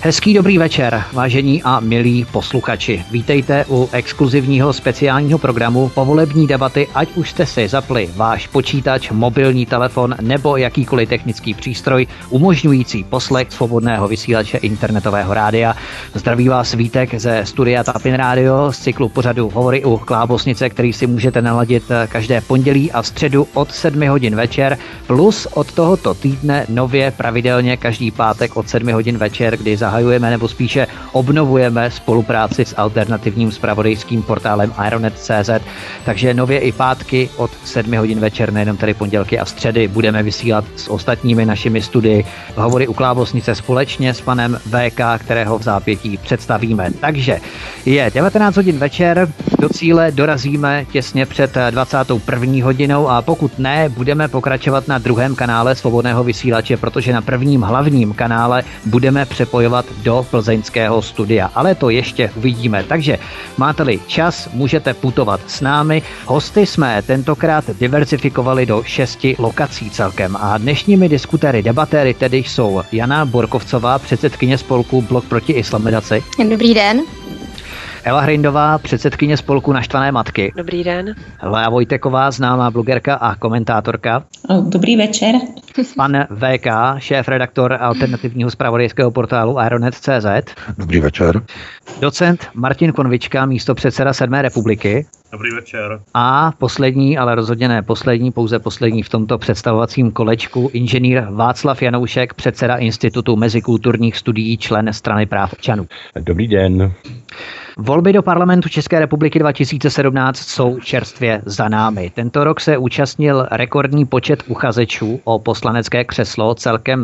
Hezký dobrý večer, vážení a milí posluchači. Vítejte u exkluzivního speciálního programu Povolební debaty, ať už jste si zapli váš počítač, mobilní telefon nebo jakýkoliv technický přístroj umožňující poslech svobodného vysílače internetového rádia. Zdraví vás Vítek ze studia Tapin Radio z cyklu pořadu Hovory u Klábosnice, který si můžete naladit každé pondělí a středu od 7 hodin večer, plus od tohoto týdne nově pravidelně každý pátek od 7 hodin večer, kdy zahajujeme nebo spíše obnovujeme spolupráci s alternativním zpravodajským portálem Ironet.cz, takže nově i pátky od 7 hodin večer, nejenom tady pondělky a středy, budeme vysílat s ostatními našimi studii Hovory u Klábosnice společně s panem VK, kterého v zápětí představíme. Takže je 19 hodin večer, do cíle dorazíme těsně před 21. hodinou a pokud ne, budeme pokračovat na druhém kanále svobodného vysílače, protože na prvním hlavním kanále budeme přepojovat do plzeňského studia, ale to ještě uvidíme. Takže máte-li čas, můžete putovat s námi. Hosty jsme tentokrát diversifikovali do 6 lokací celkem a dnešními diskutéry, debatéry tedy jsou Jana Borkovcová, předsedkyně spolku Blok proti islamizaci. Dobrý den. Ela Hrindová, předsedkyně spolku Naštvané matky. Dobrý den. Lea Vojteková, známá blogerka a komentátorka. Dobrý večer. Pan VK, šéf-redaktor alternativního zpravodajského portálu Ironet.cz. Dobrý večer. Docent Martin Konvička, místopředseda 7. republiky. Dobrý večer. A poslední, ale rozhodně ne poslední, pouze poslední v tomto představovacím kolečku, inženýr Václav Janoušek, předseda Institutu mezikulturních studií, člen Strany práv občanů. Dobrý den. Volby do parlamentu České republiky 2017 jsou čerstvě za námi. Tento rok se účastnil rekordní počet uchazečů o poslanecké křeslo, celkem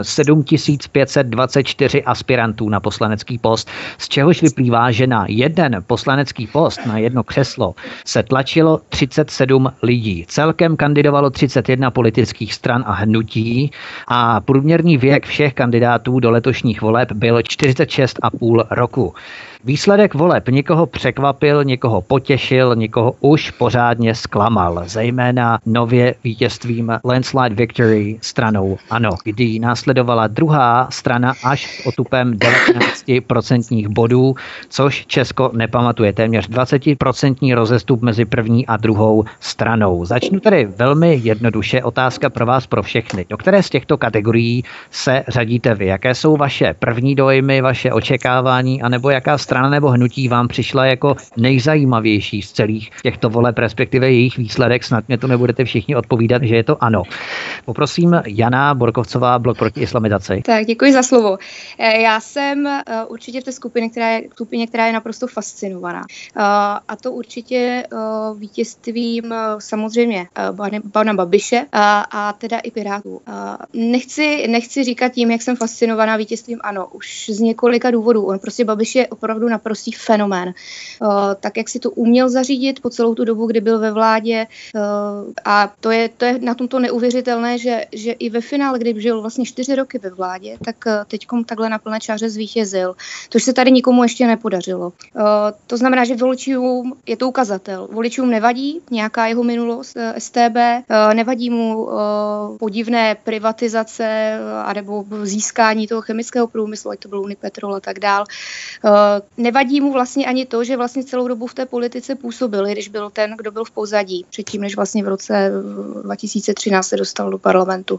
7524 aspirantů na poslanecký post, z čehož vyplývá, že na jeden poslanecký post, na jedno křeslo, se tlačilo 37 lidí. Celkem kandidovalo 31 politických stran a hnutí a průměrný věk všech kandidátů do letošních voleb byl 46,5 roku. Výsledek voleb někoho překvapil, někoho potěšil, někoho už pořádně zklamal, zejména nově vítězstvím landslide victory stranou ANO, kdy následovala druhá strana až s otupem 19% bodů, což Česko nepamatuje, téměř 20% rozestup mezi první a druhou stranou. Začnu tedy velmi jednoduše, otázka pro vás, pro všechny. Do které z těchto kategorií se řadíte vy? Jaké jsou vaše první dojmy, vaše očekávání, anebo jaká strana nebo hnutí vám přišla jako nejzajímavější z celých těchto voleb, respektive jejich výsledek? Snad mě to nebudete všichni odpovídat, že je to ANO. Poprosím Jana Borkovcová, Blok proti islamizaci. Tak, děkuji za slovo. Já jsem určitě v té skupině, která je naprosto fascinovaná. A to určitě vítězstvím samozřejmě pana Babiše a teda i Pirátů. Nechci říkat tím, jak jsem fascinovaná vítězstvím ANO, už z několika důvodů. On prostě Babiš je opravdu naprostý fenomén. Tak, jak si to uměl zařídit po celou tu dobu, kdy byl ve vládě, a to je na tomto neuvěřitelné, že i ve finále, kdy žil vlastně 4 roky ve vládě, tak teďkom takhle na plné čáře zvítězil. To se tady nikomu ještě nepodařilo. To znamená, že voličům je to ukazatel. Voličům nevadí nějaká jeho minulost StB, nevadí mu podivné privatizace anebo získání toho chemického průmyslu, ať to byl Unipetrol a tak dál. Nevadí mu vlastně ani to, že vlastně celou dobu v té politice působil, když byl ten, kdo byl v pozadí, předtím, než vlastně v roce 2013 se dostal do parlamentu.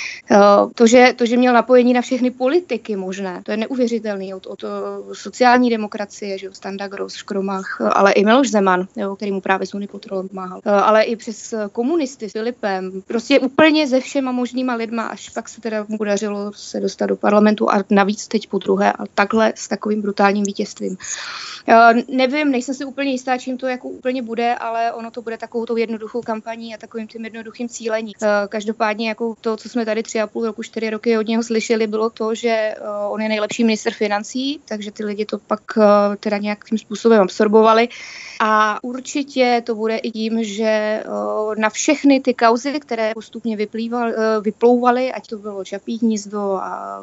To, že měl napojení na všechny politiky možné, to je neuvěřitelný. Od sociální demokracie, že Standa Gross, Škromach, ale i Miloš Zeman, který mu právě s Unipetrolem pomáhal, ale i přes komunisty s Filipem, prostě úplně se všema možnýma lidma, až pak se teda mu podařilo se dostat do parlamentu a navíc teď po druhé a takhle s takovým brutálním vítězstvím. Nevím, nejsem si úplně jistá, čím to jako úplně bude, ale ono to bude takovou tou jednoduchou kampaní a takovým tím jednoduchým cílením. Každopádně jako to, co jsme tady 3,5 roku, 4 roky od něho slyšeli, bylo to, že on je nejlepší ministr financí, takže ty lidi to pak teda nějakým způsobem absorbovali. A určitě to bude i tím, že na všechny ty kauzy, které postupně vyplouvaly, ať to bylo Čapí hnízdo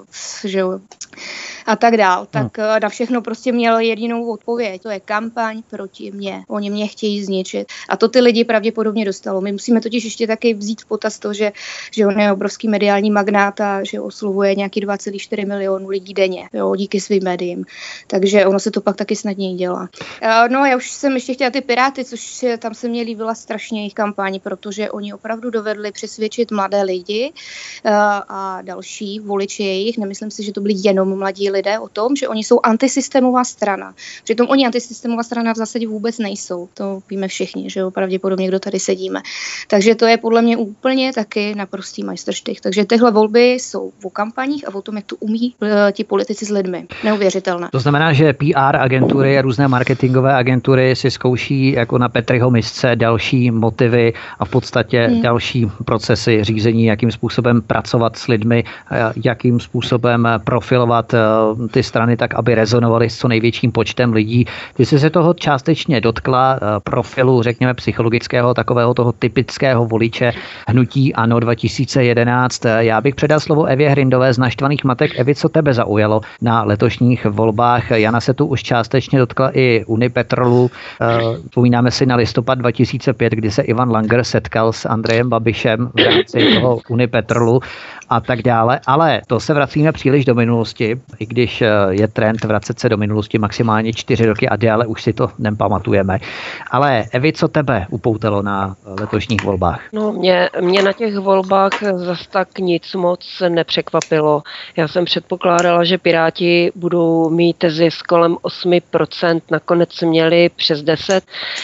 a tak dál, tak na všechno prostě měl jedinou odpověď. To je kampaň proti mně. Oni mě chtějí zničit. A to ty lidi pravděpodobně dostalo. My musíme totiž ještě taky vzít v potaz to, že on je obrovský mediální magnát a že oslovuje nějaký 2,4 milionu lidí denně, jo, díky svým médiím. Takže ono se to pak taky snadněji dělá. No, já už jsem ještě chtěla ty Piráty, což tam se mně líbila strašně jejich kampaň, protože oni opravdu dovedli přesvědčit mladé lidi a další voliči jejich. Nemyslím si, že to byli jenom mladí lidé o tom, že oni jsou antisystémová strana. Přitom oni antisystémová strana v zásadě vůbec nejsou. To víme všichni, že jo, pravděpodobně, kdo tady sedíme. Takže to je podle mě úplně taky naprostý majstrštych. Takže tyhle volby jsou o kampaních a o tom, jak to umí ti politici s lidmi. Neuvěřitelné. To znamená, že PR agentury a různé marketingové agentury si zkouší jako na Petriho misce další motivy a v podstatě další procesy řízení, jakým způsobem pracovat s lidmi, jakým způsobem profilovat ty strany tak, aby rezonovaly s co největším počtem lidí. Ty jsi se toho částečně dotkla profilu, řekněme, psychologického, takového toho typického voliče hnutí ANO 2011. Já bych předal slovo Evě Hrindové z Naštvaných matek. Evi, co tebe zaujalo na letošních volbách? Jana se tu už částečně dotkla i Unipetrolu. Vzpomínáme si na listopad 2005, kdy se Ivan Langer setkal s Andrejem Babišem v rámci toho Unipetrolu a tak dále. Ale to se vracíme příliš do minulosti, i když je trend vracet se do minulosti maximálně 4 roky a déle už si to nepamatujeme. Ale Evi, co tebe upoutalo na letošních volbách? No, mě na těch volbách zas tak nic moc nepřekvapilo. Já jsem předpokládala, že Piráti budou mít zisk kolem 8%, nakonec měli přes 10%.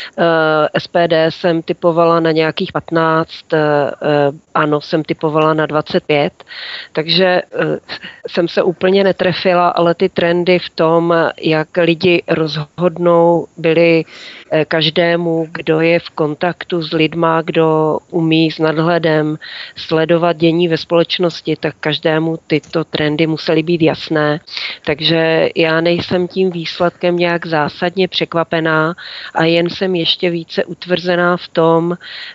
SPD jsem typovala na nějakých 15%, ANO jsem typovala na 25%, takže jsem se úplně netrefila, ale ty trendy v tom, jak lidi rozhodnou, byly každému, kdo je v kontaktu s lidma, kdo umí s nadhledem sledovat dění ve společnosti, tak každému tyto trendy musely být jasné. Takže já nejsem tím výsledkem nějak zásadně překvapená a jen jsem ještě více utvrzená v tom,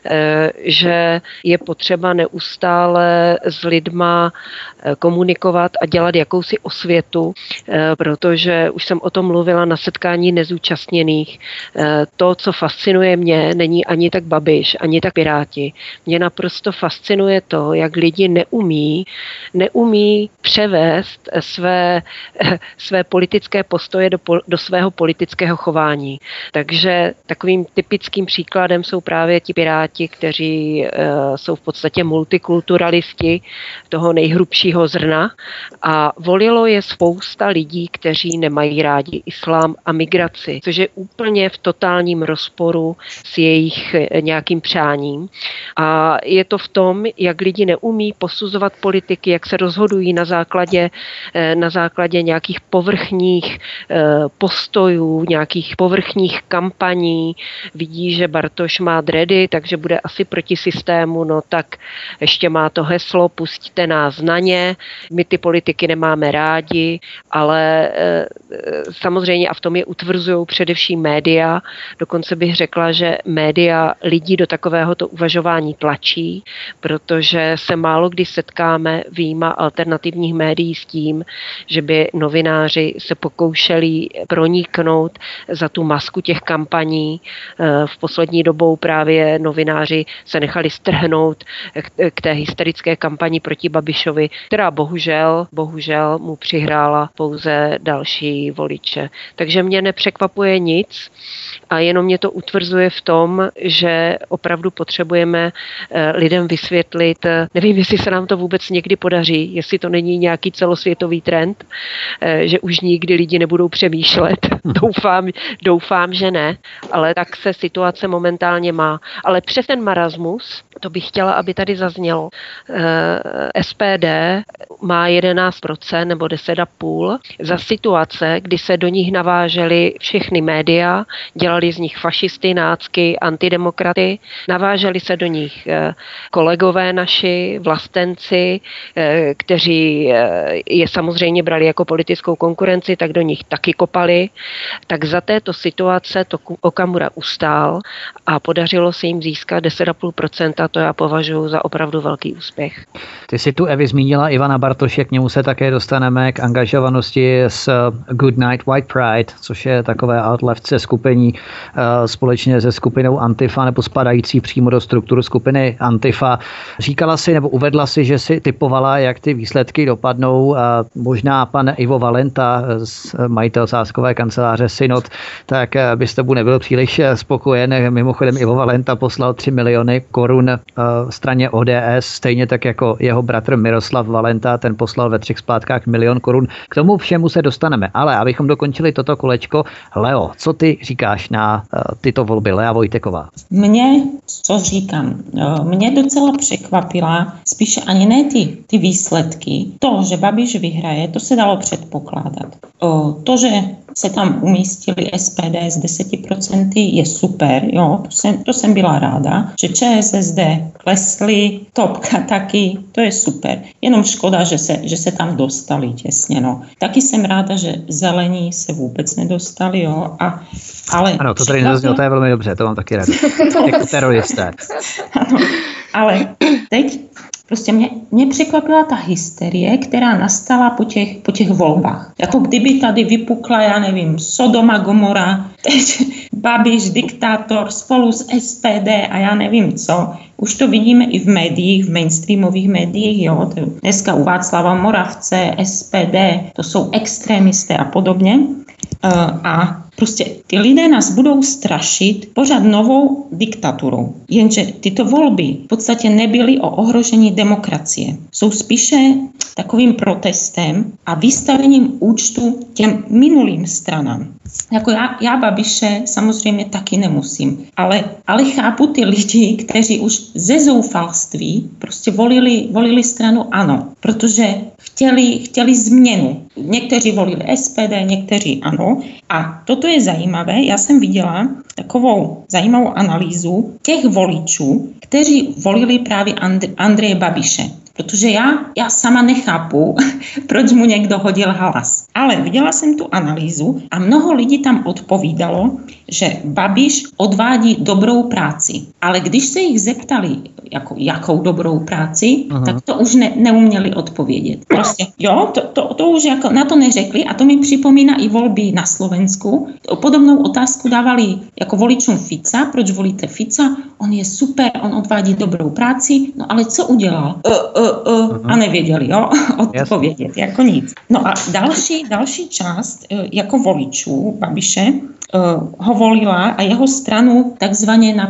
že je potřeba neustále s lidma komunikovat a dělat jakousi osvětu, protože už jsem o tom mluvila na setkání nezúčastněných. To, co fascinuje mě, není ani tak Babiš, ani tak Piráti. Mě naprosto fascinuje to, jak lidi neumí převést své politické postoje do svého politického chování. Takže takovým typickým příkladem jsou právě ti Piráti, kteří jsou v podstatě multikulturalisti toho nejhrubšího zrna a volilo je spousta lidí, kteří nemají rádi islám a migraci, což je úplně v totálním rozporu s jejich nějakým přáním. A je to v tom, jak lidi neumí posuzovat politiky, jak se rozhodují na základě nějakých povrchních postojů, nějakých povrchních kampaní. Vidí, že Bartoš má dredy, takže bude asi proti systému, no tak ještě má to heslo, pustíte nás na ně, my ty politiky nemáme rádi, ale samozřejmě a v tom je utvrzují především média. Dokonce bych řekla, že média lidí do takovéhoto uvažování tlačí, protože se málo kdy setkáme vyjma alternativních médií s tím, že by novináři se pokoušeli proniknout za tu masku těch kampaní. V poslední dobou právě novináři se nechali strhnout k té hysterické kampani proti Babišovi, která bohužel mu přihrála pouze další voliče. Takže mě nepřekvapuje nic a jenom mě to utvrzuje v tom, že opravdu potřebujeme lidem vysvětlit, nevím, jestli se nám to vůbec někdy podaří, jestli to není nějaký celosvětový trend, že už nikdy lidi nebudou přemýšlet. Doufám, že ne, ale tak se situace momentálně má. Ale přes ten marasmus to bych chtěla, aby tady zaznělo. SPD má 11% nebo 10,5% za situace, kdy se do nich navážely všechny média, dělali z nich fašisty, nácky, antidemokraty, naváželi se do nich kolegové naši, vlastenci, kteří je samozřejmě brali jako politickou konkurenci, tak do nich taky kopali. Tak za této situace to Okamura ustál a podařilo se jim získat 10,5%. To já považuji za opravdu velký úspěch. Ty si tu, Evi, zmínila Ivana Bartoše, k němu se také dostaneme, k angažovanosti s Good Night White Pride, což je takové outlevce skupení společně se skupinou Antifa nebo spadající přímo do struktury skupiny Antifa. Říkala si nebo uvedla si, že si typovala, jak ty výsledky dopadnou. Možná pan Ivo Valenta, majitel sáskové kanceláře Synod, tak by s tebou nebyl příliš spokojen. Mimochodem Ivo Valenta poslal 3 miliony korun straně ODS, stejně tak jako jeho bratr Miroslav Valenta, ten poslal ve 3 splátkách 1 milion korun. K tomu všemu se dostaneme, ale abychom dokončili toto kolečko, Leo, co ty říkáš na tyto volby? Lea Vojteková. Co říkám, mě docela překvapila spíše ani ne ty výsledky. To, že Babiš vyhraje, to se dalo předpokládat. To, že se tam umístili SPD s 10%, je super, jo, to jsem byla ráda, že ČSSD klesli, Topka taky, to je super. Jenom škoda, že se tam dostali těsně, no. Taky jsem ráda, že zelení se vůbec nedostali, jo, ale... Ano, to tady nezaznělo, to je velmi dobře, to mám taky rád. Jako teroristé. Ano, ale teď prostě mě překvapila ta hysterie, která nastala po těch volbách. Jako kdyby tady vypukla, já nevím, Sodoma Gomora, teď Babiš, diktátor, spolu s SPD a já nevím co. Už to vidíme i v médiích, v mainstreamových médiích, jo. Dneska u Václava Moravce, SPD, to jsou extrémisté a podobně. A prostě ty lidé nás budou strašit pořád novou diktaturou. Jenže tyto volby v podstatě nebyly o ohrožení demokracie. Jsou spíše takovým protestem a vystavením účtu těm minulým stranám. Jako já Babiše samozřejmě taky nemusím, ale chápu ty lidi, kteří už ze zoufalství prostě volili stranu ANO, protože chtěli změnu. Někteří volili SPD, někteří ANO. A toto je zajímavé. Já jsem viděla takovou zajímavou analýzu těch voličů, kteří volili právě Andreje Babiše. Protože já sama nechápu, proč mu někdo hodil hlas. Ale viděla jsem tu analýzu a mnoho lidí tam odpovídalo, že Babiš odvádí dobrou práci. Ale když se jich zeptali, jakou dobrou práci, tak to už neuměli odpovědět. Prostě, jo, to už jako na to neřekli a to mi připomíná i volby na Slovensku. Podobnou otázku dávali jako voličům Fica, proč volíte Fica? On je super, on odvádí dobrou práci, no ale co udělal? A nevěděli, jo, odpovědět, jako nic. No a další část jako voličů Babiše ho volila a jeho stranu takzvaně na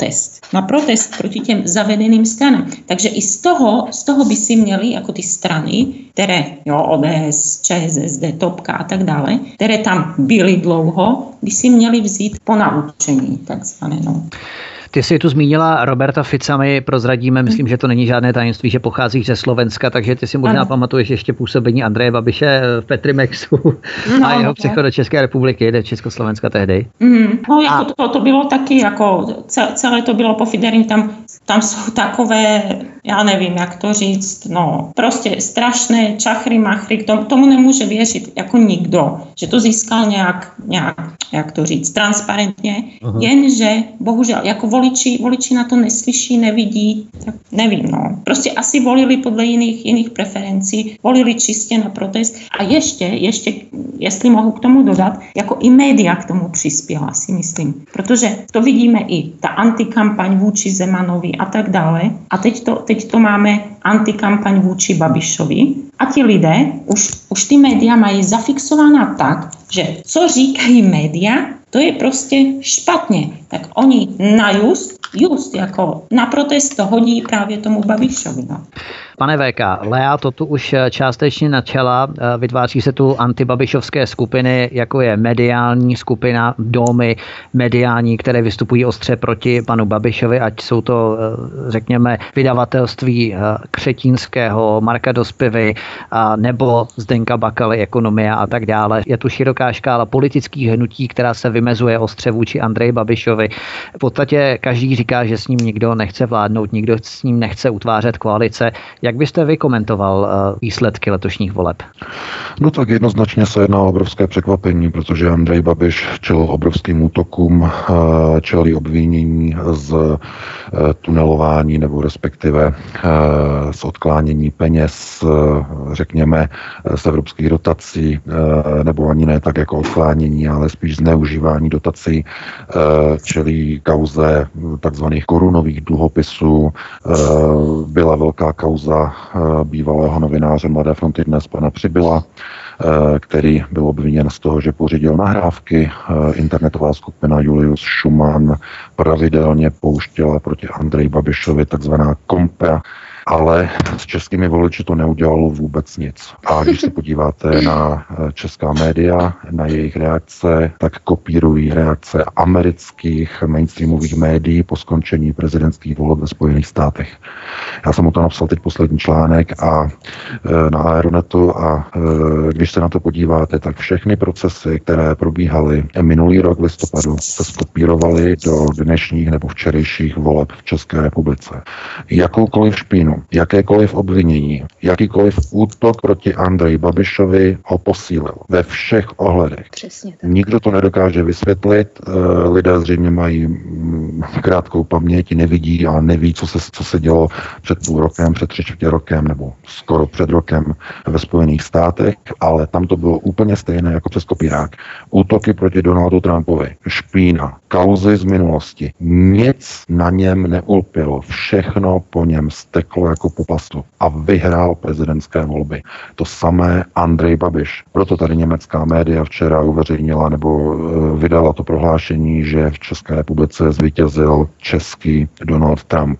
protest proti těm zavedeným stranám. Takže i z toho by si měli jako ty strany, které, jo, ODS, ČSSD, Topka a tak dále, které tam byly dlouho, by si měli vzít po naučení, takzvané, no. Ty jsi tu zmínila Roberta Fica, my prozradíme, myslím, že to není žádné tajemství, že pocházíš ze Slovenska, takže ty si možná pamatuješ ještě působení Andreje Babiše v Petrimexu a jeho přechod do České republiky, do Československa tehdy. No, jako to bylo taky, jako celé to bylo po Fiderim, tam jsou takové, já nevím, jak to říct, no, prostě strašné čachry, machry, tomu nemůže věřit jako nikdo, že to získal nějak, jak to říct, transparentně, jenže bohužel, jako voliči na to neslyší, nevidí, tak nevím, no. Prostě asi volili podle jiných preferencí, volili čistě na protest a ještě, jestli mohu k tomu dodat, jako i média k tomu přispěla, si myslím. Protože to vidíme i ta antikampaň vůči Zemanovi a tak dále. A teď to máme antikampaň vůči Babišovi. A ti lidé už ty média mají zafixována tak, že co říkají média, to je prostě špatně. Tak oni na just jako na protest to hodí právě tomu Babišovi. No. Pane VK, Lea to tu už částečně načala, vytváří se tu antibabišovské skupiny, jako je mediální skupina, domy mediální, které vystupují ostře proti panu Babišovi, ať jsou to, řekněme, vydavatelství Křetínského, Marka Dospivy, nebo Zdeňka Bakaly, Ekonomia a tak dále. Je tu široká škála politických hnutí, která se vymezuje ostře vůči Andreji Babišovi. V podstatě každý říká, že s ním nikdo nechce vládnout, nikdo s ním nechce utvářet koalice. Jak byste vy komentoval výsledky letošních voleb? No tak jednoznačně se jedná o obrovské překvapení, protože Andrej Babiš čelil obrovským útokům, čelí obvinění z tunelování nebo respektive z odklánění peněz, řekněme, z evropských dotací, nebo ani ne tak jako odklánění, ale spíš zneužívání dotací, čelí kauze takzvaných korunových dluhopisů. Byla velká kauza bývalého novináře Mladé fronty Dnes pana Přibyla, který byl obviněn z toho, že pořídil nahrávky. Internetová skupina Julius Schumann pravidelně pouštěla proti Andreji Babišovi takzvaná kompa, ale s českými voliči to neudělalo vůbec nic. A když se podíváte na česká média, na jejich reakce, tak kopírují reakce amerických mainstreamových médií po skončení prezidentských voleb ve Spojených státech. Já jsem o to napsal teď poslední článek a na Aeronetu a když se na to podíváte, tak všechny procesy, které probíhaly minulý rok v listopadu, se skopírovaly do dnešních nebo včerejších voleb v České republice. Jakoukoliv špínu, jakékoliv obvinění, jakýkoliv útok proti Andreji Babišovi ho posílil ve všech ohledech. Přesně tak. Nikdo to nedokáže vysvětlit, lidé zřejmě mají krátkou paměť, nevidí a neví, co se dělo před půl rokem, před 3/4 rokem nebo skoro před rokem ve Spojených státech, ale tam to bylo úplně stejné jako přes kopírák. Útoky proti Donaldu Trumpovi, špína, kauzy z minulosti, nic na něm neulpělo, všechno po něm steklo jako po plastu a vyhrál prezidentské volby. To samé Andrej Babiš. Proto tady německá média včera uveřejnila nebo vydala to prohlášení, že v České republice zvítězil český Donald Trump.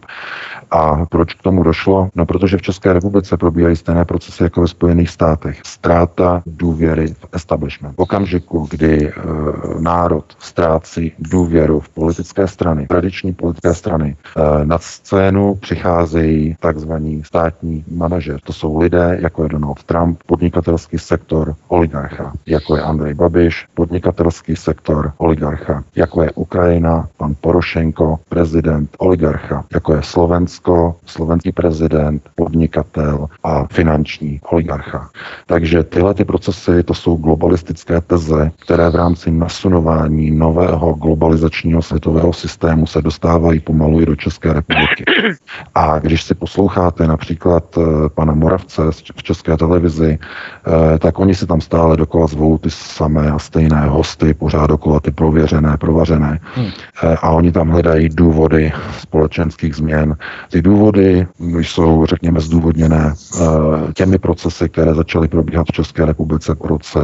A proč k tomu došlo? No, protože v České republice probíhají stejné procesy jako ve Spojených státech. Ztráta důvěry v establishment. V okamžiku, kdy národ ztrácí důvěru v politické strany, tradiční politické strany, na scénu přicházejí takzvaní státní manažer. To jsou lidé, jako je Donald Trump, podnikatelský sektor, oligarcha, jako je Andrej Babiš, podnikatelský sektor, oligarcha, jako je Ukrajina, pan Porošenko, prezident, oligarcha, jako je Slovensko, slovenský prezident, podnikatel a finanční oligarcha. Takže tyhle ty procesy, to jsou globalistické teze, které v rámci nasunování nového globalizačního světového systému se dostávají pomalu i do České republiky. A když si posloucháte například pana Moravce v České televizi, tak oni si tam stále dokola zvou ty samé a stejné hosty, pořád dokola ty prověřené, provařené. A oni tam hledají důvody společenských změn. Ty důvody jsou, řekněme, zdůvodněné těmi procesy, které začaly probíhat v České republice v roce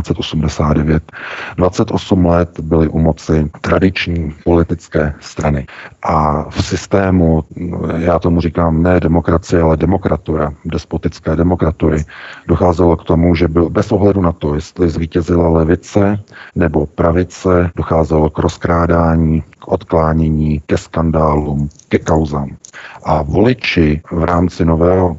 1989. 28 let byly u moci tradiční politické strany. A v systému, já tomu říkám ne demokracie, ale demokratura, despotické demokratury, docházelo k tomu, že byl bez ohledu na to, jestli zvítězila levice nebo pravice, docházelo k rozkrádání, k odklánění, ke skandálům, ke kauzám. A voliči v rámci nového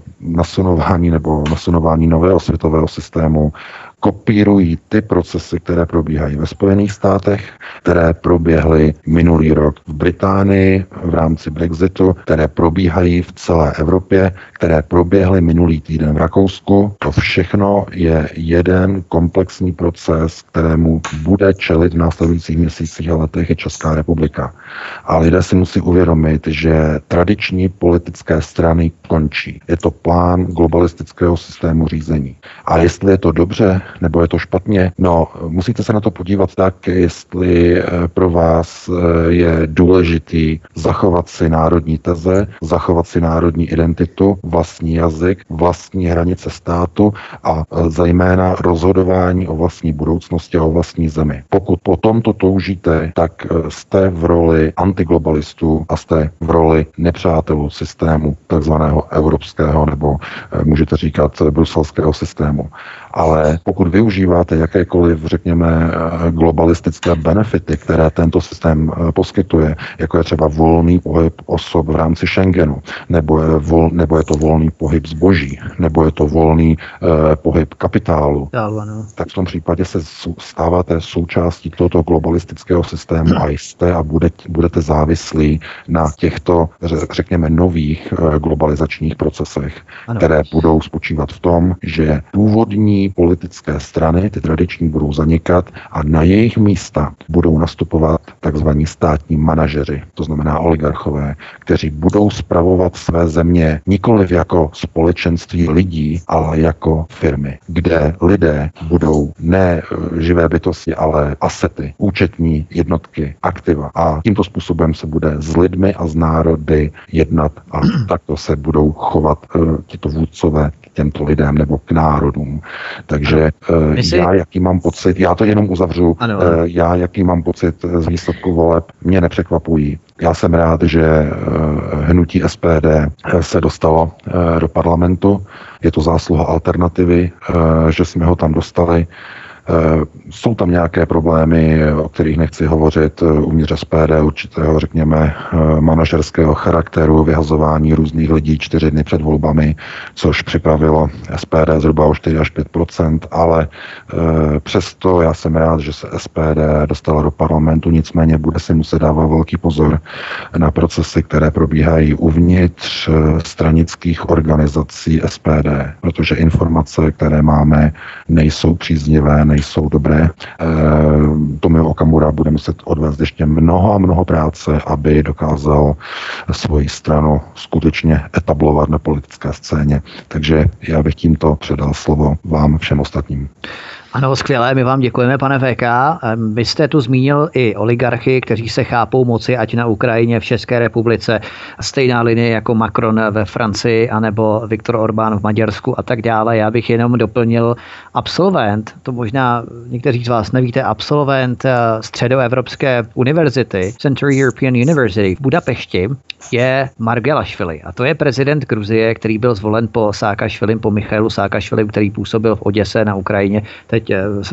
nasunování nového světového systému kopírují ty procesy, které probíhají ve Spojených státech, které proběhly minulý rok v Británii v rámci Brexitu, které probíhají v celé Evropě, které proběhly minulý týden v Rakousku. To všechno je jeden komplexní proces, kterému bude čelit v následujících měsících a letech i Česká republika. A lidé si musí uvědomit, že tradiční politické strany končí. Je to plán globalistického systému řízení. A jestli je to dobře, nebo je to špatně? No, musíte se na to podívat tak, jestli pro vás je důležitý zachovat si národní teze, zachovat si národní identitu, vlastní jazyk, vlastní hranice státu a zejména rozhodování o vlastní budoucnosti a o vlastní zemi. Pokud po tomto toužíte, tak jste v roli antiglobalistů a jste v roli nepřátelů systému takzvaného evropského nebo můžete říkat bruselského systému. Ale pokud využíváte jakékoliv, řekněme, globalistické benefity, které tento systém poskytuje, jako je třeba volný pohyb osob v rámci Schengenu, nebo je to volný pohyb zboží, nebo je to volný pohyb kapitálu, tak v tom případě se stáváte součástí tohoto globalistického systému a jste a budete závislí na těchto, řekněme, nových globalizačních procesech, které budou spočívat v tom, že původní politické strany, ty tradiční, budou zanikat a na jejich místa budou nastupovat takzvaní státní manažeři, to znamená oligarchové, kteří budou spravovat své země nikoliv jako společenství lidí, ale jako firmy, kde lidé budou ne živé bytosti, ale asety, účetní jednotky, aktiva. A tímto způsobem se bude s lidmi a s národy jednat a takto se budou chovat tito vůdcové k těmto lidem nebo k národům. Takže já, jaký mám pocit, já to jenom uzavřu, já, jaký mám pocit z výsledku voleb, mě nepřekvapují. Já jsem rád, že hnutí SPD se dostalo do parlamentu. Je to zásluha Alternativy, že jsme ho tam dostali. Jsou tam nějaké problémy, o kterých nechci hovořit, uvnitř SPD určitého, řekněme, manažerského charakteru, vyhazování různých lidí 4 dny před volbami, což připravilo SPD zhruba o 4 až 5%, ale přesto já jsem rád, že se SPD dostala do parlamentu, nicméně bude si muset dávat velký pozor na procesy, které probíhají uvnitř stranických organizací SPD, protože informace, které máme, nejsou příznivé, nejsou dobré. Tomio Okamura bude muset odvést ještě mnoho práce, aby dokázal svoji stranu skutečně etablovat na politické scéně. Takže já bych tímto předal slovo vám všem ostatním. Ano, skvělé, my vám děkujeme, pane VK. Vy jste tu zmínil i oligarchy, kteří se chápou moci, ať na Ukrajině, v České republice, stejná linie jako Macron ve Francii, anebo Viktor Orbán v Maďarsku a tak dále. Já bych jenom doplnil absolvent, to možná někteří z vás nevíte, absolvent Středoevropské univerzity, Central European University v Budapešti, je Margelašvili. A to je prezident Gruzie, který byl zvolen po Saakašvilim, po Michailu Saakašvilim, který působil v Oděse na Ukrajině. Teď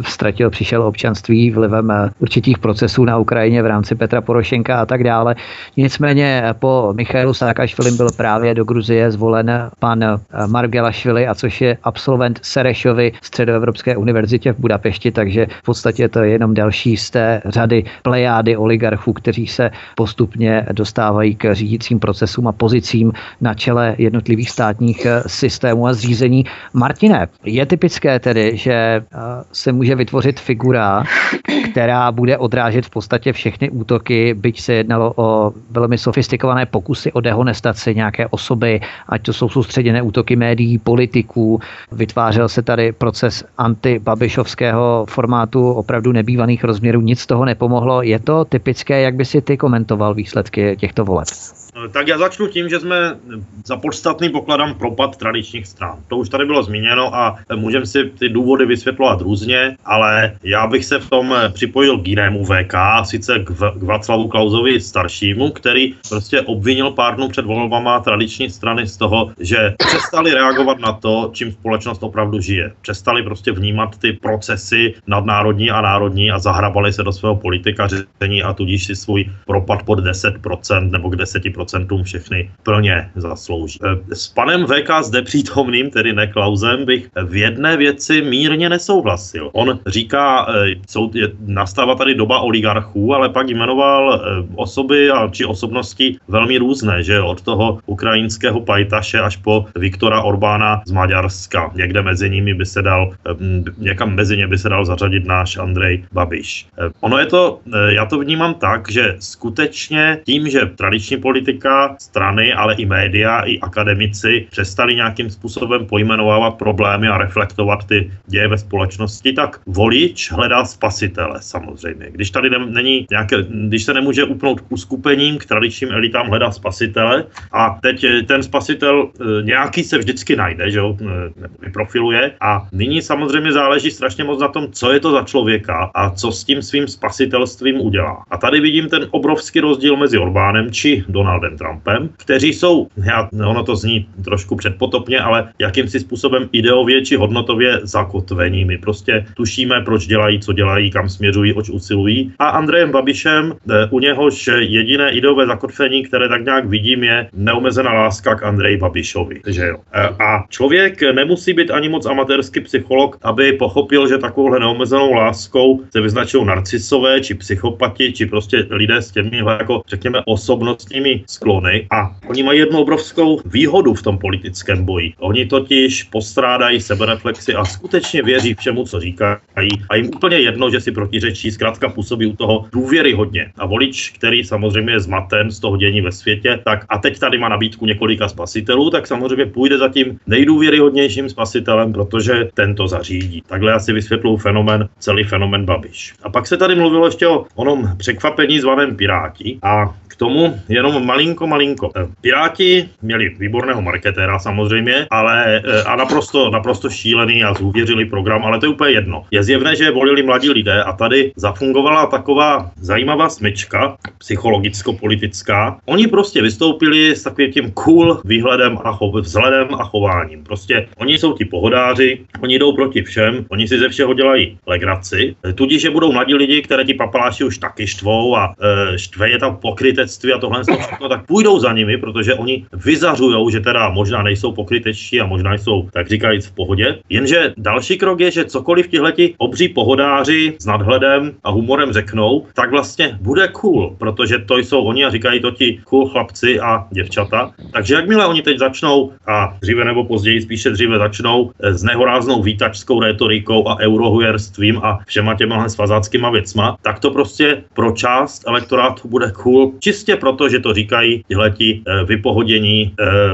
přišel občanství vlivem určitých procesů na Ukrajině v rámci Petra Porošenka a tak dále. Nicméně po Michailu Saakašvilim byl právě do Gruzie zvolen pan Margelašvili, a což je absolvent Serešovy Středoevropské univerzitě v Budapešti, takže v podstatě to je jenom další z té řady plejády oligarchů, kteří se postupně dostávají k řídícím procesům a pozicím na čele jednotlivých státních systémů a zřízení. Martine, je typické tedy, že se může vytvořit figura, která bude odrážet v podstatě všechny útoky, byť se jednalo o velmi sofistikované pokusy o dehonestaci nějaké osoby, ať to jsou soustředěné útoky médií, politiků. Vytvářel se tady proces antibabišovského formátu opravdu nebývaných rozměrů, nic z toho nepomohlo. Je to typické, jak by si ty komentoval výsledky těchto voleb? Tak já začnu tím, že jsme za podstatný pokladám propad tradičních stran. To už tady bylo zmíněno a můžeme si ty důvody vysvětlovat různě, ale já bych se v tom připojil k jinému VK, sice k Václavu Klausovi staršímu, který prostě obvinil pár dnů před volbama tradiční strany z toho, že přestali reagovat na to, čím společnost opravdu žije. Přestali prostě vnímat ty procesy nadnárodní a národní a zahrabali se do svého politikaření a tudíž si svůj propad pod 10% nebo k 10% všechny plně zaslouží. S panem VK zde přítomným, tedy ne Klausem, bych v jedné věci mírně nesouhlasil. On říká, nastává tady doba oligarchů, ale pak jmenoval osoby či osobnosti velmi různé, že od toho ukrajinského pajtaše až po Viktora Orbána z Maďarska. Někam mezi ně by se dal zařadit náš Andrej Babiš. Ono je to, já to vnímám tak, že skutečně tím, že tradiční politika, strany, ale i média, i akademici přestali nějakým způsobem pojmenovávat problémy a reflektovat ty děje ve společnosti, společnosti, tak volič hledá spasitele samozřejmě. Když tady když se nemůže upnout k uskupením, k tradičním elitám hledá spasitele a teď ten spasitel nějaký se vždycky najde, že jo, vyprofiluje a nyní samozřejmě záleží strašně moc na tom, co je to za člověka a co s tím svým spasitelstvím udělá. A tady vidím ten obrovský rozdíl mezi Orbánem či Donaldem Trumpem, kteří jsou, ono to zní trošku předpotopně, ale jakýmsi způsobem ideově či hodnotově zakotvení. My prostě tušíme, proč dělají, co dělají, kam směřují, oč usilují. A Andrejem Babišem, u něhož jediné ideové zakotvení, které tak nějak vidím, je neomezená láska k Andreji Babišovi. Že jo. A člověk nemusí být ani moc amatérský psycholog, aby pochopil, že takovouhle neomezenou láskou se vyznačují narcisové, či psychopati, či prostě lidé s těmi, jako řekněme, osobnostními sklony. A oni mají jednu obrovskou výhodu v tom politickém boji. Oni totiž postrádají sebereflexi a skutečně věří všemu, co říkají. A jim úplně jedno, že si protiřečí, zkrátka působí u toho důvěryhodně. A volič, který samozřejmě je zmaten z toho dění ve světě, tak a teď tady má nabídku několika spasitelů, tak samozřejmě půjde za tím nejdůvěryhodnějším spasitelem, protože ten to zařídí. Takhle asi vysvětluji celý fenomén Babiš. A pak se tady mluvilo ještě o onom překvapení zvaném Piráti a k tomu jenom malinko. Piráti měli výborného marketéra samozřejmě, ale a naprosto šílený a zůvěřili program, ale to je úplně jedno. Je zjevné, že volili mladí lidé a tady zafungovala taková zajímavá smyčka, psychologicko-politická. Oni prostě vystoupili s takovým tím cool výhledem a vzhledem a chováním. Prostě oni jsou ti pohodáři, oni jdou proti všem, oni si ze všeho dělají legraci. Tudíž, že budou mladí lidi, které ti papaláši už taky štvou a štve je tam pokrytectví a tohle všechno, tak půjdou za nimi, protože oni vyzařujou, že teda možná nejsou pokrytečtí a možná jsou, tak říkajíc, v pohodě. Jenže další krok je, že cokoliv tihleti obří pohodáři s nadhledem a humorem řeknou, tak vlastně bude cool, protože to jsou oni a říkají to ti cool chlapci a děvčata. Takže jakmile oni teď začnou, a dříve nebo později, spíše dříve začnou s nehoráznou vítačskou rétorikou a eurohujerstvím a všema těma svazáckýma věcma, tak to prostě pro část elektorátu bude cool, čistě proto, že to říkají tihleti vypohodění,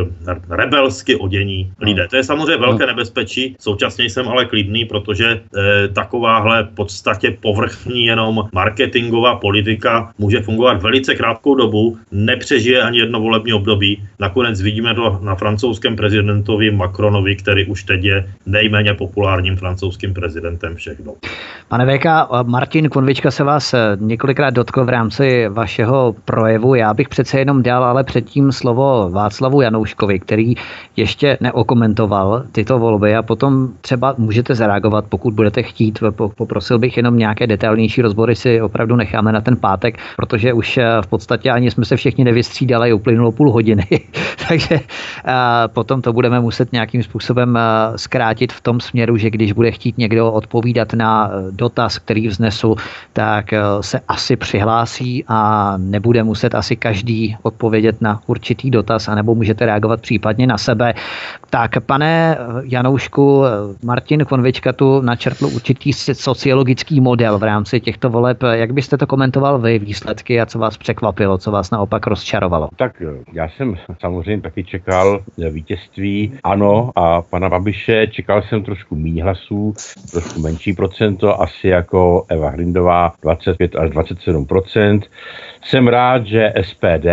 rebelsky odění lidé. To je samozřejmě velké nebezpečí, současně jsem ale klidný, protože takováhle v podstatě povrchní jenom marketingová politika může fungovat velice krátkou dobu, nepřežije ani jedno volební období. Nakonec vidíme to na francouzském prezidentovi Macronovi, který už teď je nejméně populárním francouzským prezidentem všech dob. Pane VK, Martin Konvička se vás několikrát dotkl v rámci vašeho projevu. Já bych přece jenom dal ale předtím slovo Václavu Janouškovi, který ještě neokomentoval tyto volby a potom třeba můžete zareagovat, pokud budete chtít. Poprosil bych jenom nějaké detailnější rozbory si opravdu necháme na ten pátek, protože už v podstatě ani jsme se všichni nevystřídali, uplynulo půl hodiny. Takže potom to budeme muset nějakým způsobem zkrátit v tom směru, že když bude chtít někdo odpovídat na dotaz, který vznesu, tak se asi přihlásí a nebude muset asi každý odpovědět na určitý dotaz, anebo můžete reagovat případně na sebe. Tak, pane Janoušku, Martin Konvička tu načrtl určitý sociologický model v rámci těchto voleb. Jak byste to komentoval vy, výsledky, a co vás překvapilo, co vás naopak rozčarovalo? Tak já jsem samozřejmě taky čekal vítězství ANO a pana Babiše, čekal jsem trošku méně hlasů, trošku menší procento, asi jako Eva Hrindová 25 až 27%. Jsem rád, že SPD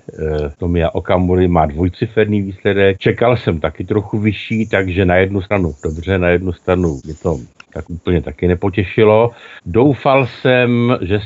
Tomia Okamury má dvojciferný výsledek. Čekal jsem taky trochu vyšší, takže na jednu stranu dobře, na jednu stranu mě to tak úplně taky nepotěšilo. Doufal jsem, že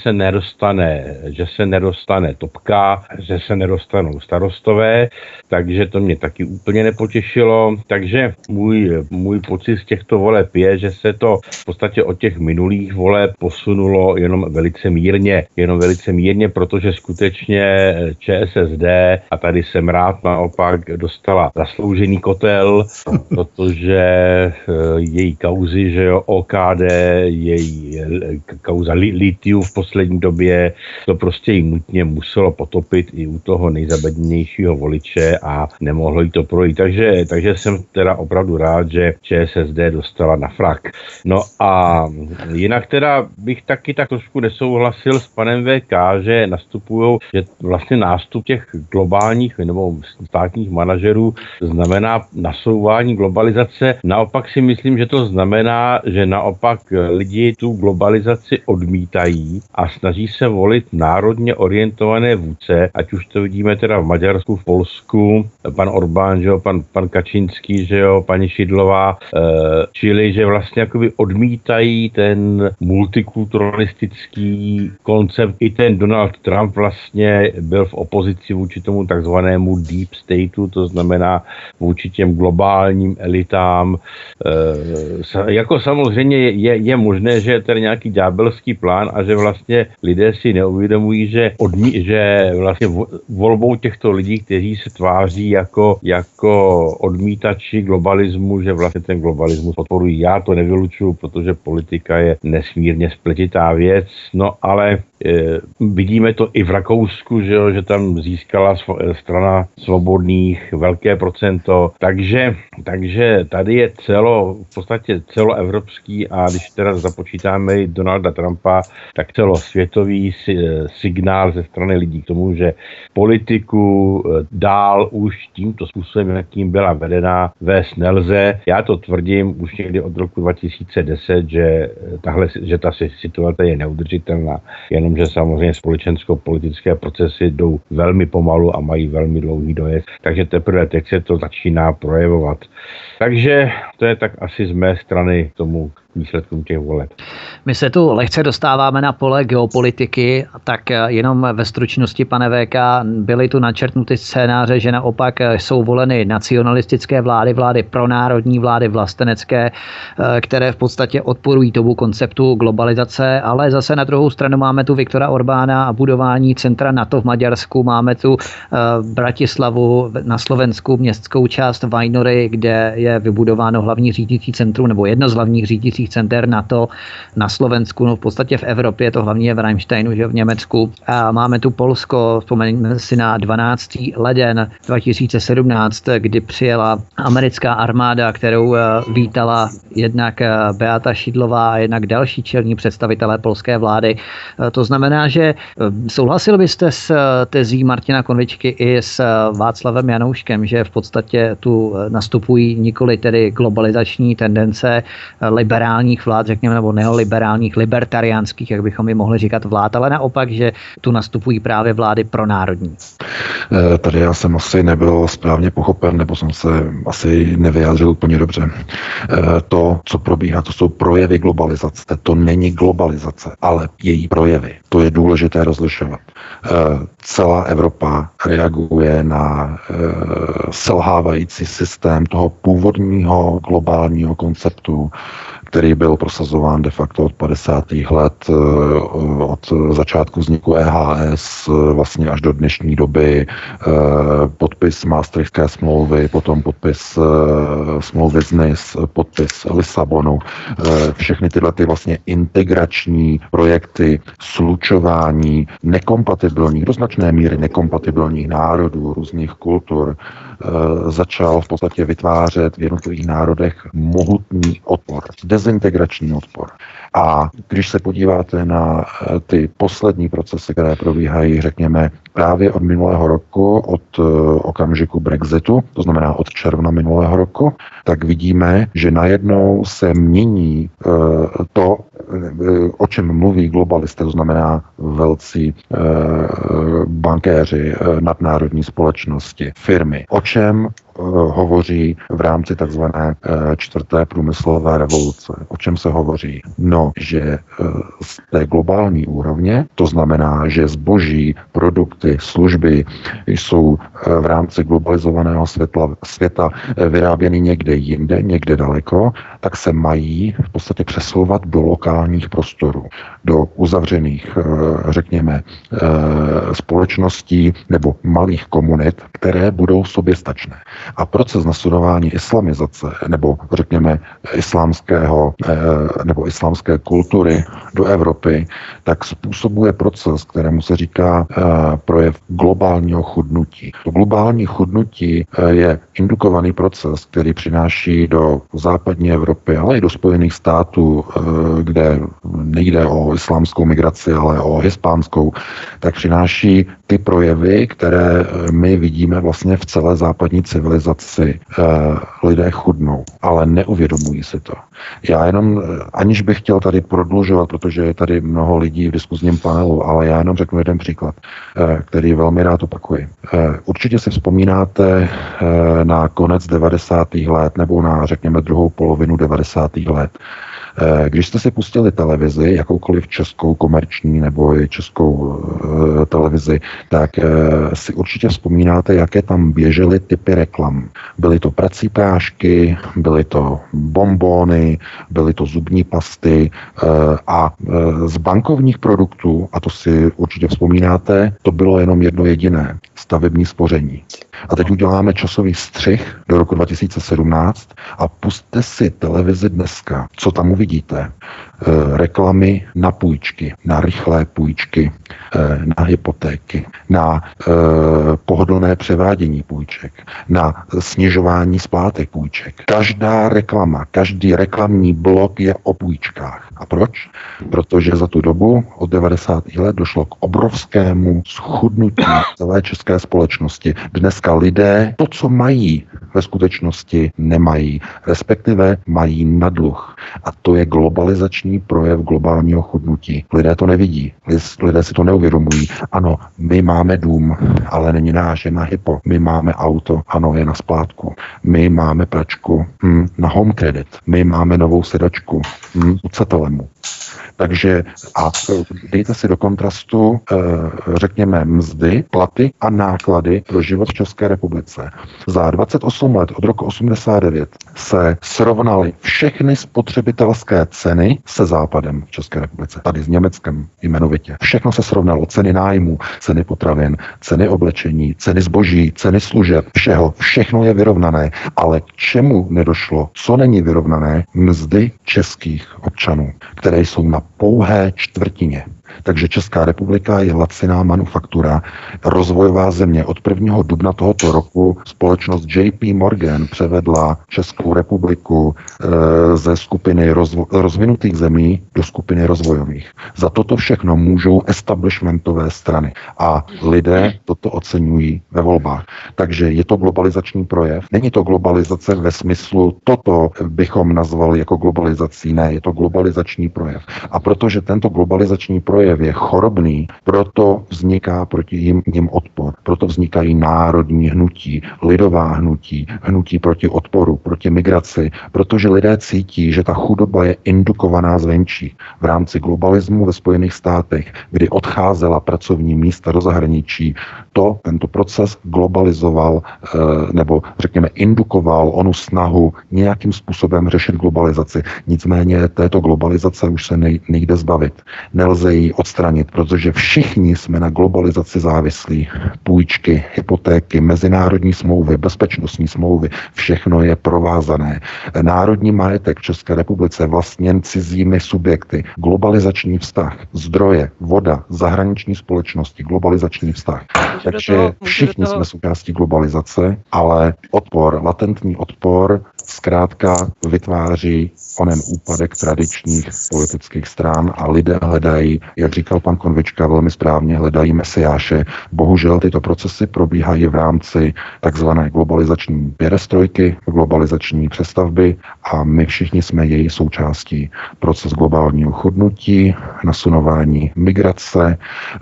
se nedostane Topka, že se nedostanou starostové, takže to mě taky úplně nepotěšilo. Takže můj pocit z těchto voleb je, že se to v podstatě od těch minulých voleb posunulo jenom velice mírně, protože skutečně ČSSD, a tady jsem rád, naopak dostala zasloužený kotel, protože její kauzy, že jo, OKD, její kauza litium v poslední době, to prostě jí nutně muselo potopit i u toho nejzabednějšího voliče a nemohlo jí to projít. Takže jsem teda opravdu rád, že ČSSD dostala na frak. No a jinak teda bych taky tak trošku nesouhlasil s panem VK, že že vlastně nástup těch globálních nebo státních manažerů znamená nasouvání globalizace. Naopak si myslím, že to znamená znamená, že naopak lidi tu globalizaci odmítají a snaží se volit národně orientované vůdce, ať už to vidíme teda v Maďarsku, v Polsku, pan Orbán, že jo, pan Kačínský, že jo, paní Šidlová, čili že vlastně jakoby odmítají ten multikulturalistický koncept. I ten Donald Trump vlastně byl v opozici vůči tomu takzvanému deep stateu, to znamená vůči těm globálním elitám. Jako samozřejmě je možné, že je tady nějaký ďábelský plán a že vlastně lidé si neuvědomují, že vlastně volbou těchto lidí, kteří se tváří jako odmítači globalismu, že vlastně ten globalismus podporují. Já to nevylučuju, protože politika je nesmírně spletitá věc, no ale vidíme to i v Rakousku, že tam získala strana svobodných velké procento, takže tady je v podstatě celoevropský a když teda započítáme i Donalda Trumpa, tak celosvětový signál ze strany lidí k tomu, že politiku dál už tímto způsobem, jakým byla vedená, vést nelze. Já to tvrdím už někdy od roku 2010, že ta situace je neudržitelná, jenomže samozřejmě společensko-politické procesy jdou velmi pomalu a mají velmi dlouhý dojezd, takže teprve teď se to začíná projevovat. Takže to je tak asi z mé strany k tomu výsledkům těch voleb. My se tu lehce dostáváme na pole geopolitiky, tak jenom ve stručnosti, pane VK, byly tu načrtnuty scénáře, že naopak jsou voleny nacionalistické vlády pronárodní, vlády vlastenecké, které v podstatě odporují tomu konceptu globalizace, ale zase na druhou stranu máme tu Viktora Orbána a budování centra NATO v Maďarsku, máme tu Bratislavu na Slovensku, městskou část Vajnory, kde je vybudováno hlavní řídící centrum nebo jedno z hlavních řídících center NATO na Slovensku, no v podstatě v Evropě, to hlavně je v Reichsteinu, že v Německu. A máme tu Polsko, vzpomeňme si na 12. leden 2017, kdy přijela americká armáda, kterou vítala jednak Beata Šidlová a jednak další čelní představitelé polské vlády. To znamená, že souhlasil byste s tezí Martina Konvičky i s Václavem Janouškem, že v podstatě tu nastupují nikoli tedy globalizační tendence liberálních vlád, řekněme, nebo neoliberálních, libertariánských, jak bychom je mohli říkat, vlád, ale naopak, že tu nastupují právě vlády pronárodní. Tady já jsem asi nebyl správně pochopen, nebo jsem se asi nevyjádřil úplně dobře. To, co probíhá, to jsou projevy globalizace. To není globalizace, ale její projevy. To je důležité rozlišovat. Celá Evropa reaguje na selhávající systém toho původního globálního konceptu, který byl prosazován de facto od 50. let, od začátku vzniku EHS vlastně až do dnešní doby, podpis Maastrichtské smlouvy, potom podpis smlouvy z Nice, podpis Lisabonu, všechny tyhle ty vlastně integrační projekty, slučování nekompatibilních, do značné míry nekompatibilních národů, různých kultur, začal v podstatě vytvářet v jednotlivých národech mohutný odpor, dezintegrační odpor. A když se podíváte na ty poslední procesy, které probíhají, řekněme, právě od minulého roku, od okamžiku Brexitu, to znamená od června minulého roku, tak vidíme, že najednou se mění to, o čem mluví globalisté, to znamená velcí bankéři, nadnárodní společnosti, firmy. O čem hovoří v rámci takzvané čtvrté průmyslové revoluce. O čem se hovoří? No, že z té globální úrovně, to znamená, že zboží, produkty, služby jsou v rámci globalizovaného světa vyráběny někde jinde, někde daleko, tak se mají v podstatě přesouvat do lokálních prostorů, do uzavřených, řekněme, společností nebo malých komunit, které budou soběstačné. A proces nasunování islamizace nebo řekněme islámské kultury do Evropy, tak způsobuje proces, kterému se říká projev globálního chudnutí. To globální chudnutí je indukovaný proces, který přináší do západní Evropy, ale i do Spojených států, kde nejde o islámskou migraci, ale o hispánskou, tak přináší ty projevy, které my vidíme vlastně v celé západní civilizaci. Lidé chudnou, ale neuvědomují si to. Já jenom, aniž bych chtěl tady prodlužovat, protože je tady mnoho lidí v diskuzním panelu, ale já jenom řeknu jeden příklad, který velmi rád opakuji. Určitě si vzpomínáte na konec 90. let nebo na, řekněme, druhou polovinu 90. let. Když jste si pustili televizi, jakoukoliv českou komerční nebo i českou televizi, tak si určitě vzpomínáte, jaké tam běžely typy reklam. Byly to prací prášky, byly to bonbony, byly to zubní pasty a z bankovních produktů, a to si určitě vzpomínáte, to bylo jenom jedno jediné, stavební spoření. A teď uděláme časový střih do roku 2017 a pusťte si televizi dneska. Co tam uvidíte? Reklamy na půjčky, na rychlé půjčky, na hypotéky, na pohodlné převádění půjček, na snižování splátek půjček. Každá reklama, každý reklamní blok je o půjčkách. A proč? Protože za tu dobu od 90. let došlo k obrovskému schudnutí celé české společnosti. Dneska lidé to, co mají, ve skutečnosti nemají, respektive mají na dluh. A to je globalizační projev globálního chudnutí. Lidé to nevidí, lidé si to neuvědomují. Ano, my máme dům, ale není náš, je na hypo. My máme auto, ano, je na splátku. My máme pračku, na home credit. My máme novou sedačku, u Cetelemu. Takže a dejte si do kontrastu, řekněme, mzdy, platy a náklady pro život v České republice. Za 28 let od roku 89 se srovnaly všechny spotřebitelské ceny se Západem v České republice. Tady s Německem jmenovitě. Všechno se srovnalo. Ceny nájmu, ceny potravin, ceny oblečení, ceny zboží, ceny služeb, všeho. Všechno je vyrovnané. Ale k čemu nedošlo? Co není vyrovnané? Mzdy českých občanů, které jsou na pouhé čtvrtině. Takže Česká republika je laciná manufaktura, rozvojová země. Od 1. dubna tohoto roku společnost JP Morgan převedla Českou republiku ze skupiny rozvinutých zemí do skupiny rozvojových. Za toto všechno můžou establishmentové strany. A lidé toto oceňují ve volbách. Takže je to globalizační projev. Není to globalizace ve smyslu, toto bychom nazvali jako globalizací. Ne, je to globalizační projev. A protože tento globalizační projev je chorobný, proto vzniká proti nim odpor. Proto vznikají národní hnutí, lidová hnutí, hnutí proti odporu, proti migraci, protože lidé cítí, že ta chudoba je indukovaná zvenčí. V rámci globalismu ve Spojených státech, kdy odcházela pracovní místa do zahraničí, tento proces globalizoval, nebo řekněme indukoval onu snahu nějakým způsobem řešit globalizaci. Nicméně této globalizace už se nejde zbavit. Nelze ji odstranit, protože všichni jsme na globalizaci závislí. Půjčky, hypotéky, mezinárodní smlouvy, bezpečnostní smlouvy, všechno je provázané. Národní majetek v České republice vlastněn cizími subjekty. Globalizační vztah, zdroje, voda, zahraniční společnosti, globalizační vztah. Takže všichni jsme součástí globalizace, ale odpor, latentní odpor zkrátka vytváří onen úpadek tradičních politických stran a lidé hledají, jak říkal pan Konvička velmi správně, hledají mesiáše. Bohužel tyto procesy probíhají v rámci takzvané globalizační perestrojky, globalizační přestavby a my všichni jsme její součástí. Proces globálního chudnutí, nasunování migrace,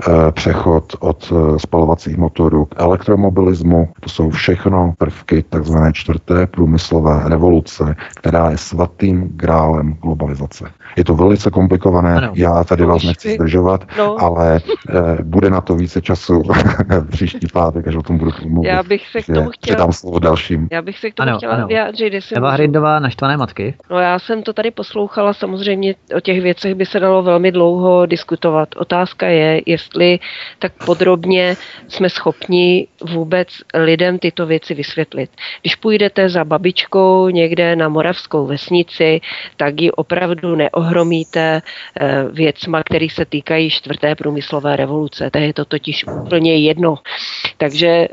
přechod od spalovacích motorů k elektromobilismu, to jsou všechno prvky takzvané čtvrté průmyslové revoluce, která je svatým grálem globalizace. Je to velice komplikované, ano. Já tady vás nechci zdržovat, ale bude na to více času příští pátek, až o tom budu mluvit. Já bych se k tomu předám slovo dalším. Já bych se k tomu chtěla vyjádřit. Eva Hrindová, Naštvané matky. No já jsem to tady poslouchala, samozřejmě o těch věcech by se dalo velmi dlouho diskutovat. Otázka je, jestli tak podrobně jsme schopni vůbec lidem tyto věci vysvětlit. Když půjdete za babičkou někde na moravskou vesnici, tak ji opravdu neohromíte věcma, které se týkají 4. průmyslové revoluce. To je to totiž úplně jedno. Takže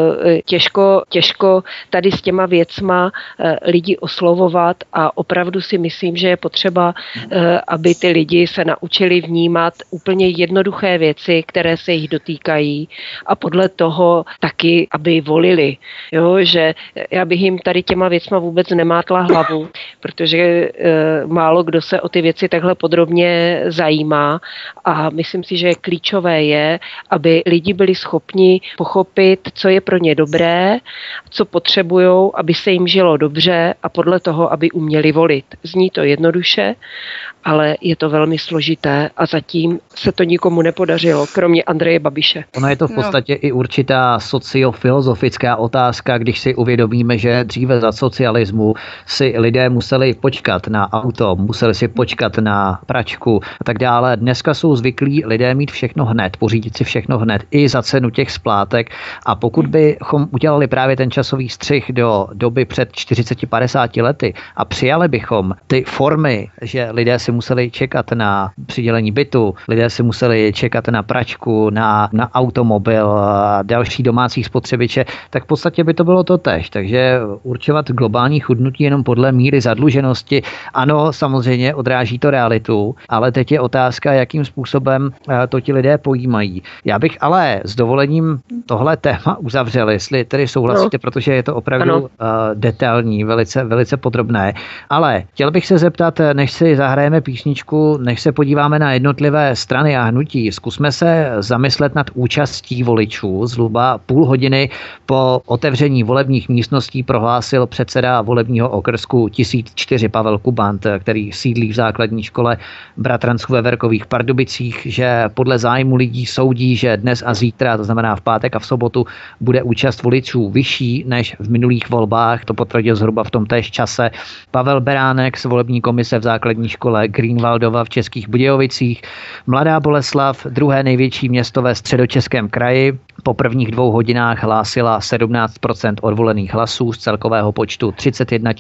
těžko tady s těma věcma lidi oslovovat a opravdu si myslím, že je potřeba, aby ty lidi se naučili vnímat úplně jednoduché věci, které se jich dotýkají a podle toho taky, aby volili. Jo, že já bych jim tady těma věcma vůbec nemátla hlavu, protože málo kdo se o ty věci takhle podrobně zajímá a myslím si, že klíčové je, aby lidi byli schopni pochopit, co je pro ně dobré, co potřebujou, aby se jim žilo dobře a podle toho, aby uměli volit. Zní to jednoduše, ale je to velmi složité a zatím se to nikomu nepodařilo, kromě Andreje Babiše. Ono je to v podstatě i určitá sociofilozofická otázka, když si uvědomíme, že dříve za socialismu si lidé museli počkat na auto, museli si počkat na pračku a tak dále. Dneska jsou zvyklí lidé mít všechno hned, pořídit si všechno hned i za cenu těch splátek a pokud bychom udělali právě ten časový střih do doby před 40-50 lety a přijali bychom ty formy, že lidé si museli čekat na přidělení bytu, lidé si museli čekat na pračku, na automobil a další domácí spotřebiče, tak v podstatě by to bylo totéž. Takže určovat globální chudnutí jenom podle míry zadluženosti, ano, samozřejmě odráží to realitu, ale teď je otázka, jakým způsobem to ti lidé pojímají. Já bych ale s dovolením tohle téma uzavřel, jestli tedy souhlasíte, protože je to opravdu detailní, velice, velice podrobné. Ale chtěl bych se zeptat, než si zahrajeme písničku, než se podíváme na jednotlivé strany a hnutí, zkusme se zamyslet nad účastí voličů. Zhruba půl hodiny po otevření volebních místností prohlásil předseda volebního okrsku 1004 Pavel Kubant, který sídlí v základní škole Bratranců ve Verkových Pardubicích, že podle zájmu lidí soudí, že dnes a zítra, to znamená v pátek a v sobotu, bude účast voličů vyšší než v minulých volbách. To potvrdil zhruba v tom též čase Pavel Beránek z volební komise v základní škole Greenwaldova v Českých Budějovicích. Mladá Boleslav, druhé největší město ve Středočeském kraji, po prvních 2 hodinách hlásila 17% odvolených hlasů z celkového počtu 31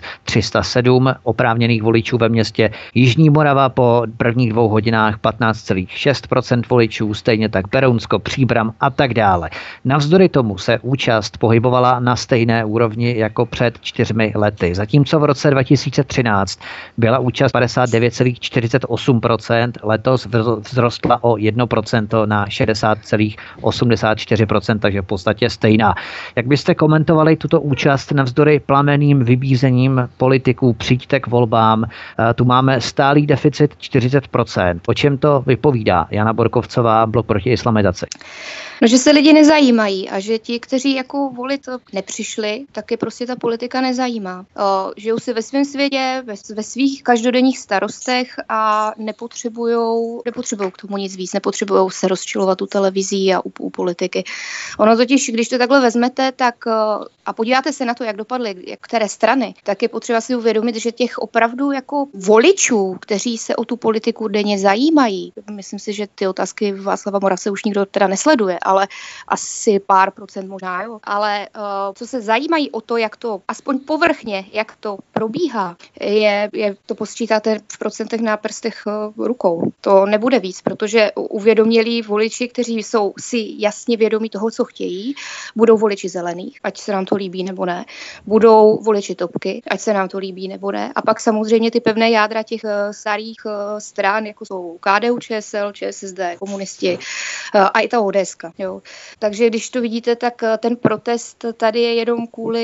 307 oprávněných voličů ve městě. Jižní Morava po prvních 2 hodinách 15,6% voličů, stejně tak Berounsko, Příbram a tak dále. Navzdory tomu se účast pohybovala na stejné úrovni jako před 4 lety. Zatímco v roce 2013 byla účast 59,48%, letos vzrostla o 1% na 60,84%, takže v podstatě stejná. Jak byste komentovali tuto účast navzdory plamenným vybízením politiků přijďte k volbám? Tu máme stálý deficit 40%. O čem to vypovídá? Jana Borkovcová, Blok proti islamizaci. No, že se lidi nezajímají a že ti, kteří jako volit nepřišli, tak je prostě ta politika nezajímá. Žijou si ve svém světě, ve svých každodenních starostech a nepotřebujou k tomu nic víc, nepotřebujou se rozčilovat u televizí a u politiky. Ono totiž, když to takhle vezmete, tak a podíváte se na to, jak dopadly které strany, tak je potřeba si uvědomit, že těch opravdu jako voličů, kteří se o tu politiku denně zajímají, myslím si, že ty otázky Václava Moravce už nikdo teda nesleduje, ale asi pár procent možná, jo. Ale co se zajímají o to, jak to, aspoň povrchně, jak to probíhá, je to posčítáte v procentech na prstech rukou. To nebude víc, protože uvědomělí voliči, kteří jsou si jasně vědomí toho, co chtějí, budou voliči zelených, ať se nám to líbí nebo ne, budou voliči topky, ať se nám to líbí nebo ne. A pak samozřejmě ty pevné jádra těch starých stran, jako jsou KDU, ČSL, ČSSD, komunisti a i ta ODSka. Jo. Takže když to vidíte, tak ten protest tady je jenom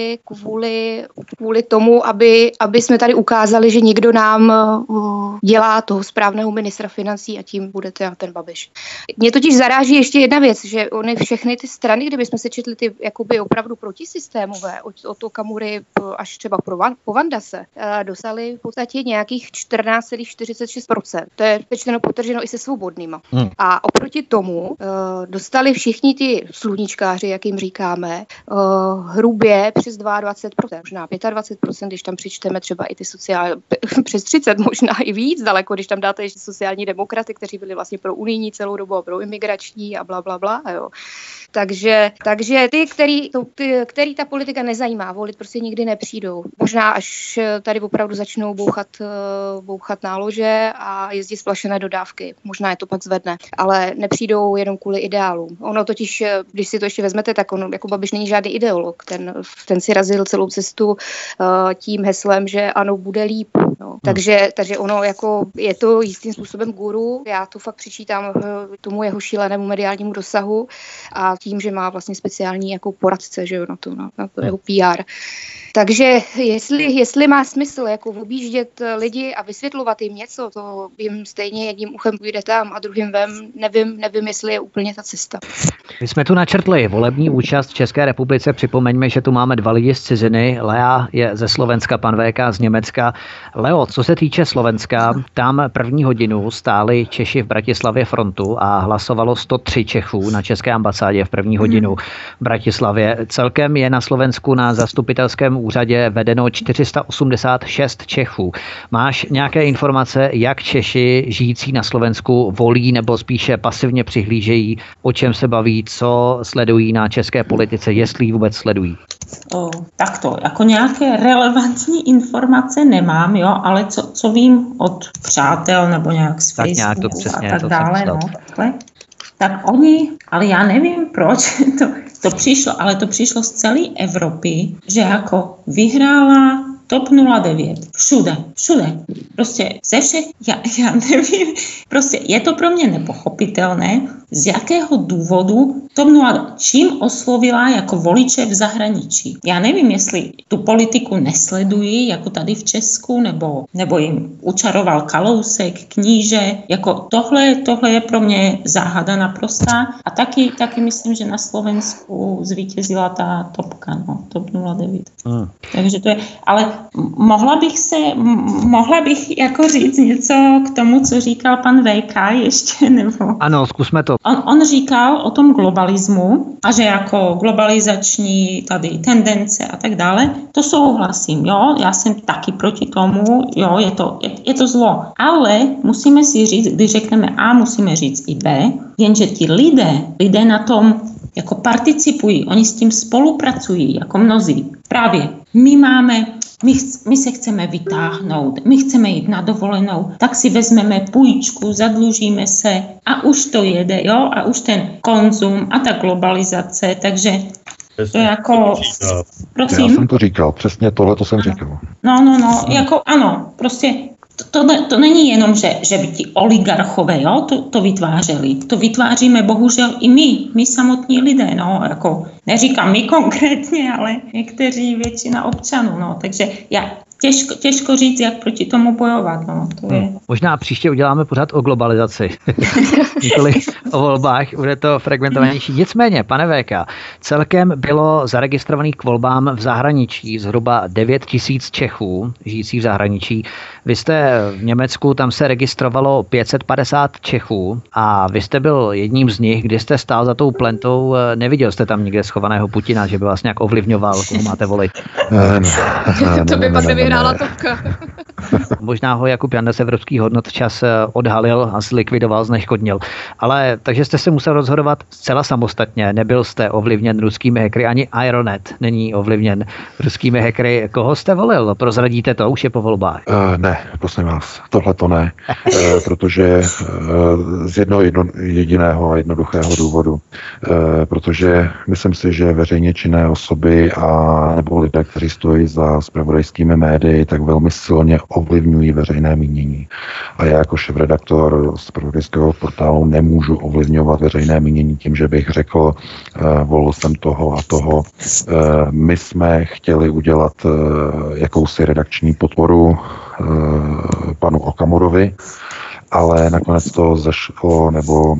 kvůli tomu, aby jsme tady ukázali, že někdo nám dělá toho správného ministra financí a tím bude ten Babiš. Mě totiž zaráží ještě jedna věc, že ony všechny ty strany, kdybychom se četli ty jakoby opravdu protisystémové, od Okamury až třeba po Vandase, dosaly v podstatě nějakých 14,46%. To je pečteno potrženo i se Svobodnýma. A oproti tomu dostali všichni ty sluníčkáři, jak jim říkáme, hrubě přes 22%, možná 25%, když tam přičteme třeba i ty přes 30, možná i víc daleko, když tam dáte ještě sociální demokraty, kteří byli vlastně pro unijní celou dobu a pro imigrační a blablabla, jo. Takže ty, který ta politika nezajímá, volit prostě nikdy nepřijdou. Možná až tady opravdu začnou bouchat nálože a jezdit splašené dodávky. Možná je to pak zvedne, ale nepřijdou jenom kvůli ideálům. Ono totiž, když si to ještě vezmete, tak on jako Babiš není žádný ideolog. Ten si razil celou cestu tím heslem, že ano, bude líp. No. Takže ono jako je to jistým způsobem guru. Já to fakt přičítám tomu jeho šílenému mediálnímu dosahu a tím, že má vlastně speciální jako poradce, že jo, na to jeho PR. Takže jestli má smysl jako objíždět lidi a vysvětlovat jim něco, to jim stejně jedním uchem půjde tam a druhým nevím, jestli je úplně ta cesta. My jsme tu načrtli volební účast v České republice. Připomeňme, že tu máme 2 lidi z ciziny. Lea je ze Slovenska, pan VK z Německa. Leo, co se týče Slovenska, tam první hodinu stáli Češi v Bratislavě frontu a hlasovalo 103 Čechů na české ambasádě v první hodinu v Bratislavě. Celkem je na Slovensku na zastupitelském úřadě vedeno 486 Čechů. Máš nějaké informace, jak Češi žijící na Slovensku volí nebo spíše pasivně přihlížejí, o čem se baví, co sledují na české politice, jestli vůbec sledují? Takto, jako nějaké relevantní informace nemám, jo, ale co vím od přátel nebo nějak z Facebooku a tak dále, no, takhle. Tak oni, ale já nevím proč, to přišlo, ale to přišlo z celé Evropy, že jako vyhrála TOP 09. Všude. Prostě ze všech, já nevím, prostě je to pro mě nepochopitelné, z jakého důvodu TOP 09, čím oslovila jako voliče v zahraničí. Já nevím, jestli tu politiku nesledují, jako tady v Česku, nebo jim učaroval Kalousek, Kníže, jako tohle je pro mě záhada naprostá a taky myslím, že na Slovensku zvítězila ta topka, no, TOP 09. Takže to je, ale mohla bych jako říct něco k tomu, co říkal pan VK ještě, nebo? Ano, zkusme to. On říkal o tom globalismu a že jako globalizační tady tendence a tak dále, to souhlasím, jo, já jsem taky proti tomu, jo, je to zlo. Ale musíme si říct, když řekneme A, musíme říct i B, jenže ti lidé na tom jako participují, oni s tím spolupracují, jako mnozí. Právě my se chceme vytáhnout, my chceme jít na dovolenou, tak si vezmeme půjčku, zadlužíme se a už to jede, jo, a už ten konzum a ta globalizace, takže to je jako, prosím. Já jsem to říkal, přesně tohle to jsem říkal. No, jako ano, prostě to není jenom, že by ti oligarchové, jo, to vytvářeli. To vytváříme bohužel i my samotní lidé, no, jako neříkám my konkrétně, ale někteří, většina občanů, no, takže těžko říct, jak proti tomu bojovat, no, to je. Možná příště uděláme pořád o globalizaci, nikoli o volbách, bude to fragmentovanější. Nicméně, pane VK, celkem bylo zaregistrovaných k volbám v zahraničí zhruba 9 000 Čechů žijících v zahraničí. Vy jste v Německu, tam se registrovalo 550 Čechů a vy jste byl jedním z nich, kdy jste stál za tou plentou, neviděl jste tam někde schovaného Putina, že by vás nějak ovlivňoval, koho máte volit? To by pak nevyhrála topka. Možná ho Jakub Janda z Evropských hodnot včas odhalil a zlikvidoval, zneškodnil. Ale takže jste se musel rozhodovat zcela samostatně, nebyl jste ovlivněn ruskými hackery, ani Ironet není ovlivněn ruskými hackery. Koho jste volil? Prozradíte to, už je po volbách. Ne, prosím vás, tohle to ne, protože z jednoho jediného a jednoduchého důvodu, protože myslím si, že veřejně činné osoby a nebo lidé, kteří stojí za zpravodajskými médii, tak velmi silně ovlivňují veřejné mínění. A já jako šéfredaktor zpravodajského portálu nemůžu ovlivňovat veřejné mínění tím, že bych řekl, volil jsem toho a toho. My jsme chtěli udělat jakousi redakční podporu panu Okamurovi, ale nakonec to zašlo, nebo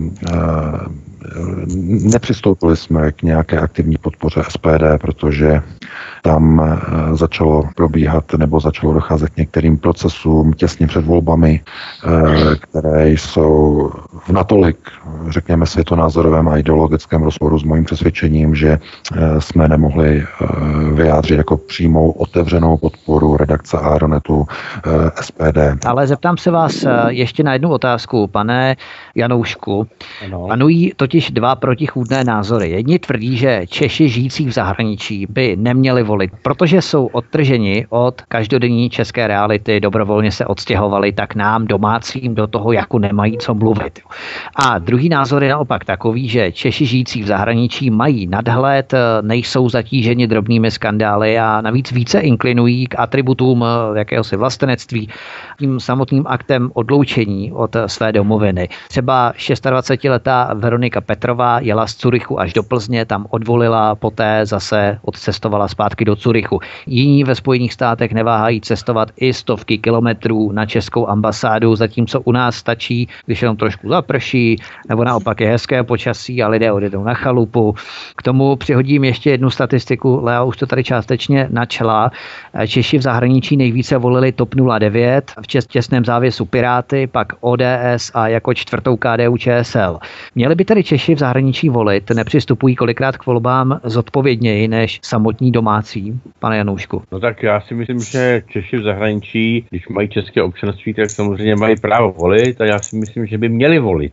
nepřistoupili jsme k nějaké aktivní podpoře SPD, protože tam začalo probíhat nebo začalo docházet k některým procesům těsně před volbami, které jsou v natolik, řekněme, světonázorovém a ideologickém rozporu s mojím přesvědčením, že jsme nemohli vyjádřit jako přímou otevřenou podporu redakce Aeronetu SPD. Ale zeptám se vás ještě na jednu otázku, pane Janoušku. Panují totiž totiž dva protichůdné názory. Jedni tvrdí, že Češi žijící v zahraničí by neměli volit, protože jsou odtrženi od každodenní české reality, dobrovolně se odstěhovali, tak nám domácím do toho jako nemají co mluvit. A druhý názor je naopak takový, že Češi žijící v zahraničí mají nadhled, nejsou zatíženi drobnými skandály a navíc více inklinují k atributům jakéhosi vlastenectví, tím samotným aktem odloučení od své domoviny. Třeba 26letá Veronika Petrová jela z Curychu až do Plzně, tam odvolila, poté zase odcestovala zpátky do Curychu. Jiní ve Spojených státech neváhají cestovat i stovky kilometrů na českou ambasádu, zatímco u nás stačí, když jenom trošku zaprší, nebo naopak je hezké počasí a lidé odjedou na chalupu. K tomu přihodím ještě jednu statistiku, Lea už to tady částečně načala. Češi v zahraničí nejvíce volili TOP 09, v těsném závěsu Piráty, pak ODS a jako čtvrtou KDU-ČSL. Měli by tedy Češi v zahraničí volit, nepřistupují kolikrát k volbám zodpovědněji než samotní domácí, pane Janoušku? No tak já si myslím, že Češi v zahraničí, když mají české občanství, tak samozřejmě mají právo volit a já si myslím, že by měli volit.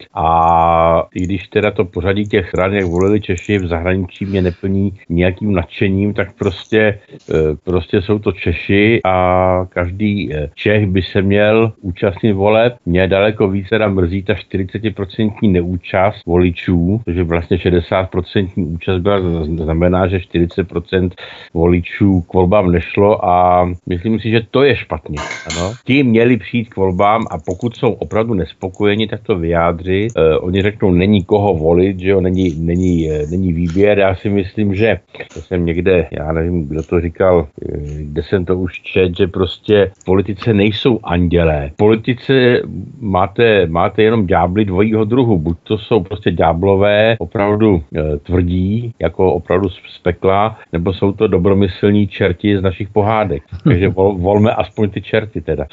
A i když teda to pořadí těch stran, jak volili Češi v zahraničí, mě neplní nějakým nadšením, tak prostě jsou to Češi a každý Čech by se měl účastnit voleb. Mě daleko více teda mrzí ta 40% neúčast voličů, protože vlastně 60% účast byla, znamená, že 40% voličů k volbám nešlo a myslím si, že to je špatně. Ano. Ti měli přijít k volbám a pokud jsou opravdu nespokojeni, tak to vyjádřit. Oni řeknou, není koho volit, že jo, není výběr. Já si myslím, že to jsem někde, já nevím, kdo to říkal, kde jsem to už čet, že prostě v politice nejsou andělé. V politice máte jenom ďábly dvojího druhu. Buď to jsou prostě ďáblové, opravdu tvrdí, jako opravdu z pekla, nebo jsou to dobromyslní čerti z našich pohádek. Takže volme aspoň ty čerty teda.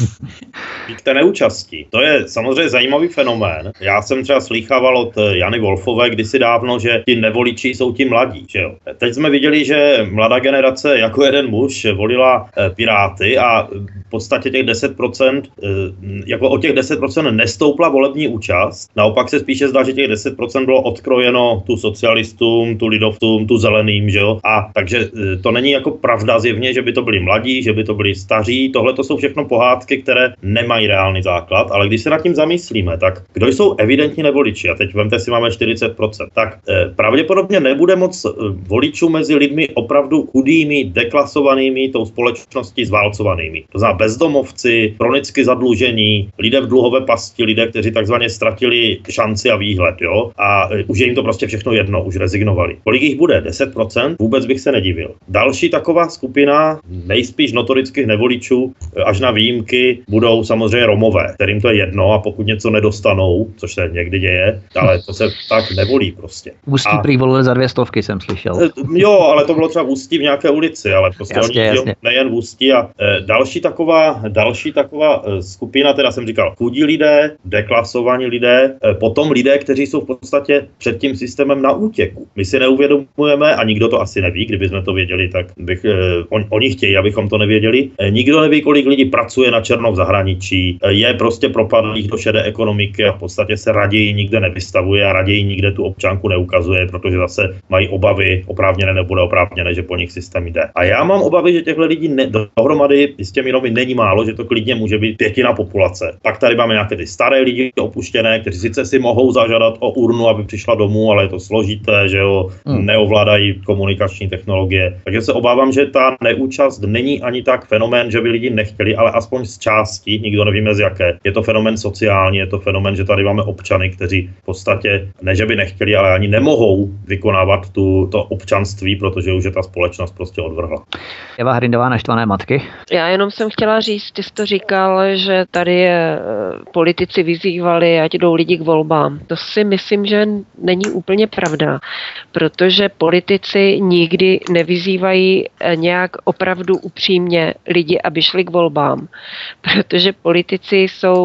K té neúčasti. To je samozřejmě zajímavý fenomén. Já jsem třeba slýchával od Jany Wolfové kdysi dávno, že ti nevoliči jsou ti mladí. Že jo? Teď jsme viděli, že mladá generace jako jeden muž volila Piráty a v podstatě těch 10%, jako o těch 10% nestoupla volební účast. Naopak se spíše zdá, že těch 10% bylo odkrojeno tu socialistům, tu lidovcům, tu zeleným, že jo. A takže to není jako pravda zjevně, že by to byli mladí, že by to byli staří. Tohle to jsou všechno pohádky, které nemají reálný základ, ale když se nad tím zamyslíme, tak kdo jsou evidentní nevoliči, a teď vemte si, máme 40%, tak pravděpodobně nebude moc voličů mezi lidmi opravdu chudými, deklasovanými, tou společností zválcovanými. To znamená bezdomovci, chronicky zadlužení, lidé v dluhové pasti, lidé, kteří takzvaně ztratili šanci a výhled, jo? A už je jim to prostě všechno jedno, už rezignovali. Kolik jich bude? 10%? Vůbec bych se nedivil. Další taková skupina nejspíš notorických nevoličů, až na výjimky, budou samozřejmě Romové, kterým to je jedno a pokud něco nedostanou, což se někdy děje, ale to se tak nevolí prostě. Ústí prý volili za 200, jsem slyšel. Jo, ale to bylo třeba v Ústí v nějaké ulici, ale prostě jasně. Nejen v Ústí a další taková skupina, teda jsem říkal, chudí lidé, deklasovaní lidé, potom lidé, kteří jsou v podstatě před tím systémem na útěku. My si neuvědomujeme, a nikdo to asi neví, kdybychom to věděli, tak oni chtějí, abychom to nevěděli. Nikdo neví, kolik lidí pracuje na černo v zahraničí, je prostě propadlých do šedé ekonomiky a v podstatě se raději nikde nevystavuje a raději nikde tu občanku neukazuje, protože zase mají obavy, oprávněné nebo neoprávněné, že po nich systém jde. A já mám obavy, že těchto lidí dohromady s těmi Romy není málo, že to klidně může být 1/5 populace. Pak tady máme nějaké ty staré lidi opuštěné, kteří sice si mohou zažádat o urnu, aby přišla domů, ale je to složité, že jo, neovládají komunikační technologie. Takže se obávám, že ta neúčast není ani tak fenomén, že by lidi nechtěli, ale aspoň z části, nikdo nevíme z jaké. Je to fenomén sociální, je to fenomén, že tady máme občany, kteří v podstatě ne, že by nechtěli, ale ani nemohou vykonávat to občanství, protože už je ta společnost prostě odvrhla. Eva Hrindová, Naštvané matky. Já jenom jsem chtěla říct, ty jsi to říkal, že tady politici vyzývali, ať jdou lidi k volbám. To si myslím, že není úplně pravda, protože politici nikdy nevyzývají nějak opravdu upřímně lidi, aby šli k volbám, protože politici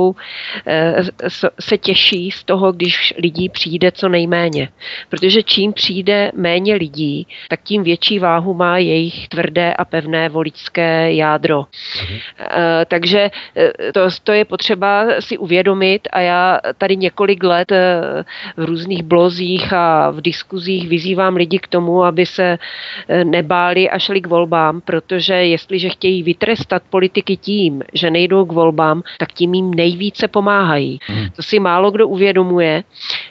se těší z toho, když lidí přijde co nejméně, protože čím přijde méně lidí, tak tím větší váhu má jejich tvrdé a pevné voličské jádro. Takže to je potřeba si uvědomit a já tady několik let v různých blozích a v diskuzích vyzývám lidi k tomu, aby se nebáli a šli k volbám, protože jestliže chtějí vytrestat politiky tím, že nejdou k volbám, tak tím jim nejvíce pomáhají. To si málo kdo uvědomuje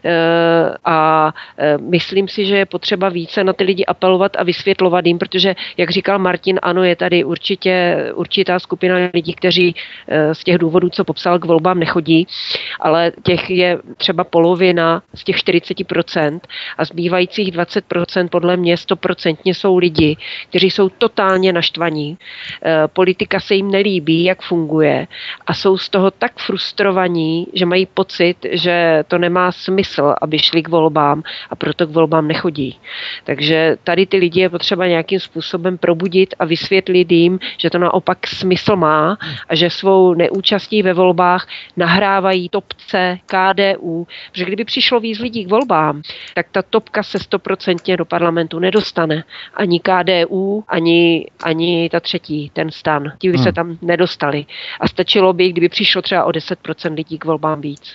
a myslím si, že je potřeba více na ty lidi apelovat a vysvětlovat jim, protože, jak říkal Martin, ano, je tady určitá skupina lidí, kteří z těch důvodů, co popsal, k volbám nechodí, ale těch je třeba polovina z těch 40% a zbývajících 20% podle mě 100% jsou lidi, kteří jsou totálně naštvaní. Politika se jim nelíbí, jak funguje a jsou z toho tak frustrovaní, že mají pocit, že to nemá smysl, aby šli k volbám a proto k volbám nechodí. Takže tady ty lidi je potřeba nějakým způsobem probudit a vysvětlit jim, že to naopak smysl má a že svou neúčastí ve volbách nahrávají topce KDU, protože kdyby přišlo víc lidí k volbám, tak ta topka se 100% do parlamentu nedostane. Ani KDU, ani ta třetí, ten STAN. Ti by se tam nedostali. A stačilo by, kdyby přišlo třeba o 10% lidí k volbám víc.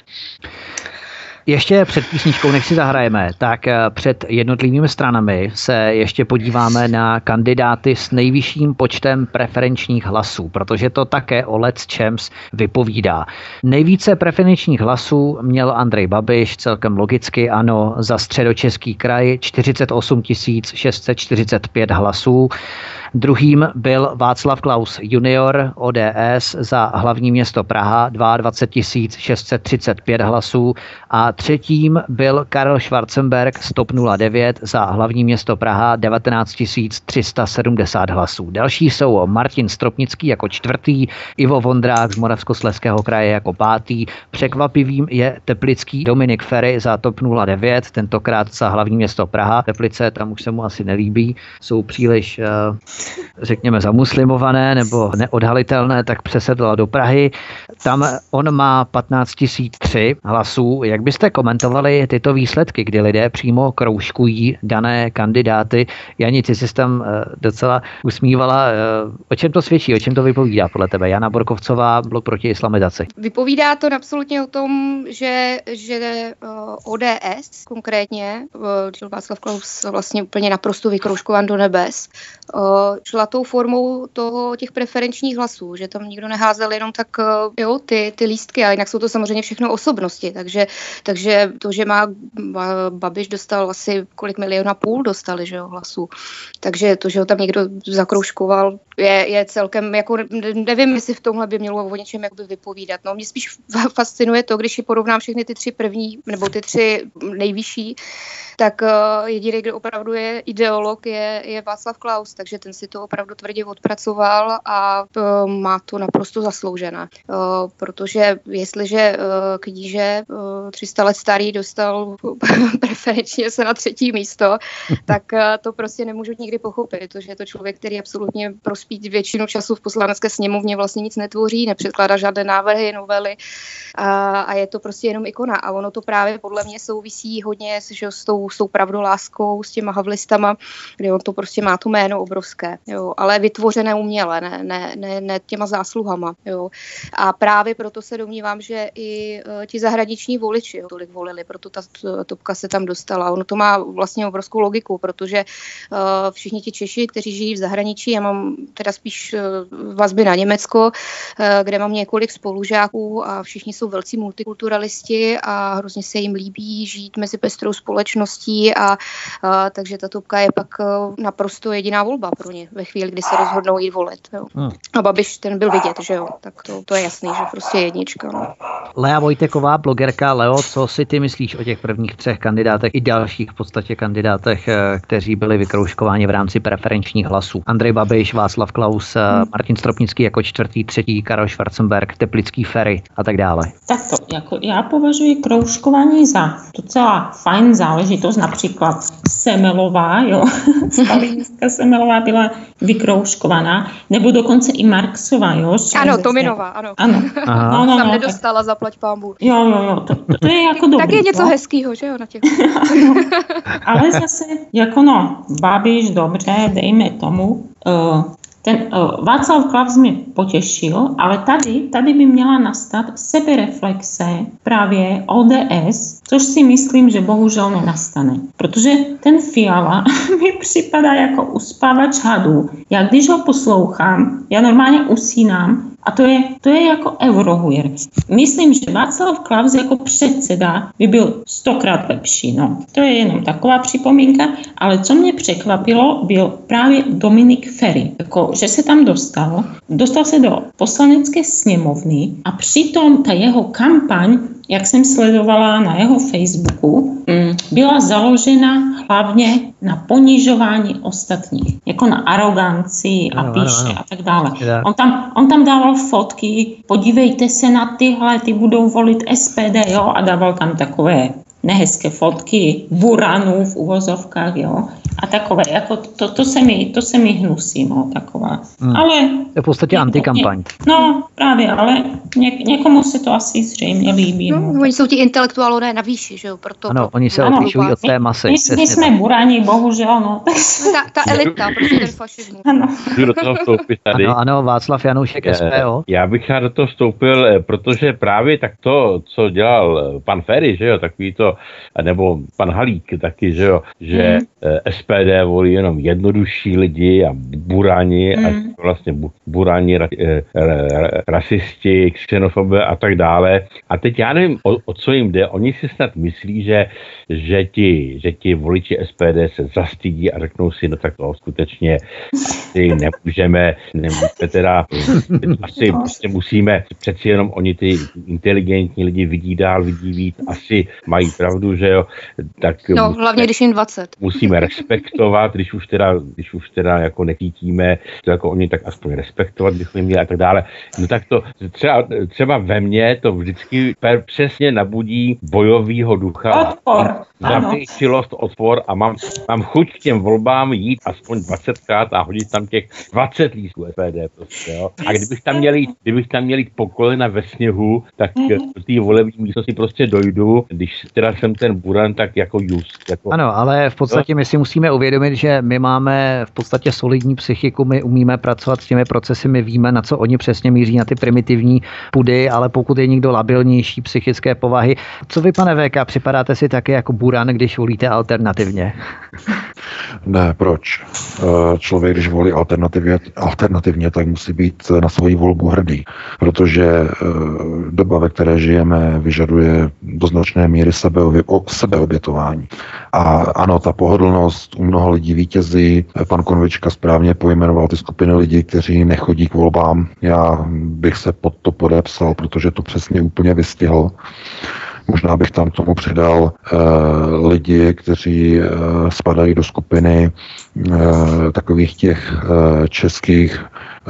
Ještě před písničkou, než si zahrajeme, tak před jednotlivými stranami se ještě podíváme na kandidáty s nejvyšším počtem preferenčních hlasů, protože to také o lecčems vypovídá. Nejvíce preferenčních hlasů měl Andrej Babiš, celkem logicky ano, za Středočeský kraj 48 645 hlasů. Druhým byl Václav Klaus junior ODS za hlavní město Praha 22 635 hlasů a třetím byl Karel Schwarzenberg z TOP 09 za hlavní město Praha 19 370 hlasů. Další jsou Martin Stropnický jako čtvrtý, Ivo Vondrák z Moravskoslezského kraje jako pátý. Překvapivým je teplický Dominik Feri za TOP 09, tentokrát za hlavní město Praha. Teplice, tam už se mu asi nelíbí, jsou příliš řekněme zamuslimované nebo neodhalitelné, tak přesedla do Prahy. Tam on má 15 003 hlasů. Jak byste komentovali tyto výsledky, kdy lidé přímo kroužkují dané kandidáty? Jani, ty jsi tam docela usmívala. O čem to svědčí? O čem to vypovídá podle tebe? Jana Borkovcová, Blok proti islamizaci. Vypovídá to absolutně o tom, že ODS konkrétně, Václav Klaus vlastně úplně naprosto vykroužkován do nebes, šla tou formou těch preferenčních hlasů, že tam nikdo neházel jenom tak ty lístky, ale jinak jsou to samozřejmě všechno osobnosti, takže to, že má Babiš dostal asi kolik 1,5 milionu dostali, že jo, hlasů, takže to, že ho tam někdo zakroužkoval, je celkem, jako nevím, jestli v tomhle by mělo o něčem jakoby vypovídat. No, mě spíš fascinuje to, když si porovnám všechny ty tři první, nebo ty tři nejvyšší, tak jediný, kdo opravdu je ideolog, je Václav Klaus, takže ten si to opravdu tvrdě odpracoval a má to naprosto zasloužené. Protože jestliže kníže 300 let starý dostal preferenčně se na 3. místo, tak to prostě nemůžu nikdy pochopit, protože je to člověk, který absolutně prospít většinu času v poslanecké sněmovně vlastně nic netvoří, nepředkládá žádné návrhy, novely a je to prostě jenom ikona. A ono to právě podle mě souvisí hodně s tou pravdoláskou, s těma havlistama, kde on to prostě má to jméno obrovské, jo, ale vytvořené uměle, ne těma zásluhama, jo. A právě proto se domnívám, že i ti zahraniční voliči tolik volili, proto ta topka se tam dostala. Ono to má vlastně obrovskou logiku, protože všichni ti Češi, kteří žijí v zahraničí, já mám teda spíš vazby na Německo, kde mám několik spolužáků a všichni jsou velcí multikulturalisti a hrozně se jim líbí žít mezi pestrou společností a takže ta topka je pak naprosto jediná volba pro ně ve chvíli, kdy se rozhodnou jít volit. Jo. A Babiš ten byl vidět, že jo, tak to je jasný, že prostě jednička. No. Lea Vojteková, blogerka. Leo, co si ty myslíš o těch prvních 3 kandidátech i dalších v podstatě kandidátech, kteří byli vykroužkováni v rámci preferenčních hlasů? Andrej Babiš, Václav Klaus, Martin Stropnický jako 4., 3., Karel Schwarzenberg, Teplický Feri a tak dále. Tak to, jako já považuji kroužkování za docela fajn záležitost, například Semelová, jo, Stalinská Semelová byla vykroužkovaná, nebo dokonce i Marksová, jo. Ano, Tominová, ano. Ano. No, tam nedostala, zaplať pánbůh. Jo, to je jako dobrý. Tak je něco hezkýho, že jo, na těch. Ale zase, jako Babiš, dobře, dejme tomu, ten Václav Klaus mě potěšil, ale tady by měla nastat sebereflexe právě ODS, což si myslím, že bohužel nenastane. Protože ten Fiala mi připadá jako uspávač hadů. Já když ho poslouchám, já normálně usínám a to je jako eurohujer. Myslím, že Václav Klaus jako předseda by byl 100krát lepší. No, to je jenom taková připomínka, ale co mě překvapilo, byl právě Dominik Feri, jako, že se tam dostal se do poslanecké sněmovny a přitom ta jeho kampaň, jak jsem sledovala na jeho Facebooku, byla založena hlavně na ponižování ostatních, jako na aroganci a píše a tak dále. On tam dával fotky, podívejte se na tyhle, ty budou volit SPD, jo, a dával tam takové nehezké fotky buranů v uvozovkách, jo. A takové, jako to se mi hnusí, no, taková. Ale to je v podstatě antikampaň. No, právě, ale někomu se to asi zřejmě líbí. No, oni jsou ti intelektuálové na výši, že jo, proto. Ano, oni se odlišují od té masy. My jsme burani, bohužel, no. Ta elita, prostě ten fašismus. Ano. Do toho vstoupit tady. Ano, Václav Janoušek, SPO. Já bych rád do toho vstoupil, protože právě tak to, co dělal pan Feri, že jo, takový to, nebo pan Halík taky, že jo, že SPD volí jenom jednodušší lidi a burani, a vlastně burani, rasisti, xenofobé a tak dále. A teď já nevím, o co jim jde. Oni si snad myslí, že ti voliči SPD se zastydí a řeknou si, no tak to skutečně asi nemůžeme teda, asi prostě musíme, přeci jenom oni ty inteligentní lidi vidí dál, vidí víc, asi mají pravdu, že jo. Tak no, hlavně když jim 20. Musíme respektovat, když už teda jako necítíme, to jako oni tak aspoň respektovat bychom měli a tak dále. No tak to třeba ve mně to vždycky přesně nabudí bojovýho ducha. Odpor. Zapříčilost, odpor a mám chuť k těm volbám jít aspoň 20krát a hodit tam těch 20 lístků SPD prostě, jo. A kdybych tam měl jít po kolena ve sněhu, tak do té volební místnosti prostě dojdu, když teda jsem ten buran, tak jako just. Jako, ano, ale v podstatě my si musíme uvědomit, že my máme v podstatě solidní psychiku, my umíme pracovat s těmi procesy, my víme, na co oni přesně míří, na ty primitivní pudy, ale pokud je někdo labilnější psychické povahy. Co vy, pane VK, připadáte si taky jako buran, když volíte alternativně? Ne, proč? Člověk, když volí alternativně, tak musí být na svoji volbu hrdý, protože doba, ve které žijeme, vyžaduje do značné míry sebeobětování. A ano, ta pohodlnost u mnoha lidí vítězí. Pan Konvička správně pojmenoval ty skupiny lidí, kteří nechodí k volbám. Já bych se pod to podepsal, protože to přesně úplně vystihl. Možná bych tam tomu přidal lidi, kteří spadají do skupiny takových těch českých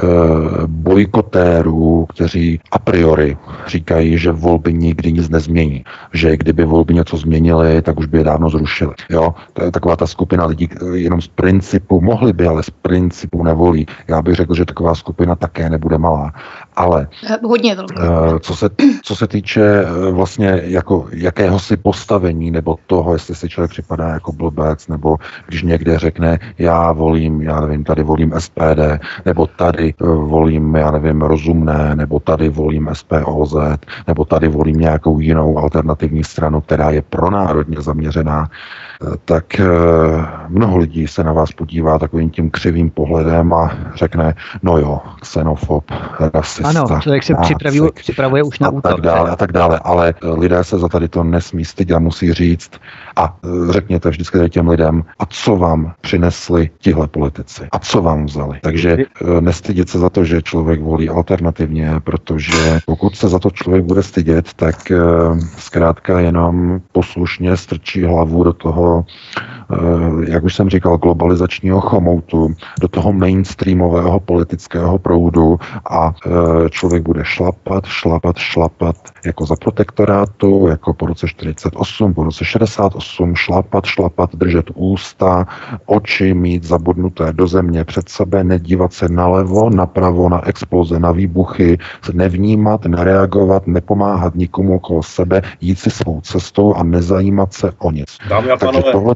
bojkotérů, kteří a priori říkají, že volby nikdy nic nezmění. Že kdyby volby něco změnily, tak už by je dávno zrušili. Jo? To je taková ta skupina lidí, jenom z principu, mohli by, ale z principu nevolí. Já bych řekl, že taková skupina také nebude malá. Ale hodně velká. Co se týče vlastně jako jakéhosi postavení, nebo toho, jestli si člověk připadá jako blbec, nebo když někde řekne, já nevím, tady volím SPD, nebo tady volím, já nevím, Rozumné, nebo tady volím SPOZ, nebo tady volím nějakou jinou alternativní stranu, která je pronárodně zaměřená, tak mnoho lidí se na vás podívá takovým tím křivým pohledem a řekne, no jo, xenofob, rasista. Ano, člověk se připravuje už na útok. A tak dále, ale lidé se za tady to nesmí stydět a musí říct a řekněte vždycky těm lidem, a co vám přinesli tihle politici, a co vám vzali. Takže nestydět se za to, že člověk volí alternativně, protože pokud se za to člověk bude stydět, tak zkrátka jenom poslušně strčí hlavu do toho, jak už jsem říkal, globalizačního chomoutu, do toho mainstreamového politického proudu a člověk bude šlapat jako za protektorátu, jako po roce 48, po roce 68, šlapat, držet ústa, oči mít zabodnuté do země před sebe, nedívat se nalevo, napravo, na exploze, na výbuchy, nevnímat, nereagovat, nepomáhat nikomu okolo sebe, jít si svou cestou a nezajímat se o nic. Dámy a pánové, takže tohle to chtějí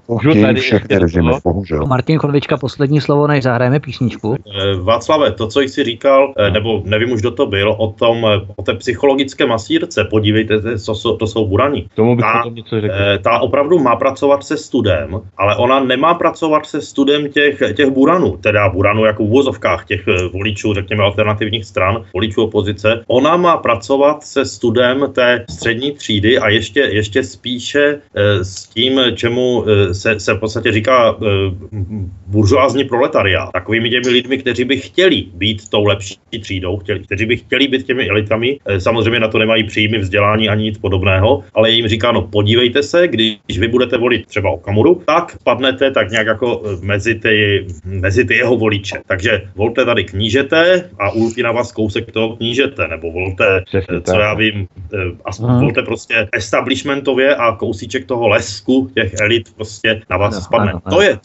nemění všechny režimy, bohužel. Martin Konvička, poslední slovo, než zahrajeme písničku. Václave, to, co jsi říkal, nebo nevím už, kdo to byl, o té psychologické masírce, podívejte, to jsou burani. Tomu bych potom něco řekl. Ta opravdu má pracovat se studem, ale ona nemá pracovat se studem těch buranů, teda buranů jako v uvozovkách těch voličů, řekněme, alternativních stran, voličů opozice. Ona má pracovat se studem té střední třídy a ještě spíše s tím, čemu se v podstatě říká buržoázní proletariát. Takovými těmi lidmi, kteří by chtěli být tou lepší třídou, kteří by chtěli být těmi elitami. Samozřejmě na to nemají příjmy, vzdělání ani nic podobného, ale jim říká, no podívejte se, když vy budete volit třeba Okamuru, tak padnete tak nějak jako mezi ty jeho voliče. Takže volte tady knížete a ulpí na vás kousek toho knížete, nebo volte, co já vím, aspoň volte prostě establishmentově a kousíček toho lesku těch elit prostě na vás spadne.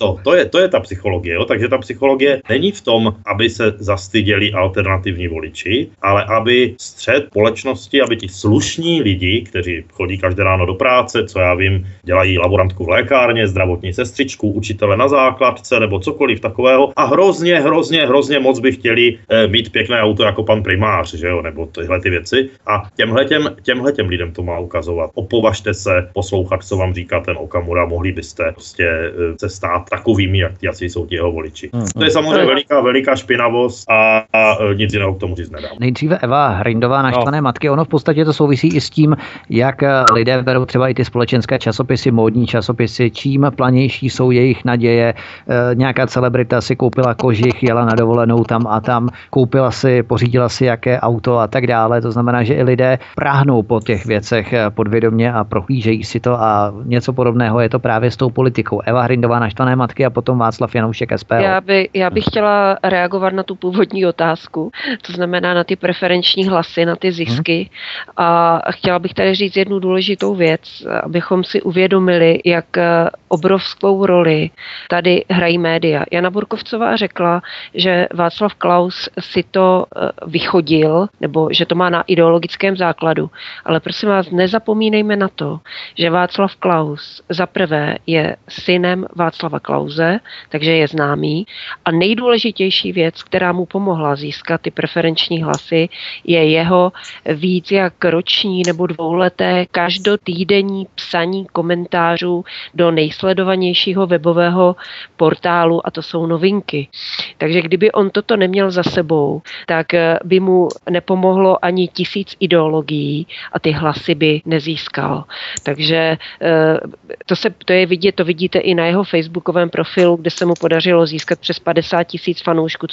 To je ta psychologie, jo? Takže ta psychologie není v tom, aby se zastyděli alternativní voliči, ale aby střed společnosti, aby ti slušní lidi, kteří chodí každé ráno do práce, co já vím, dělají laborantku v lékárně, zdravotní sestřičku, učitele na základce nebo cokoliv takového a hrozně moc by chtěli mít pěkné auto jako pan primář, že jo, nebo tyhle ty věci. A těmhletěm lidem to má ukazovat. Opovažte se poslouchat, co vám říká ten Okamura, mohli byste prostě se stát takovými, jak jsou ti jeho voliči. To je samozřejmě veliká špinavost a nic jiného k tomu říct nedám. Nejdříve Eva Hrindová, Naštvané matky, ono v podstatě to souvisí i s tím, jak lidé berou třeba i ty společenské časopisy, módní časopisy, čím planější jsou jejich naděje. Nějaká celebrita si koupila kožich, jela na dovolenou tam a tam, pořídila si jaké auto a tak dále. To znamená, že i lidé práhnou po těch věcech podvědomě a prohlížejí si to a něco podobného je to právě s tou politikou. Eva Hrindová, Naštvané matky a potom Václav Janoušek, SPO. Já bych chtěla reagovat na tu původní otázku, to znamená na ty preferenční hlasy, na ty zisky. A chtěla bych tady říct jednu důležitou věc, abychom si uvědomili, jak obrovskou roli tady hrají média. Jana Burkovcová řekla, že Václav Klaus si to vychodil, nebo že to má na ideologickém základu. Ale prosím vás, nezapomínejme na to, že Václav Klaus zaprvé je synem Václava Klause, takže je známý. A nejdůležitější věc, která mu pomohla získat ty preferenční hlasy, je jeho víc jak roční nebo dvouleté každotýdenní psaní komentářů do nejsledovanějšího webového portálu, a to jsou Novinky. Takže kdyby on toto neměl za sebou, tak by mu nepomohlo ani 1000 ideologií a ty hlasy by nezískal. Takže to je vidět, to vidíte i na jeho facebookovém profilu, kde se mu podařilo získat přes 50 000 fanoušků,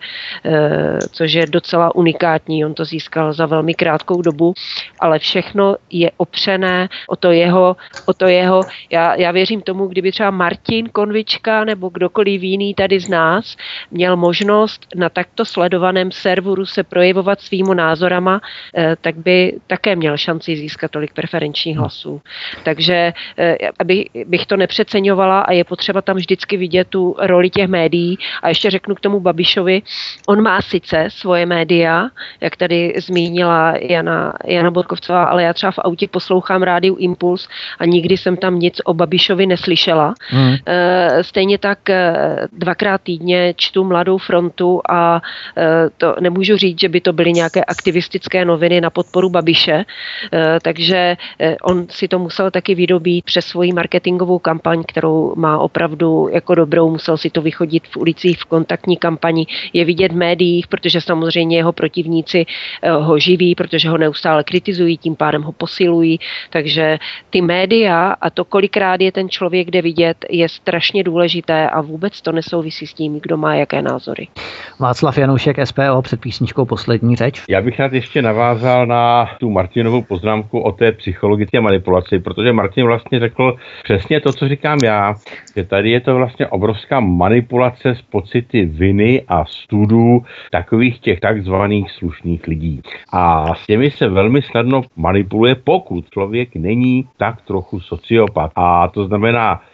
což je docela unikátní. On to získal za velmi krátkou dobu, ale všechno je opřené o to jeho. Já věřím tomu, kdyby třeba Martin Konvička nebo kdokoliv jiný tady z nás měl možnost na takto sledovaném serveru se projevovat svýmu názorama, tak by také měl šanci získat tolik preferenčních hlasů. Takže bych to nepřeceňovala a je potřeba tam vždycky vidět tu roli těch médií. A ještě řeknu k tomu Babišovi, on má sice svoje média, jak tady zmínila Jana Borkovcová, ale já třeba v autě poslouchám rádiu Impuls a nikdy jsem tam nic o Babišovi neslyšela. Stejně tak 2krát týdně čtu Mladou frontu a to nemůžu říct, že by to byly nějaké aktivistické noviny na podporu Babiše, takže on si to musel taky vydobít přes svoji marketingovou kampaň, kterou má opravdu jako dobrou, musel si to vychodit v ulicích, v kontaktní kampani, je vidět v médiích, protože samozřejmě jeho protivníci ho živí, protože ho neustále kritizují, tím pádem ho posilují, takže ty média a to, kolikrát je ten člověk kde vidět, je strašně důležité a vůbec to nesouvisí s tím, kdo má jaké názory. Václav Janoušek, SPO, před písničkou poslední řeč. Já bych rád ještě navázal na tu Martinovou poznámku o té psychologické manipulaci, protože Martin vlastně řekl přesně to, co říkám já, že tady je to vlastně obrovská manipulace s pocity viny a studů takových těch takzvaných slušných lidí. A s těmi se velmi snadno manipuluje, pokud člověk není tak trochu sociopat. A to znamená,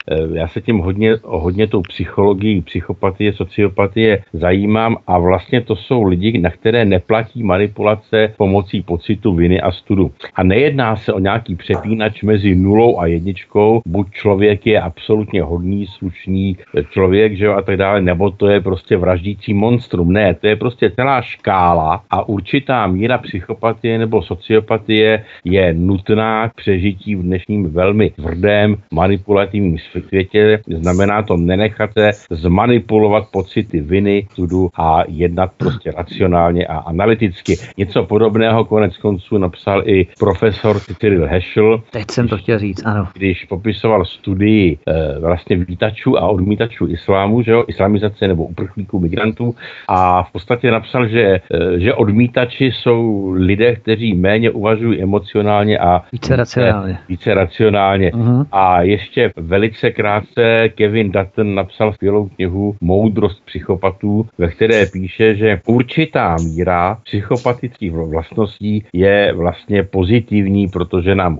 Já se tím hodně tou psychologií, psychopatie, sociopatie zajímám a vlastně to jsou lidi, na které neplatí manipulace pomocí pocitu viny a studu. A nejedná se o nějaký přepínač mezi 0 a 1, buď člověk je absolutně hodný, slušný člověk, že jo, a tak dále, nebo to je prostě vraždící monstrum. Ne, to je prostě celá škála a určitá míra psychopatie nebo sociopatie je nutná k přežití v dnešním velmi tvrdém manipulativním světě. Znamená to nenechat se zmanipulovat pocity viny, studu a jednat prostě racionálně a analyticky. Něco podobného konec konců napsal i profesor Cyril Heschel. Teď jsem to chtěl říct, ano. Když popisoval studii vlastně vítačů a odmítačů islámu, že jo, islamizace nebo uprchlíků, migrantů, a v podstatě napsal, že odmítači jsou lidé, kteří méně uvažují emocionálně a více racionálně. Uh-huh. A ještě velice krátce Kevin Dutton napsal skvělou knihu Moudrost psychopatů, ve které píše, že určitá míra psychopatických vlastností je vlastně pozitivní, protože nám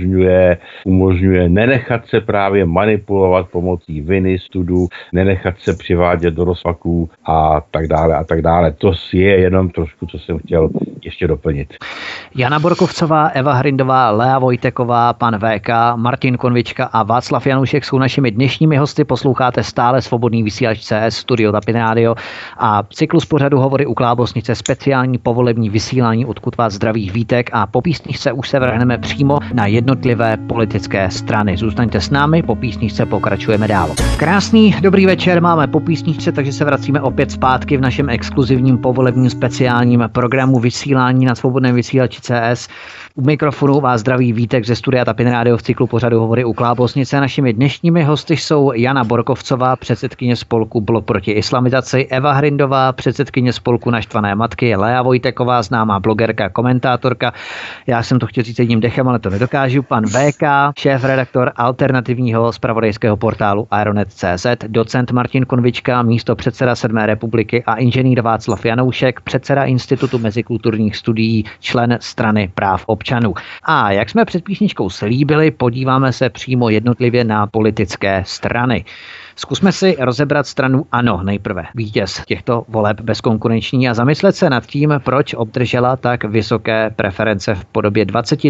umožňuje nenechat se právě manipulovat pomocí viny, studu, nenechat se přivádět do rozpaků a tak dále a tak dále. To je jenom trošku, co jsem chtěl ještě doplnit. Jana Borkovcová, Eva Hrindová, Lea Vojteková, pan VK, Martin Konvička a Václav Janoušek jsou našimi dnešními hosty. Posloucháte stále Svobodný vysílač CS, Studio Tapin Radio a cyklus pořadu Hovory u Klábosnice, speciální povolební vysílání, odkud vás zdraví Vítek, a po písničce už se vrhneme přímo na jednotlivé politické strany. Zůstaňte s námi, po písničce pokračujeme dál. Krásný dobrý večer, máme po písničce, takže se vracíme opět zpátky v našem exkluzivním povolebním speciálním programu vysílání na Svobodném vysílači CS. U mikrofonu vás zdraví Vítek ze Studia Tapin Radio v cyklu pořadu Hovory u Klábosnice. Našimi dnešními hosty jsou Jana Borkovcová, předsedkyně spolku Blok proti islamizaci, Eva Hrindová, předsedkyně spolku Naštvané matky, Lea Vojteková, známá blogerka, komentátorka. Já jsem to chtěl říct jedním dechem, ale to nedokážu. Pan VK, šéf-redaktor alternativního zpravodajského portálu Aeronet.cz, docent Martin Konvička, místopředseda 7. republiky a inženýr Václav Janoušek, předseda Institutu mezikulturních studií, člen Strany práv občanů. A jak jsme před písničkou slíbili, podíváme se přímo jednotlivě na politické strany. Zkusme si rozebrat stranu ANO nejprve, vítěz těchto voleb bezkonkurenční, a zamyslet se nad tím, proč obdržela tak vysoké preference v podobě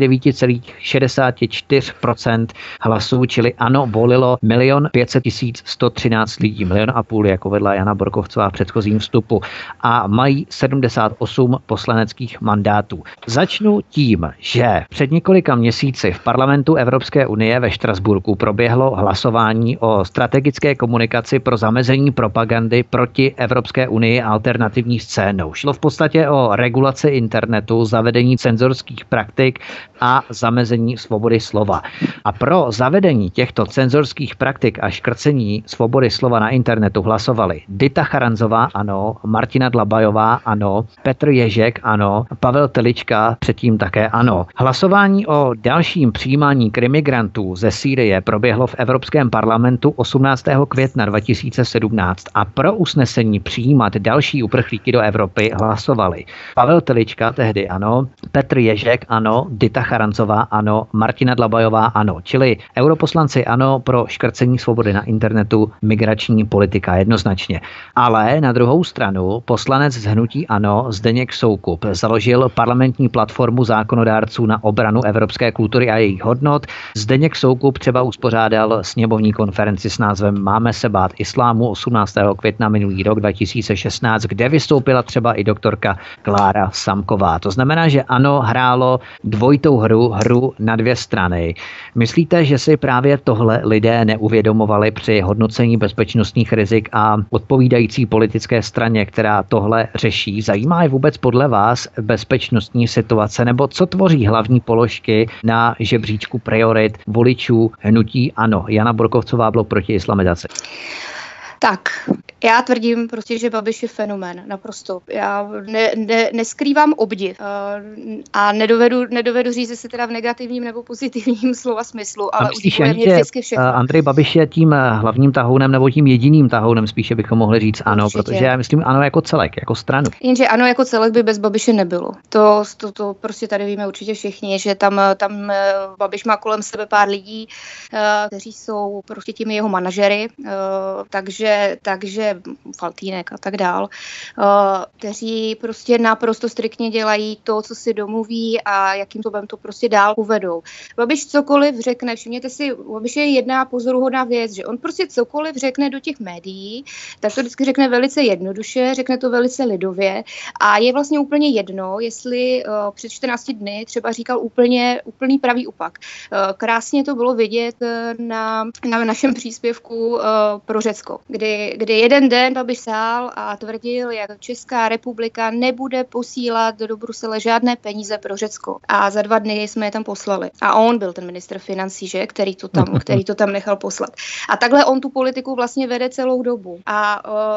29,64% hlasů, čili ANO volilo 1 500 113 lidí, 1,5 milionu, jako vedla Jana Borkovcová v předchozím vstupu, a mají 78 poslaneckých mandátů. Začnu tím, že před několika měsíci v parlamentu Evropské unie ve Štrasburku proběhlo hlasování o strategické komunikaci pro zamezení propagandy proti Evropské unii alternativní scénou. Šlo v podstatě o regulaci internetu, zavedení cenzorských praktik a zamezení svobody slova. A pro zavedení těchto cenzorských praktik a škrcení svobody slova na internetu hlasovali Dita Charanzová, ano, Martina Dlabajová, ano, Petr Ježek, ano, Pavel Telička, předtím také ano. Hlasování o dalším přijímání imigrantů ze Sýrie proběhlo v Evropském parlamentu 18. května 2017 a pro usnesení přijímat další uprchlíky do Evropy hlasovali Pavel Telička, tehdy ano, Petr Ježek, ano, Dita Charanzová, ano, Martina Dlabajová, ano, čili europoslanci ano pro škrcení svobody na internetu, migrační politika jednoznačně. Ale na druhou stranu poslanec z hnutí ANO Zdeněk Soukup založil parlamentní platformu zákonodárců na obranu evropské kultury a jejich hodnot. Zdeněk Soukup třeba uspořádal sněmovní konferenci s názvem Máme se bát islámu 18. května minulý rok 2016, kde vystoupila třeba i doktorka Klára Samková. To znamená, že ANO hrálo dvojitou hru na dvě strany. Myslíte, že si právě tohle lidé neuvědomovali při hodnocení bezpečnostních rizik a odpovídající politické straně, která tohle řeší? Zajímá je vůbec podle vás bezpečnostní situace, nebo co tvoří hlavní položky na žebříčku priorit voličů hnutí ANO? Jana Borkovcová, Blok proti islamizaci. Tak, Já tvrdím prostě, že Babiš je fenomén, naprosto. Já neskrývám obdiv a nedovedu říct, jestli teda v negativním nebo pozitivním slova smyslu, ale udivuje mě vždycky všechno. Andrej Babiš je tím hlavním tahounem nebo tím jediným tahounem, spíše bychom mohli říct ANO, protože já myslím ANO jako celek, jako stranu. Jenže ANO jako celek by bez Babiše nebylo. To prostě tady víme určitě všichni, že tam Babiš má kolem sebe pár lidí, kteří jsou prostě těmi jeho manažery, takže Faltýnek a tak dál, kteří prostě naprosto striktně dělají to, co si domluví a jakým způsobem to prostě dál uvedou. Babiš cokoliv řekne, všimněte si, Babiš je jedna pozoruhodná věc, že on prostě cokoliv řekne do těch médií, tak to vždycky řekne velice jednoduše, řekne to velice lidově a je vlastně úplně jedno, jestli před 14 dny třeba říkal úplný pravý opak. Krásně to bylo vidět na našem příspěvku pro Řecko, kdy jeden den Babiš sál a tvrdil, jak Česká republika nebude posílat do Brusele žádné peníze pro Řecko. A za 2 dny jsme je tam poslali. A on byl ten ministr financí, že, který to tam nechal poslat. A takhle on tu politiku vlastně vede celou dobu. A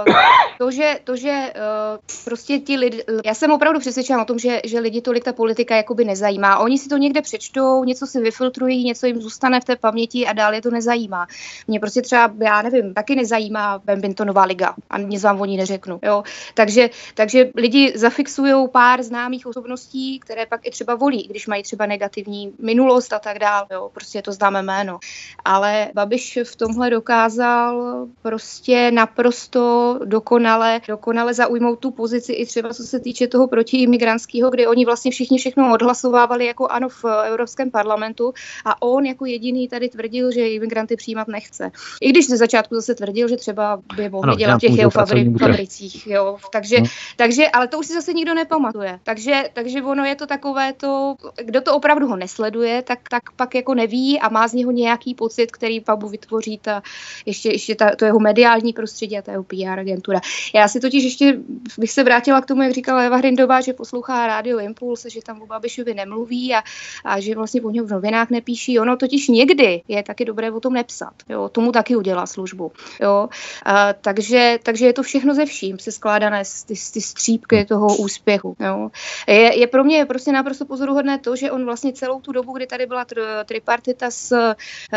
to, že prostě ti lidi, já jsem opravdu přesvědčena o tom, že lidi tolik ta politika jakoby nezajímá. Oni si to někde přečtou, něco si vyfiltrují, něco jim zůstane v té paměti a dál je to nezajímá. Mě prostě třeba, já nevím, taky nezajímá badmintonová liga a nic vám o ní neřeknu. Jo? Takže lidi zafixují pár známých osobností, které pak i třeba volí, když mají třeba negativní minulost a tak dál. Jo? Prostě to známe jméno. Ale Babiš v tomhle dokázal prostě naprosto dokonale zaujmout tu pozici i třeba co se týče toho protiimigrantského, kdy oni vlastně všichni všechno odhlasovávali jako ano v Evropském parlamentu a on jako jediný tady tvrdil, že imigranty přijímat nechce. I když ze začátku zase tvrdil, že třeba by mohli dělat v těch jeho fabricích. Jo. Takže, ale to už si zase nikdo nepamatuje. Takže ono je to takové to, kdo to opravdu ho nesleduje, tak pak jako neví a má z něho nějaký pocit, který Pabu vytvoří ještě to jeho mediální prostředí a ta jeho PR agentura. Já si totiž ještě bych se vrátila k tomu, jak říkala Eva Hrindová, že poslouchá Rádio Impuls, že tam o Babišovi nemluví a že vlastně o něm v novinách nepíší. Ono totiž někdy je taky dobré o tom nepsat. Jo, tomu taky udělá službu. Jo. Takže je to všechno ze vším se skládané ty střípky toho úspěchu. Jo. Je pro mě prostě naprosto pozoruhodné to, že on vlastně celou tu dobu, kdy tady byla tripartita s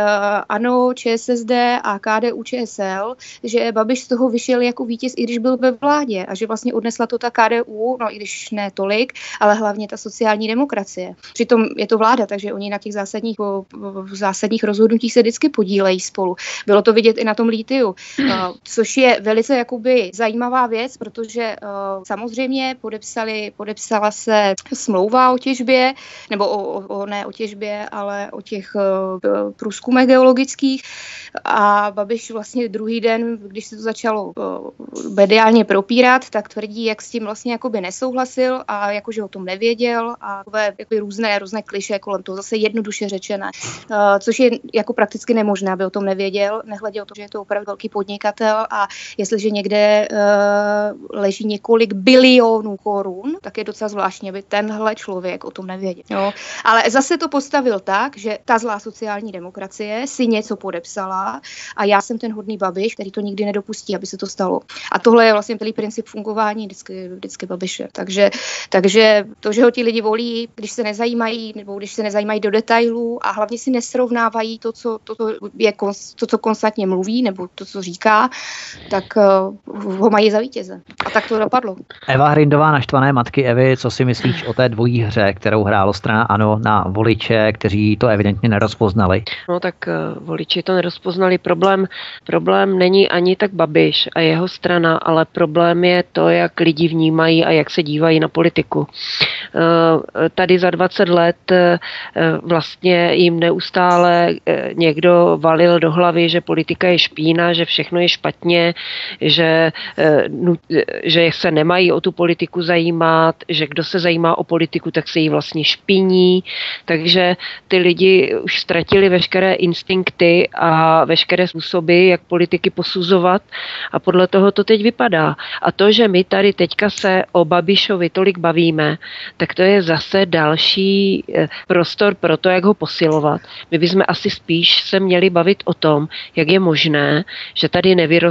ANO, ČSSD a KDU ČSL, že Babiš z toho vyšel jako vítěz, i když byl ve vládě a že vlastně odnesla to ta KDU, no i když ne tolik, ale hlavně ta sociální demokracie. Přitom je to vláda, takže oni na těch zásadních rozhodnutích se vždycky podílejí spolu. Bylo to vidět i na tom litiu, což je velice jakoby zajímavá věc, protože samozřejmě podepsala se smlouva o těžbě, nebo ne o těžbě, ale o těch průzkumech geologických a Babiš vlastně druhý den, když se to začalo mediálně propírat, tak tvrdí, jak s tím vlastně jakoby nesouhlasil a jakože o tom nevěděl a takové různé klišé kolem toho, zase jednoduše řečené, což je jako prakticky nemožné, aby o tom nevěděl, nehledě o to, že je to opravdu velký podnikatel a jestliže někde leží několik bilionů korun, tak je docela zvláštní, aby tenhle člověk o tom nevěděl. Jo? Ale zase to postavil tak, že ta zlá sociální demokracie si něco podepsala a já jsem ten hodný Babiš, který to nikdy nedopustí, aby se to stalo. A tohle je vlastně celý princip fungování vždycky Babiše. Takže to, že ho ti lidi volí, když se nezajímají, nebo když se nezajímají do detailů a hlavně si nesrovnávají to, co konstantně mluví, nebo to, co říká, tak ho mají za vítěze. A tak to dopadlo. Eva Hrindová, naštvané matky Evy, co si myslíš o té dvojí hře, kterou hrálo strana ANO na voliče, kteří to evidentně nerozpoznali? No tak voliči to nerozpoznali. Problém není ani tak Babiš a jeho strana, ale problém je to, jak lidi vnímají a jak se dívají na politiku. Tady za 20 let vlastně jim neustále někdo valil do hlavy, že politika je špína, že všechno je špatně, že se nemají o tu politiku zajímat, že kdo se zajímá o politiku, tak se jí vlastně špiní. Takže ty lidi už ztratili veškeré instinkty a veškeré způsoby, jak politiky posuzovat a podle toho to teď vypadá. A to, že my tady teďka se o Babišovi tolik bavíme, tak to je zase další prostor pro to, jak ho posilovat. My bychom asi spíš se měli bavit o tom, jak je možné, že tady nevyrostl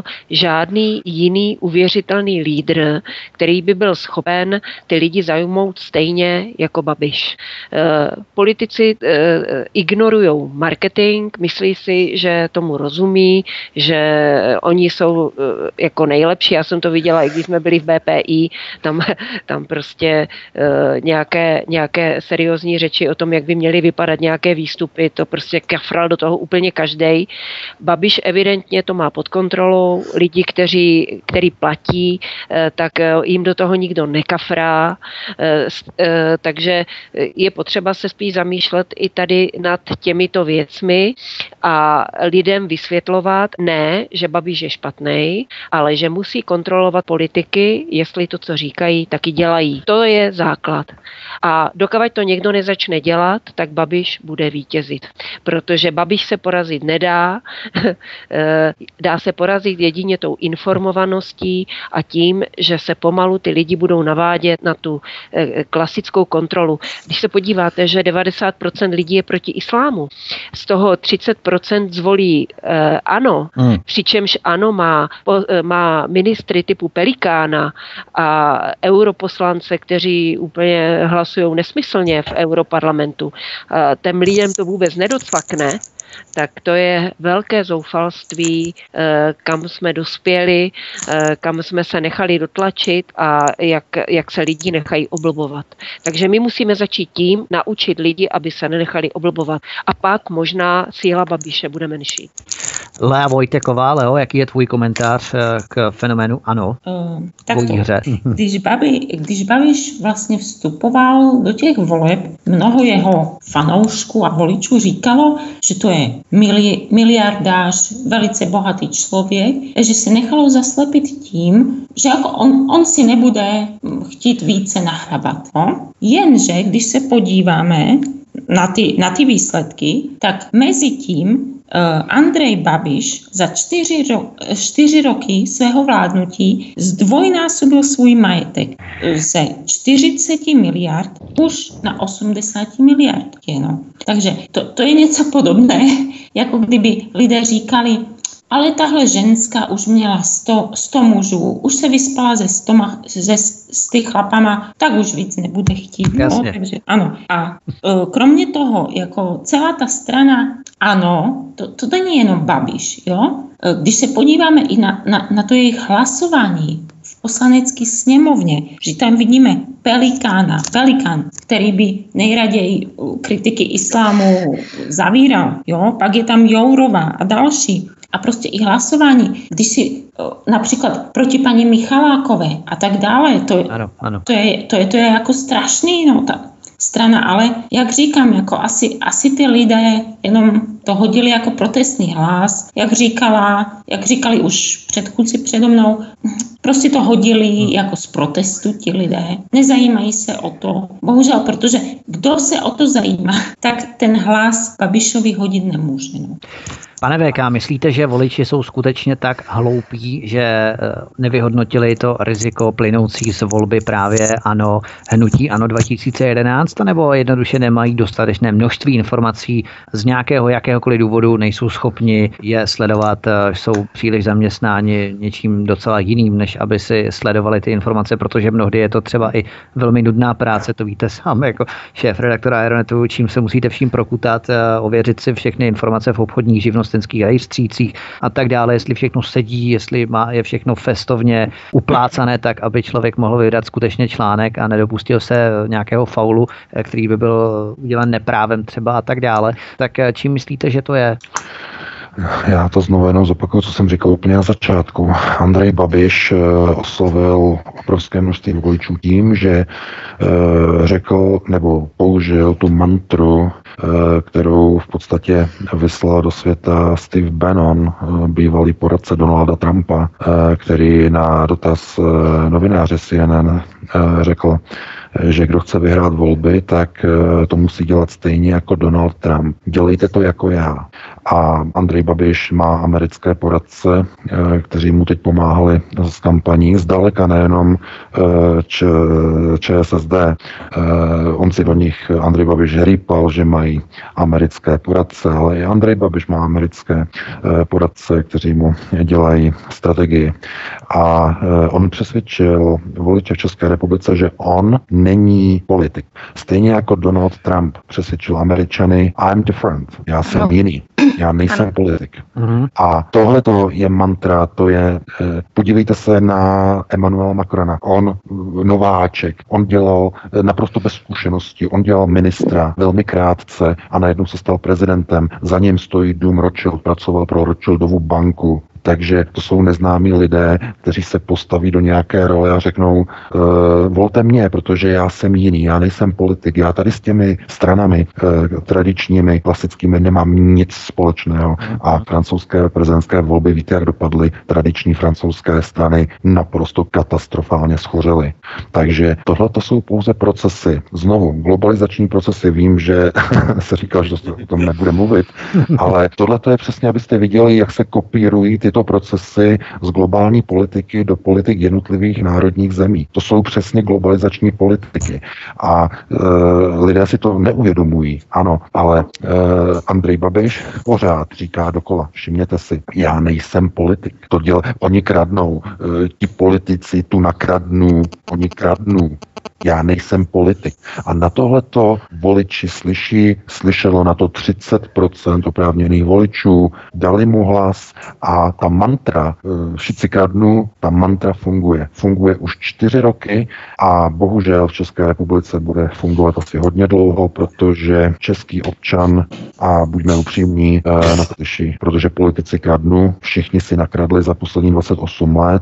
žádný jiný uvěřitelný lídr, který by byl schopen ty lidi zaujmout stejně jako Babiš. Politici ignorují marketing, myslí si, že tomu rozumí, že oni jsou jako nejlepší. Já jsem to viděla, i když jsme byli v BPI, tam prostě nějaké seriózní řeči o tom, jak by měly vypadat nějaké výstupy, to prostě kafral do toho úplně každej. Babiš evidentně to má pod kontrolou, lidi, který platí, tak jim do toho nikdo nekafrá, takže je potřeba se spíš zamýšlet i tady nad těmito věcmi a lidem vysvětlovat, ne, že Babiš je špatnej, ale že musí kontrolovat politiky, jestli to, co říkají, taky dělají. To je základ. A dokud to někdo nezačne dělat, tak Babiš bude vítězit. Protože Babiš se porazit nedá, dá se porazit jedině tou informovaností a tím, že se pomalu ty lidi budou navádět na tu klasickou kontrolu. Když se podíváte, že 90% lidí je proti islámu, z toho 30% zvolí ANO, přičemž ANO má ministry typu Pelikána a europoslance, kteří úplně hlasují nesmyslně v europarlamentu. Těm lidem to vůbec nedocvakne, tak to je velké zoufalství, kam jsme dospěli, kam jsme se nechali dotlačit a jak se lidi nechají oblbovat. Takže my musíme začít tím naučit lidi, aby se nenechali oblbovat. A pak možná síla Babiše bude menší. Lea Vojteková, Leo, jaký je tvůj komentář k fenoménu ANO? Když Babiš vlastně vstupoval do těch voleb, mnoho jeho fanoušků a voličů říkalo, že to je miliardář, velice bohatý člověk, že se nechalo zaslepit tím, že jako on si nebude chtít více nahrabat. No? Jenže, když se podíváme na ty výsledky, tak mezi tím Andrej Babiš za 4 roky svého vládnutí zdvojnásobil svůj majetek ze 40 miliard už na 80 miliard. No. Takže to je něco podobné, jako kdyby lidé říkali, ale tahle ženská už měla 100 mužů, už se vyspala s těch chlapama, tak už víc nebude chtít. No, takže, ano. A kromě toho, jako celá ta strana ANO, to není jenom Babiš. Jo? Když se podíváme i na to jejich hlasování v poslanecké sněmovně, že tam vidíme Pelikán, který by nejraději kritiky islámu zavíral. Jo? Pak je tam Jourová a další. A prostě i hlasování, když si například proti paní Michalákové a tak dále, to je jako strašný, no, ta strana, ale jak říkám, jako asi ty lidé jenom to hodili jako protestný hlas, jak říkali už předchůdci přede mnou, prostě to hodili jako z protestu ti lidé, nezajímají se o to, bohužel, protože kdo se o to zajímá, tak ten hlas Babišovi hodit nemůže. No. Pane VK, myslíte, že voliči jsou skutečně tak hloupí, že nevyhodnotili to riziko plynoucí z volby právě ANO, hnutí ANO 2011, nebo jednoduše nemají dostatečné množství informací z jakéhokoliv důvodu, nejsou schopni je sledovat, jsou příliš zaměstnáni něčím docela jiným, než aby si sledovali ty informace, protože mnohdy je to třeba i velmi nudná práce, to víte sám jako šéf redaktora Aeronetu, čím se musíte vším prokutat, ověřit si všechny informace v obchodních živnostenských rejstřících a tak dále, jestli všechno sedí, jestli je všechno festovně uplácané tak, aby člověk mohl vydat skutečně článek a nedopustil se nějakého faulu, který by byl udělen neprávem třeba a tak dále. Tak čím myslíte, že to je? Já to znovu jenom zopakuju, co jsem říkal úplně na začátku. Andrej Babiš oslovil obrovské množství voličů tím, že řekl nebo použil tu mantru, kterou v podstatě vyslal do světa Steve Bannon, bývalý poradce Donalda Trumpa, který na dotaz novináře CNN řekl, že kdo chce vyhrát volby, tak to musí dělat stejně jako Donald Trump. Dělejte to jako já. A Andrej Babiš má americké poradce, kteří mu teď pomáhali s kampaní, zdaleka nejenom ČSSD. On si do nich, Andrej Babiš, rýpal, že mají americké poradce, ale i Andrej Babiš má americké poradce, kteří mu dělají strategii. A on přesvědčil voliče v České republice, že on není politik. Stejně jako Donald Trump přesvědčil Američany, I'm different, já jsem jiný. Já nejsem politik. A tohleto je mantra, to je, podívejte se na Emmanuela Macrona. On nováček, on dělal naprosto bez zkušenosti, on dělal ministra velmi krátce a najednou se stal prezidentem. Za ním stojí dům Rothschild, pracoval pro Rothschildovu banku. Takže to jsou neznámí lidé, kteří se postaví do nějaké role a řeknou, volte mě, protože já jsem jiný, já nejsem politik, já tady s těmi stranami tradičními, klasickými nemám nic společného. A francouzské prezidentské volby, víte, jak dopadly, tradiční francouzské strany naprosto katastrofálně schořely. Takže tohle to jsou pouze procesy. Znovu, globalizační procesy, vím, že se říkal, že o tom nebude mluvit, ale tohle to je přesně, abyste viděli, jak se kopírují tyto procesy z globální politiky do politik jednotlivých národních zemí. To jsou přesně globalizační politiky. A lidé si to neuvědomují, ano, ale Andrej Babiš pořád říká dokola, všimněte si, já nejsem politik. Oni kradnou, ti politici tu nakradnou, oni kradnou. Já nejsem politik. A na tohleto voliči slyšelo na to 30% oprávněných voličů, dali mu hlas a ta mantra, všichni kradnou, ta mantra funguje. Funguje už 4 roky a bohužel v České republice bude fungovat asi hodně dlouho, protože český občan, a buďme upřímní, protože politici kradnou, všichni si nakradli za poslední 28 let.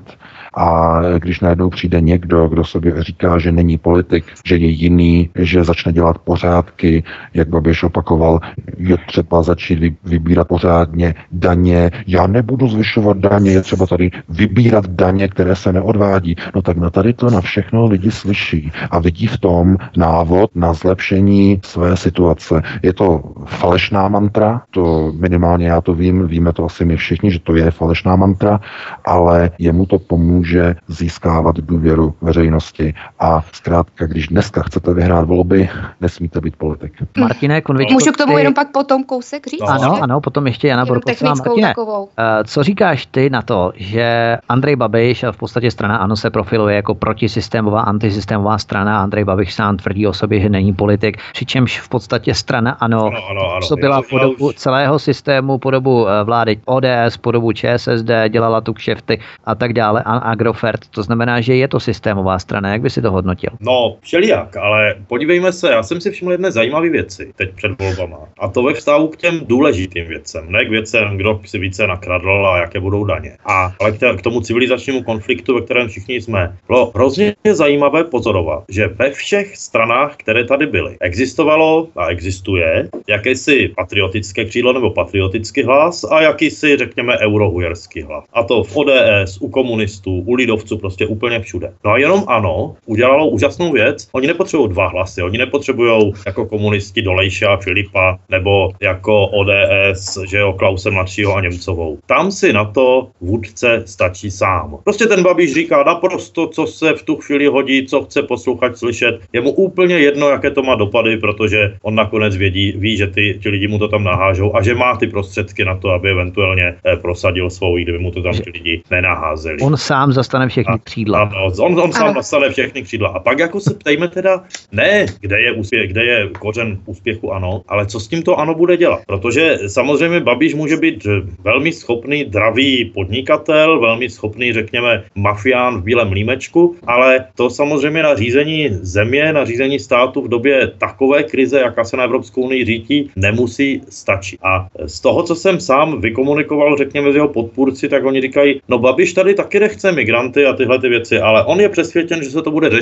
A když najednou přijde někdo, kdo sobě říká, že není politik, že je jiný, že začne dělat pořádky, jak Babiš opakoval, je třeba začít vybírat pořádně daně, já nebudu zvyšovat daně, je třeba tady vybírat daně, které se neodvádí. No tak na tady to na všechno lidi slyší a vidí v tom návod na zlepšení své situace. Je to falešná mantra, to minimálně já to vím, víme to asi my všichni, že to je falešná mantra, ale jemu to pomůže získávat důvěru veřejnosti a zkrátka, když dneska chcete vyhrát volby, nesmíte být politik. Martine Konvičko, můžu k tomu jenom pak potom kousek říct? Ano, potom ještě Jana Borkovcová. Martine, co říkáš ty na to, že Andrej Babiš a v podstatě strana ANO se profiluje jako protisystémová, antisystémová strana, Andrej Babiš sám tvrdí o sobě, že není politik, přičemž v podstatě strana ANO působila po dobu celého systému, po dobu vlády ODS, po dobu ČSSD, dělala tu kšefty a tak dále, Agrofert, to znamená, že je to systémová strana. Jak by si to hodnotil? No, všelijak, ale podívejme se, já jsem si všiml jedné zajímavé věci teď před volbama. A to ve vztahu k těm důležitým věcem, ne k věcem, kdo si více nakradl a jaké budou daně. Ale k tomu civilizačnímu konfliktu, ve kterém všichni jsme. Bylo hrozně zajímavé pozorovat, že ve všech stranách, které tady byly, existovalo a existuje jakési patriotické křídlo nebo patriotický hlas a jakýsi, řekněme, eurohujerský hlas. A to v ODS, u komunistů, u lidovců, prostě úplně všude. No a jenom ANO udělalo úžasnou věc. Oni nepotřebují 2 hlasy, oni nepotřebují jako komunisti Dolejša, Filipa, nebo jako ODS, že jo, Klause mladšího a Němcovou. Tam si na to vůdce stačí sám. Prostě ten Babiš říká naprosto, co se v tu chvíli hodí, co chce posluchač slyšet. Je mu úplně jedno, jaké to má dopady, protože on nakonec ví, že ti lidi mu to tam nahážou a že má ty prostředky na to, aby eventuálně prosadil svou, kdyby mu to tam ti lidi nenaházeli. On sám zastane všechny křídla. Ano, on sám zastane všechny křídla. A pak jako se ptejme teda, ne, kde je úspěch, kde je kořen úspěchu ANO, ale co s tímto ANO bude dělat. Protože samozřejmě Babiš může být velmi schopný, dravý podnikatel, velmi schopný, řekněme, mafián v bílém límečku, ale to samozřejmě na řízení země, na řízení státu v době takové krize, jaká se na Evropskou unii řítí, nemusí stačit. A z toho, co jsem sám vykomunikoval, řekněme, z jeho podpůrci, tak oni říkají, no Babiš tady taky nechce migranty a tyhle ty věci, ale on je přesvědčen, že se to bude řešit, až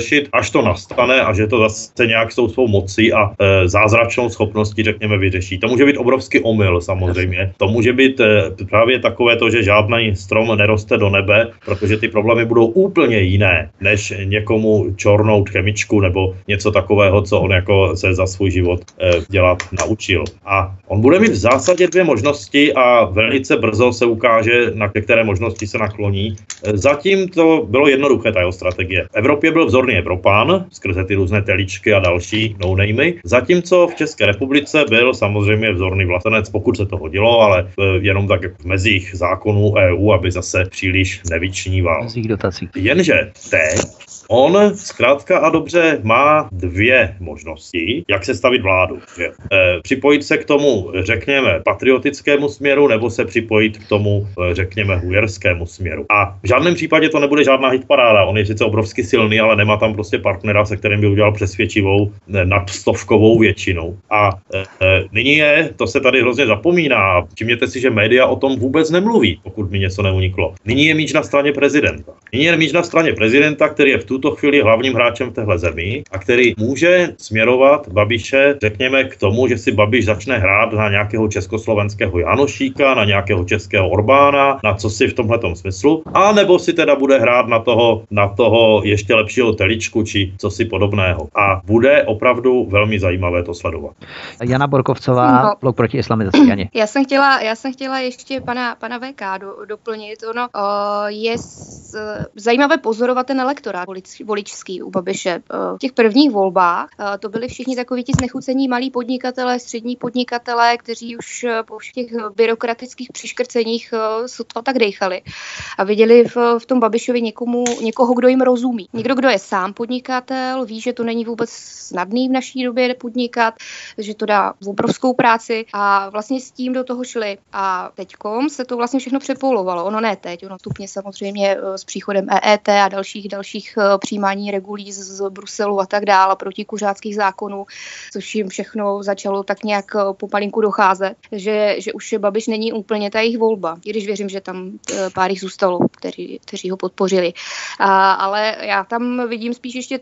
to nastane a že to zase nějak s tou svou mocí a zázračnou schopností, řekněme, vyřeší. To může být obrovský omyl samozřejmě. To může být právě takové to, že žádný strom neroste do nebe, protože ty problémy budou úplně jiné, než někomu čornout chemičku nebo něco takového, co on jako se za svůj život dělat naučil. A on bude mít v zásadě dvě možnosti a velice brzo se ukáže, na které možnosti se nakloní. Zatím to bylo jednoduché, ta jeho strategie. V Evropě byl vzorný Evropán, skrze ty různé teličky a další no-namey, zatímco v České republice byl samozřejmě vzorný vlastenec, pokud se to hodilo, ale jenom tak v mezích zákonů EU, aby zase příliš nevyčníval. Jenže teď on zkrátka a dobře má dvě možnosti, jak se stavit vládu. Připojit se k tomu, řekněme, patriotickému směru, nebo se připojit k tomu, řekněme, hujerskému směru. A v žádném případě to nebude žádná hitparáda. On je sice obrovsky silný, ale nemá tam prostě partnera, se kterým by udělal přesvědčivou nadstovkovou většinu. A nyní to se tady hrozně zapomíná. Všimněte si, že média o tom vůbec nemluví, pokud mi něco neuniklo. Nyní je míč na straně prezidenta. Nyní je míč na straně prezidenta, který je v tuto chvíli hlavním hráčem v téhle zemi a který může směrovat Babiše, řekněme, k tomu, že si Babiš začne hrát na nějakého československého Janošíka, na nějakého českého Orbána, na co si v tomhletom smyslu, a nebo si teda bude hrát na toho ještě lepšího Teličku, či co si podobného. A bude opravdu velmi zajímavé to sledovat. Jana Borkovcová, Blok proti islamizaci. Janě. Já jsem chtěla ještě pana VK doplnit. Ono je zajímavé pozorovat ten elektorát voličský u Babiše. V těch prvních volbách to byli všichni takoví ti znechucení malí podnikatelé, střední podnikatelé, kteří už po těch byrokratických přiškrceních sotva tak dejchali a viděli v tom Babišovi někoho, kdo jim rozumí. Někdo, kdo je sám podnikatel, ví, že to není vůbec snadný v naší době podnikat, že to dá obrovskou práci a vlastně s tím do toho šli. A teďkom se to vlastně všechno přepolovalo. Ono ne teď, ono stupně samozřejmě s příchodem EET a dalších přijímání regulí z Bruselu a tak dále, protikuřáckých zákonů, což jim všechno začalo tak nějak pomalinku docházet, že už Babiš není úplně ta jejich volba, i když věřím, že tam pár jich zůstalo, kteří ho podpořili. Ale já tam vidím spíš ještě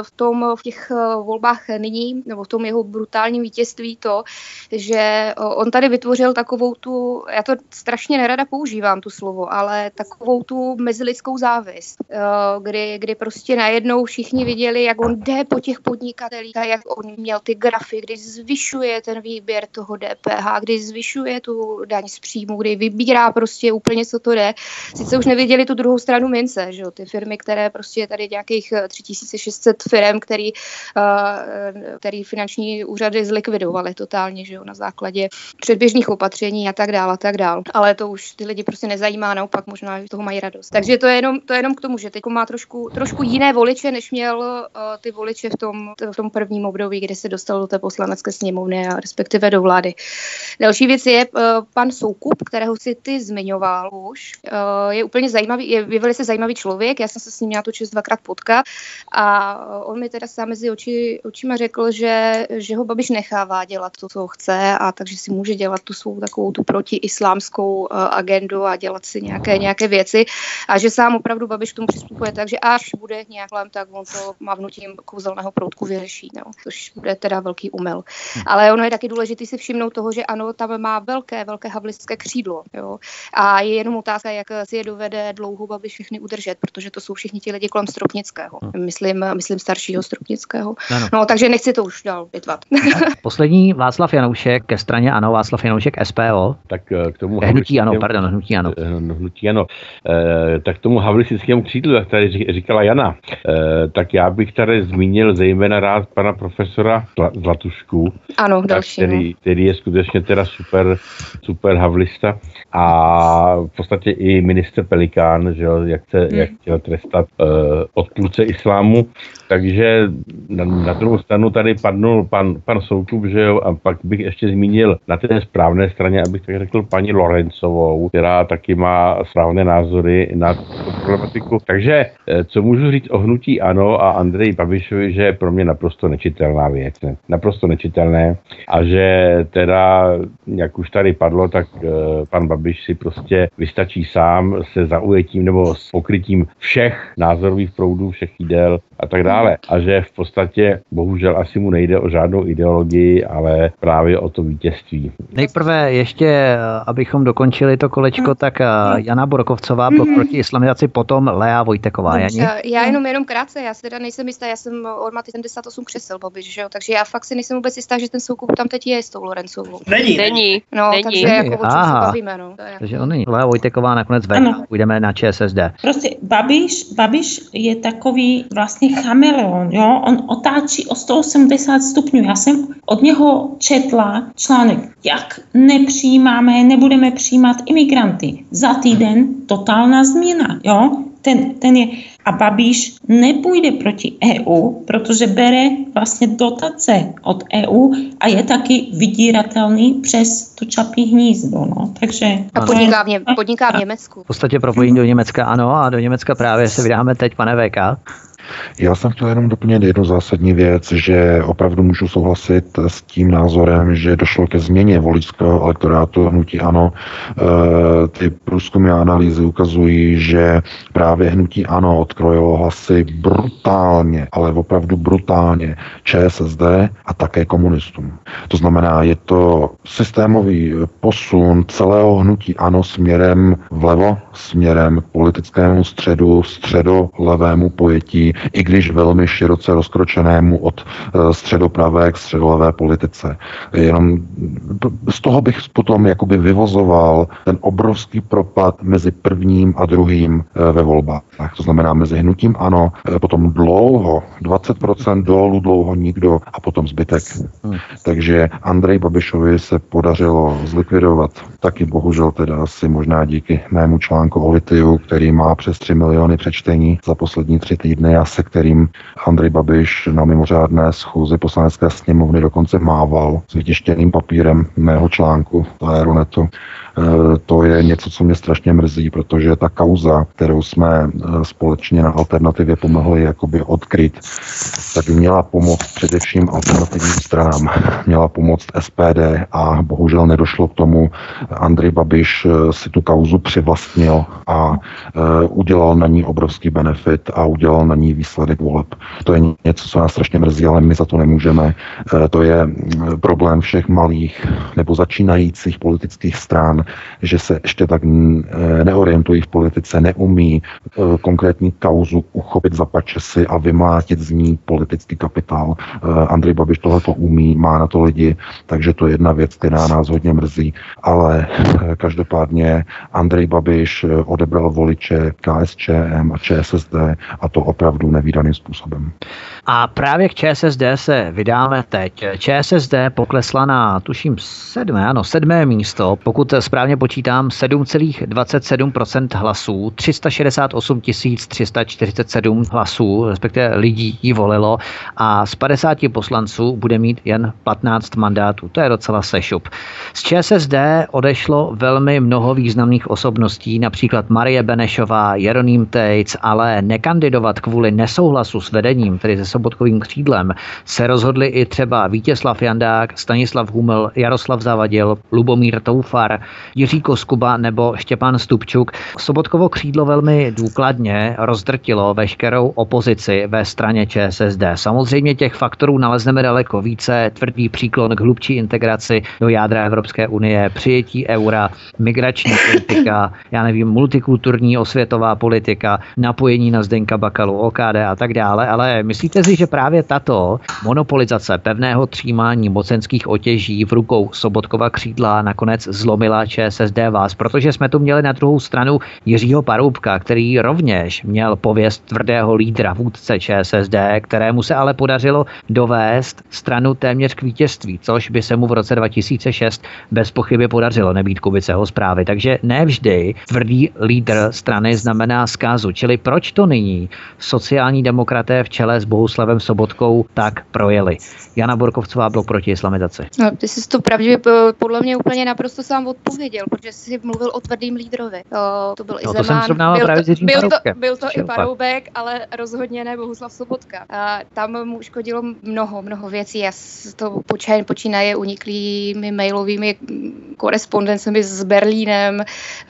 v těch volbách nyní, nebo v tom jeho brutálním vítězství to, že on tady vytvořil takovou tu, já to strašně nerada používám tu slovo, ale takovou tu mezilidskou závist, kdy prostě najednou všichni viděli, jak on jde po těch podnikatelích a jak on měl ty grafy, kdy zvyšuje ten výběr toho DPH, kdy zvyšuje tu daň z příjmu, kdy vybírá prostě úplně, co to jde. Sice už neviděli tu druhou stranu mince, že jo, ty firmy, které prostě tady nějakých 3600 firm, který finanční úřady zlikvidovaly totálně, že jo, na základě předběžných opatření a tak dál. Ale to už ty lidi prostě nezajímá, naopak možná z toho mají radost. Takže to je jenom k tomu, že teď má trošku jiné voliče, než měl ty voliče v tom prvním období, kdy se dostal do té poslanecké sněmovny a respektive do vlády. Další věc je pan Soukup, kterého si ty zmiňoval už. Je úplně zajímavý, je velice zajímavý člověk, já jsem se s ním měla tu čest dvakrát potkat a on mi teda sám mezi očima řekl, že ho Babiš nechává dělat to, co chce, a takže si může dělat tu svou takovou tu protiislámskou agendu a dělat si nějaké věci a že sám opravdu Babiš k tomu přistupuje, takže až bude nějak problém, tak on to mávnutím kouzelného proutku vyřeší, no, což bude teda velký omyl. Ale ono je taky důležité si všimnout toho, že ano, tam má velké havlické křídlo, jo. A je jenom otázka, jak si je dovede dlouho Babiš všechny udržet, protože to jsou všichni ti lidi kolem Stropnického. Myslím staršího Stropnického. No, takže nechci to už dál pitvat. Poslední Václav Janoušek ke straně ANO, Václav Janoušek SPO. Tak k tomu Hnutí ANO. Tak k tomu havlistickému křídlu, jak tady říkala Jana, tak já bych tady zmínil zejména rád pana profesora Zlatušku. Ano, další. Který je skutečně teda super havlista a v podstatě i ministr Pelikán, že jo, jak chtěl trestat odpůrce islámu. Takže na druhou stranu tady padnul pan Soukup, že jo, a pak bych ještě zmínil na té správné straně, abych tak řekl, paní Lorencovou, která taky má správné názory na tu problematiku. Takže co můžu říct o hnutí ANO a Andreji Babišovi, že je pro mě naprosto nečitelná věc. Ne? Naprosto nečitelné. A že teda, jak už tady padlo, tak pan Babiš si prostě vystačí sám se zaujetím nebo s pokrytím všech názorových proudů, všech jídel a a tak dále. A že v podstatě bohužel asi mu nejde o žádnou ideologii, ale právě o to vítězství. Nejprve ještě, abychom dokončili to kolečko, tak Jana Borkovcová, Blok proti islamizaci, potom Lea Vojteková. Já jenom krátce, já si teda nejsem jistá, já jsem od Maty 78 křesel, Babiš, že jo, takže já fakt si nejsem vůbec jistá, že ten soukup tam teď je s tou Lorencovou. Není. No, takže jako o čem se bavíme, no. Takže on není. Lea Vojteková nakonec půjdeme na ČSSD. Prostě Babiš je takový vlastně chameleon, jo, on otáčí o 180 stupňů. Já jsem od něho četla článek, jak nebudeme přijímat imigranty. Za týden totálna změna, jo. Ten je, a Babiš nepůjde proti EU, protože bere vlastně dotace od EU a je taky vydíratelný přes to Čapí hnízdo, no. Takže a podniká v Německu. V podstatě propojení do Německa, ano, a do Německa právě se vydáme teď, pane VK. Já jsem chtěl jenom doplnit jednu zásadní věc, že opravdu můžu souhlasit s tím názorem, že došlo ke změně voličského elektorátu hnutí ANO. Ty průzkumy a analýzy ukazují, že právě hnutí ANO odkrojilo hlasy brutálně, ale opravdu brutálně ČSSD a také komunistům. To znamená, je to systémový posun celého hnutí ANO směrem vlevo, směrem k politickému středu, středolevému pojetí, i když velmi široce rozkročenému od středopravé k středolevé politice. Jenom z toho bych potom jakoby vyvozoval ten obrovský propad mezi prvním a druhým ve volbách. To znamená mezi hnutím ANO, potom dlouho, 20% dolů, dlouho nikdo a potom zbytek. Takže Andreji Babišovi se podařilo zlikvidovat taky bohužel teda asi možná díky mému článku o litiu, který má přes 3 miliony přečtení za poslední 3 týdny a se kterým Andrej Babiš na mimořádné schůzi Poslanecké sněmovny dokonce mával s vytištěným papírem mého článku v Aeronetu. To je něco, co mě strašně mrzí, protože ta kauza, kterou jsme společně na Alternativě pomohli jakoby odkryt, tak by měla pomoct především alternativním stranám. Měla pomoct SPD a bohužel nedošlo k tomu. Andrej Babiš si tu kauzu přivlastnil a udělal na ní obrovský benefit a udělal na ní výsledek voleb. To je něco, co nás strašně mrzí, ale my za to nemůžeme. To je problém všech malých nebo začínajících politických stran, že se ještě tak neorientují v politice, neumí konkrétní kauzu uchopit za pačesy a vymlátit z ní politický kapitál. Andrej Babiš tohleto umí, má na to lidi, takže to je jedna věc, která nás hodně mrzí, ale každopádně Andrej Babiš odebral voliče KSČM a ČSSD a to opravdu nevídaným způsobem. A právě k ČSSD se vydáme teď. ČSSD poklesla na, tuším, 7. místo, pokud správně počítám, 7,27% hlasů, 368 347 hlasů, respektive lidí ji volilo a z 50 poslanců bude mít jen 15 mandátů. To je docela sešup. Z ČSSD odešlo velmi mnoho významných osobností, například Marie Benešová, Jeroným Tejc, ale nekandidovat kvůli nesouhlasu s vedením, tedy se Sobotkovým křídlem, se rozhodli i třeba Vítězslav Jandák, Stanislav Huml, Jaroslav Zavadil, Lubomír Toufar, Jiří Koskuba nebo Štěpán Stupčuk. Sobotkovo křídlo velmi důkladně rozdrtilo veškerou opozici ve straně ČSSD. Samozřejmě těch faktorů nalezneme daleko více, tvrdý příklon k hlubší integraci do jádra Evropské unie, přijetí eura, migrační politika, multikulturní osvětová politika, napojení na Zdeňka Bakalu, OKD a tak dále, ale myslíte si, že právě tato monopolizace pevného třímání mocenských otěží v rukou Sobotkova křídla nakonec zlomila ČSSD vás, protože jsme tu měli na druhou stranu Jiřího Paroubka, který rovněž měl pověst tvrdého lídra, vůdce ČSSD, kterému se ale podařilo dovést stranu téměř k vítězství, což by se mu v roce 2006 bez pochyby podařilo, nebýt Kubiceho zprávy. Takže ne vždy tvrdý lídr strany znamená zkázu. Čili proč to nyní sociální demokraté v čele s Bohuslavem Sobotkou tak projeli? Jana Borkovcová, Blok proti islamizaci. No, ty jsi to pravdivě podle mě úplně naprosto sám neuvěděl, protože si mluvil o tvrdým lídrovi. To byl i to jsem Zeman, byl to i Paroubek. Paroubek, ale rozhodně ne Bohuslav Sobotka. Tam mu škodilo mnoho věcí. To počínaje uniklými mailovými korespondencemi s Berlínem,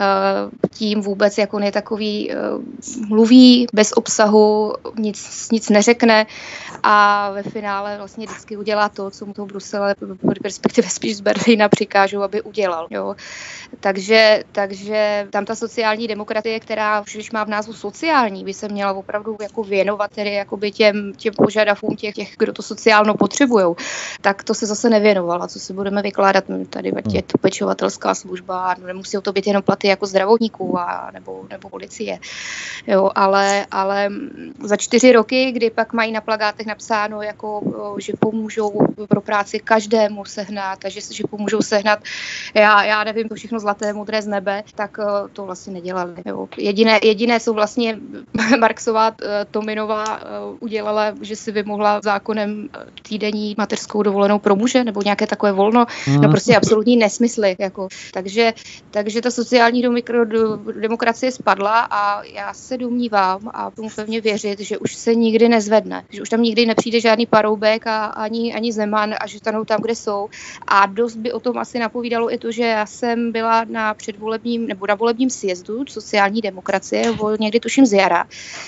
tím vůbec, jak on je takový, mluví bez obsahu, nic neřekne a ve finále vlastně vždycky udělá to, co mu toho Brusele, respektive spíš z Berlína přikážou, aby udělal. Jo. Takže tam ta sociální demokratie, která už když má v názvu sociální, by se měla opravdu jako věnovat tedy jakoby těm požadavkům těch, kdo to sociálno potřebujou, tak to se zase nevěnovala. Co si budeme vykládat tady, je to pečovatelská služba, nemusí to být jenom platy jako zdravotníků nebo policie. Jo, ale za 4 roky, kdy pak mají na plakátech napsáno, jako, že pomůžou pro práci každému sehnat, a že pomůžou sehnat, já nevím, to všechno zlaté, modré z nebe, tak to vlastně nedělali. Jo. Jediné jsou vlastně Marksová, Tominová udělala, že si vymohla zákonem týdenní mateřskou dovolenou pro muže, nebo nějaké takové volno, no prostě absolutní nesmysly. Jako. Takže ta sociální demokracie spadla a já se domnívám a tomu pevně věřit, že už se nikdy nezvedne, že už tam nikdy nepřijde žádný Paroubek a ani Zeman a že stanou tam, kde jsou. A dost by o tom asi napovídalo i to, že já jsem byla na předvolebním nebo na volebním sjezdu sociální demokracie, někdy tuším z jara.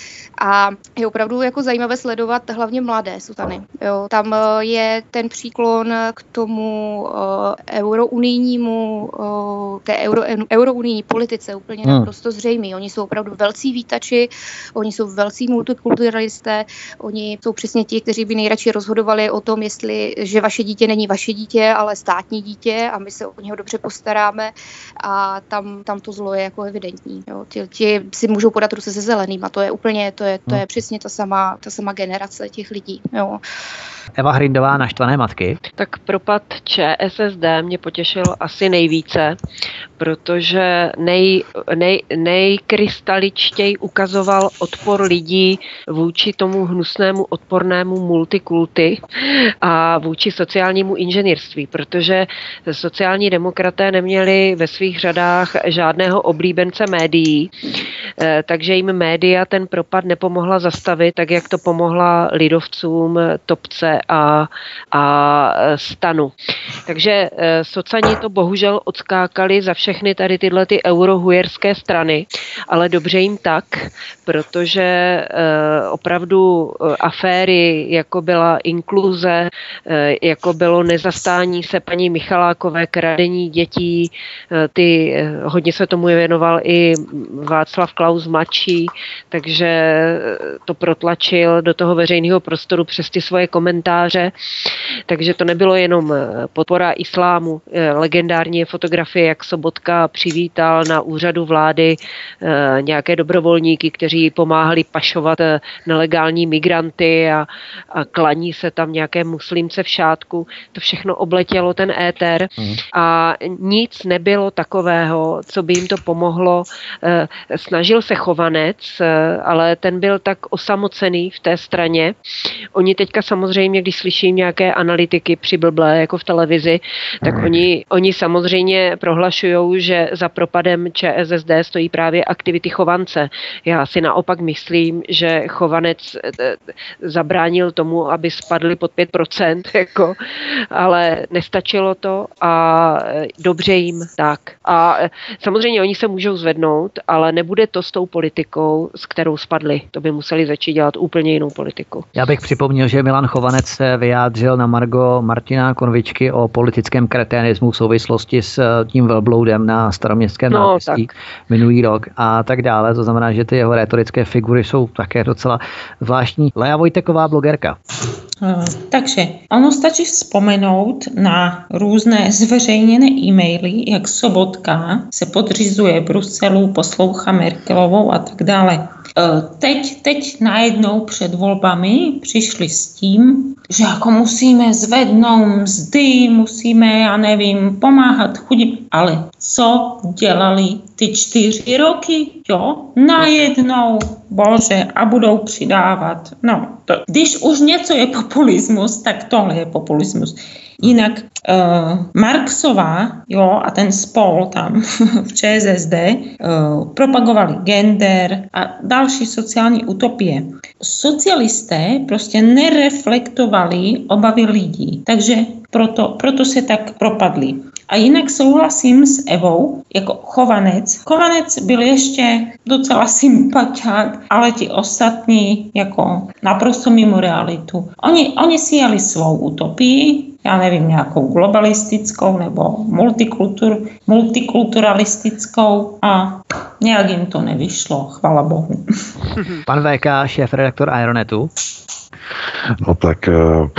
A je opravdu jako zajímavé sledovat hlavně mladé sutany. Jo, tam je ten příklon k tomu eurounijnímu, té eurounijní politice úplně naprosto zřejmý. Oni jsou opravdu velcí vítači, oni jsou velcí multikulturalisté, oni jsou přesně ti, kteří by nejradši rozhodovali o tom, že vaše dítě není vaše dítě, ale státní dítě a my se o něho dobře postaráme a tam to zlo je jako evidentní. Jo. Ti si můžou podat ruce se zeleným a to je úplně, to je přesně ta sama generace těch lidí. Jo. Eva Hrindová, Naštvané matky. Tak propad ČSSD mě potěšil asi nejvíce, protože nejkrystaličtěji ukazoval odpor lidí vůči tomu hnusnému odpornému multikulty a vůči sociálnímu inženýrství, protože sociální demokraté neměli ve svých řadách žádného oblíbence médií, takže jim média ten propad nepomohla zastavit, tak jak to pomohla lidovcům, Topce a Stanu. Takže socani to bohužel odskákali za všechny tady tyhle ty eurohujerské strany, ale dobře jim tak, protože opravdu aféry, jako byla inkluze, jako bylo nezastání se paní Michalákové, kradení dětí, hodně se tomu věnoval i Václav Klaus mladší, takže to protlačil do toho veřejného prostoru přes ty svoje komentáře. Takže to nebylo jenom podpora islámu. Legendární fotografie, jak Sobotka přivítal na úřadu vlády nějaké dobrovolníky, kteří pomáhali pašovat nelegální migranty a klaní se tam nějaké muslimce v šátku. To všechno obletělo ten éter a nic nebylo takového, co by jim to pomohlo. Snažil se Chovanec, ale ten byl tak osamocený v té straně. Oni teďka samozřejmě, když slyším nějaké analytiky přiblblé jako v televizi, tak oni samozřejmě prohlašují, že za propadem ČSSD stojí právě aktivity Chovance. Já si naopak myslím, že Chovanec zabránil tomu, aby spadli pod 5%, jako, ale nestačilo to a dobře jim tak. A samozřejmě oni se můžou zvednout, ale nebude to s tou politikou, s kterou spadli. To by museli začít dělat úplně jinou politiku. Já bych připomněl, že Milan Chovanec se vyjádřil na margo Martina Konvičky o politickém kreténismu v souvislosti s tím velbloudem na Staroměstském náměstí minulý rok a tak dále. To znamená, že ty jeho rétorické figury jsou také docela zvláštní. Lea Vojteková, blogerka. Takže ono stačí vzpomenout na různé zveřejněné e-maily, jak Sobotka se podřizuje Bruselu, poslouchá Merkelovou a tak dále. Teď najednou před volbami přišli s tím, že jako musíme zvednout mzdy, musíme, já nevím, pomáhat chudým. Ale co dělali ty 4 roky, jo, najednou, bože, a budou přidávat. No, když už něco je populismus, tak tohle je populismus. Jinak Marksová, jo, a ten spol tam v ČSSD propagovali gender a další sociální utopie. Socialisté prostě nereflektovali obavy lidí, takže proto se tak propadli. A jinak souhlasím s Evou, jako Chovanec. Chovanec byl ještě docela sympatiák, ale ti ostatní jako naprosto mimo realitu. Oni si jeli svou utopii, já nevím, nějakou globalistickou nebo multikulturalistickou a nějak jim to nevyšlo, chvala bohu. Pan VK, šéfredaktor Aeronetu. No tak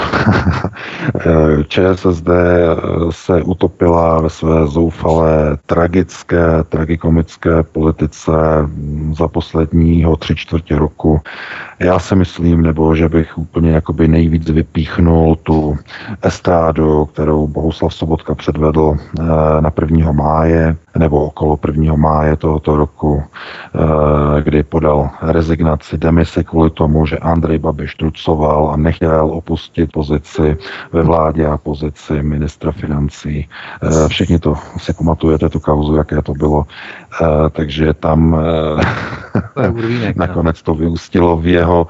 ČSSD se utopila ve své zoufalé, tragické, tragikomické politice za posledního 3/4 roku. Já si myslím, nebo že bych úplně jakoby nejvíc vypíchnul tu estrádu, kterou Bohuslav Sobotka předvedl na 1. máje, nebo okolo 1. máje tohoto roku, kdy podal rezignaci, demisi kvůli tomu, že Andrej Babiš trucoval a nechtěl opustit pozici ve vládě a pozici ministra financí. Všichni to si pamatujete, tu kauzu, jaké to bylo. Takže tam nakonec to vyústilo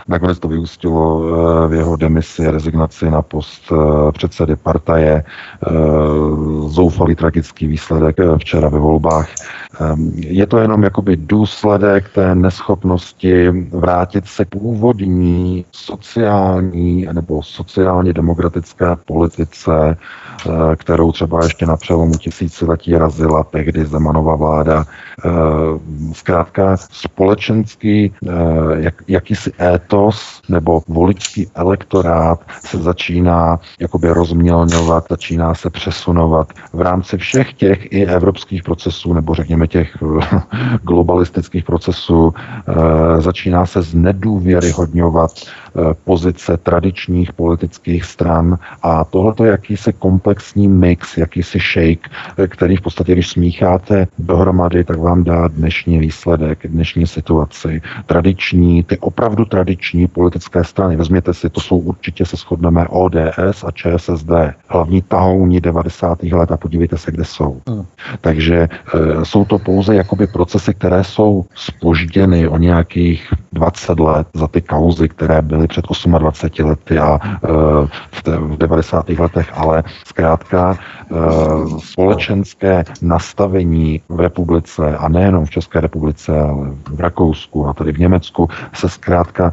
v jeho demisi, rezignaci na post předsedy partaje. Zoufalý tragický výsledek včera ve volbách. Je to jenom jakoby důsledek té neschopnosti vrátit se k původní sociální nebo sociálně demokratické politice, kterou třeba ještě na přelomu tisíciletí razila tehdy Zemanova vláda. Zkrátka společenský jakýsi étos nebo voličský elektorát se začíná jakoby rozmělňovat, začíná se přesunovat v rámci všech těch i evropských procesů nebo řekněme těch globalistických procesů, začíná se znedůvěryhodňovat pozice tradičních politických stran a tohleto je jakýsi komplexní mix, jakýsi shake, který v podstatě, když smícháte dohromady, tak vám dá dnešní výsledek, dnešní situaci. Ty opravdu tradiční politické strany, vezměte si, to jsou určitě, se shodneme, ODS a ČSSD, hlavní tahouni 90. let a podívejte se, kde jsou. Takže jsou to pouze jakoby procesy, které jsou zpožděny o nějakých 20 let za ty kauzy, které byly před 28 lety a v 90. letech, ale zkrátka společenské nastavení v republice a nejenom v České republice, ale v Rakousku a tady v Německu se zkrátka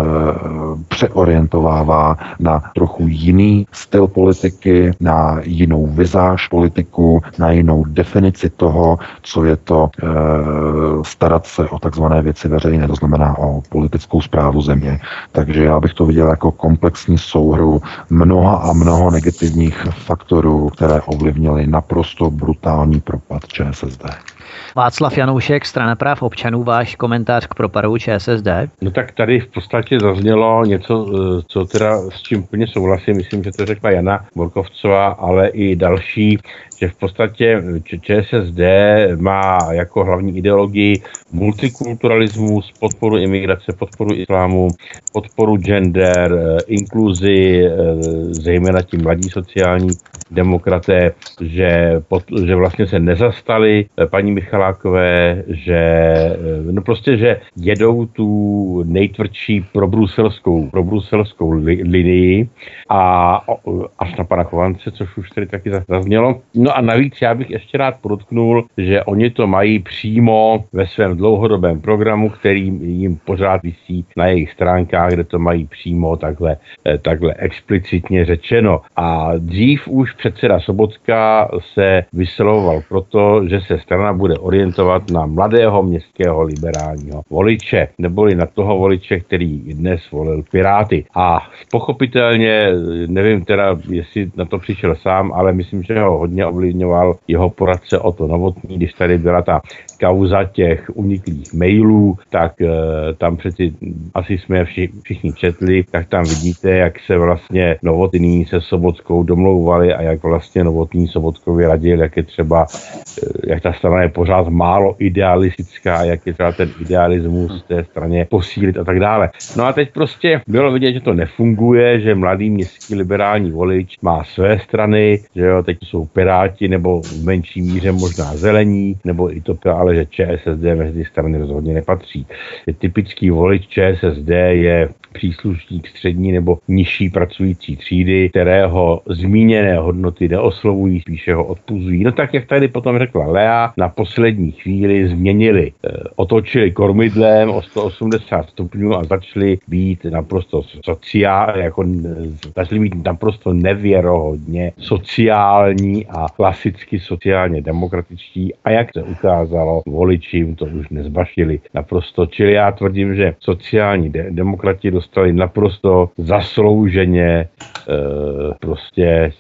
přeorientovává na trochu jiný styl politiky, na jinou vizáž politiku, na jinou definici toho, co je to starat se o takzvané věci veřejné, to znamená o politickou správu země. Takže já bych to viděl jako komplexní souhru mnoho negativních faktorů, které ovlivnily naprosto brutální propad ČSSD. Václav Janoušek, Strana práv občanů, váš komentář k propadu ČSSD? No tak tady v podstatě zaznělo něco, co teda s čím plně souhlasím, myslím, že to řekla Jana Borkovcová, ale i další, že v podstatě ČSSD má jako hlavní ideologii multikulturalismus, podporu imigrace, podporu islámu, podporu gender, inkluzi, zejména ti mladí sociální demokraté, že vlastně se nezastali paní Michalákové, že jedou tu nejtvrdší probruselskou linii a až na pana Chovance, což už tady taky zaznělo. No a navíc já bych ještě rád podotknul, že oni to mají přímo ve svém dlouhodobém programu, který jim pořád visí na jejich stránkách, kde to mají přímo takhle explicitně řečeno. A dřív už předseda Sobotka se vyslovoval proto, že se strana bude orientovat na mladého městského liberálního voliče, neboli na toho voliče, který dnes volil Piráty. A pochopitelně, nevím teda, jestli na to přišel sám, ale myslím, že ho hodně ovlivňoval jeho poradce Otto Novotný, když tady byla ta kauza těch uniklých mailů, tak tam přeci asi jsme všichni četli, tak tam vidíte, jak se vlastně Novotný se Sobotkou domlouvali a jak vlastně Novotný Sobotkovi radil, jak je třeba, jak ta strana je pořád málo idealistická, jak je třeba ten idealismus té straně posílit a tak dále. No a teď prostě bylo vidět, že to nefunguje, že mladý městský liberální volič má své strany, že jo, teď jsou Piráti nebo v menší míře možná Zelení, nebo i to, ale že ČSSD mezi strany rozhodně nepatří. Typický volič ČSSD je příslušník střední nebo nižší pracující třídy, kterého zmíněné hodnoty neoslovují, spíše ho odpuzují. No tak, jak tady potom řekla Lea, na poslední chvíli změnili, otočili kormidlem o 180 stupňů a začali být naprosto začali být naprosto nevěrohodně sociální a klasicky sociálně demokratičtí a jak se ukázalo, voliči to už nezbašili naprosto. Čili já tvrdím, že sociální demokrati dostali naprosto zaslouženě prostě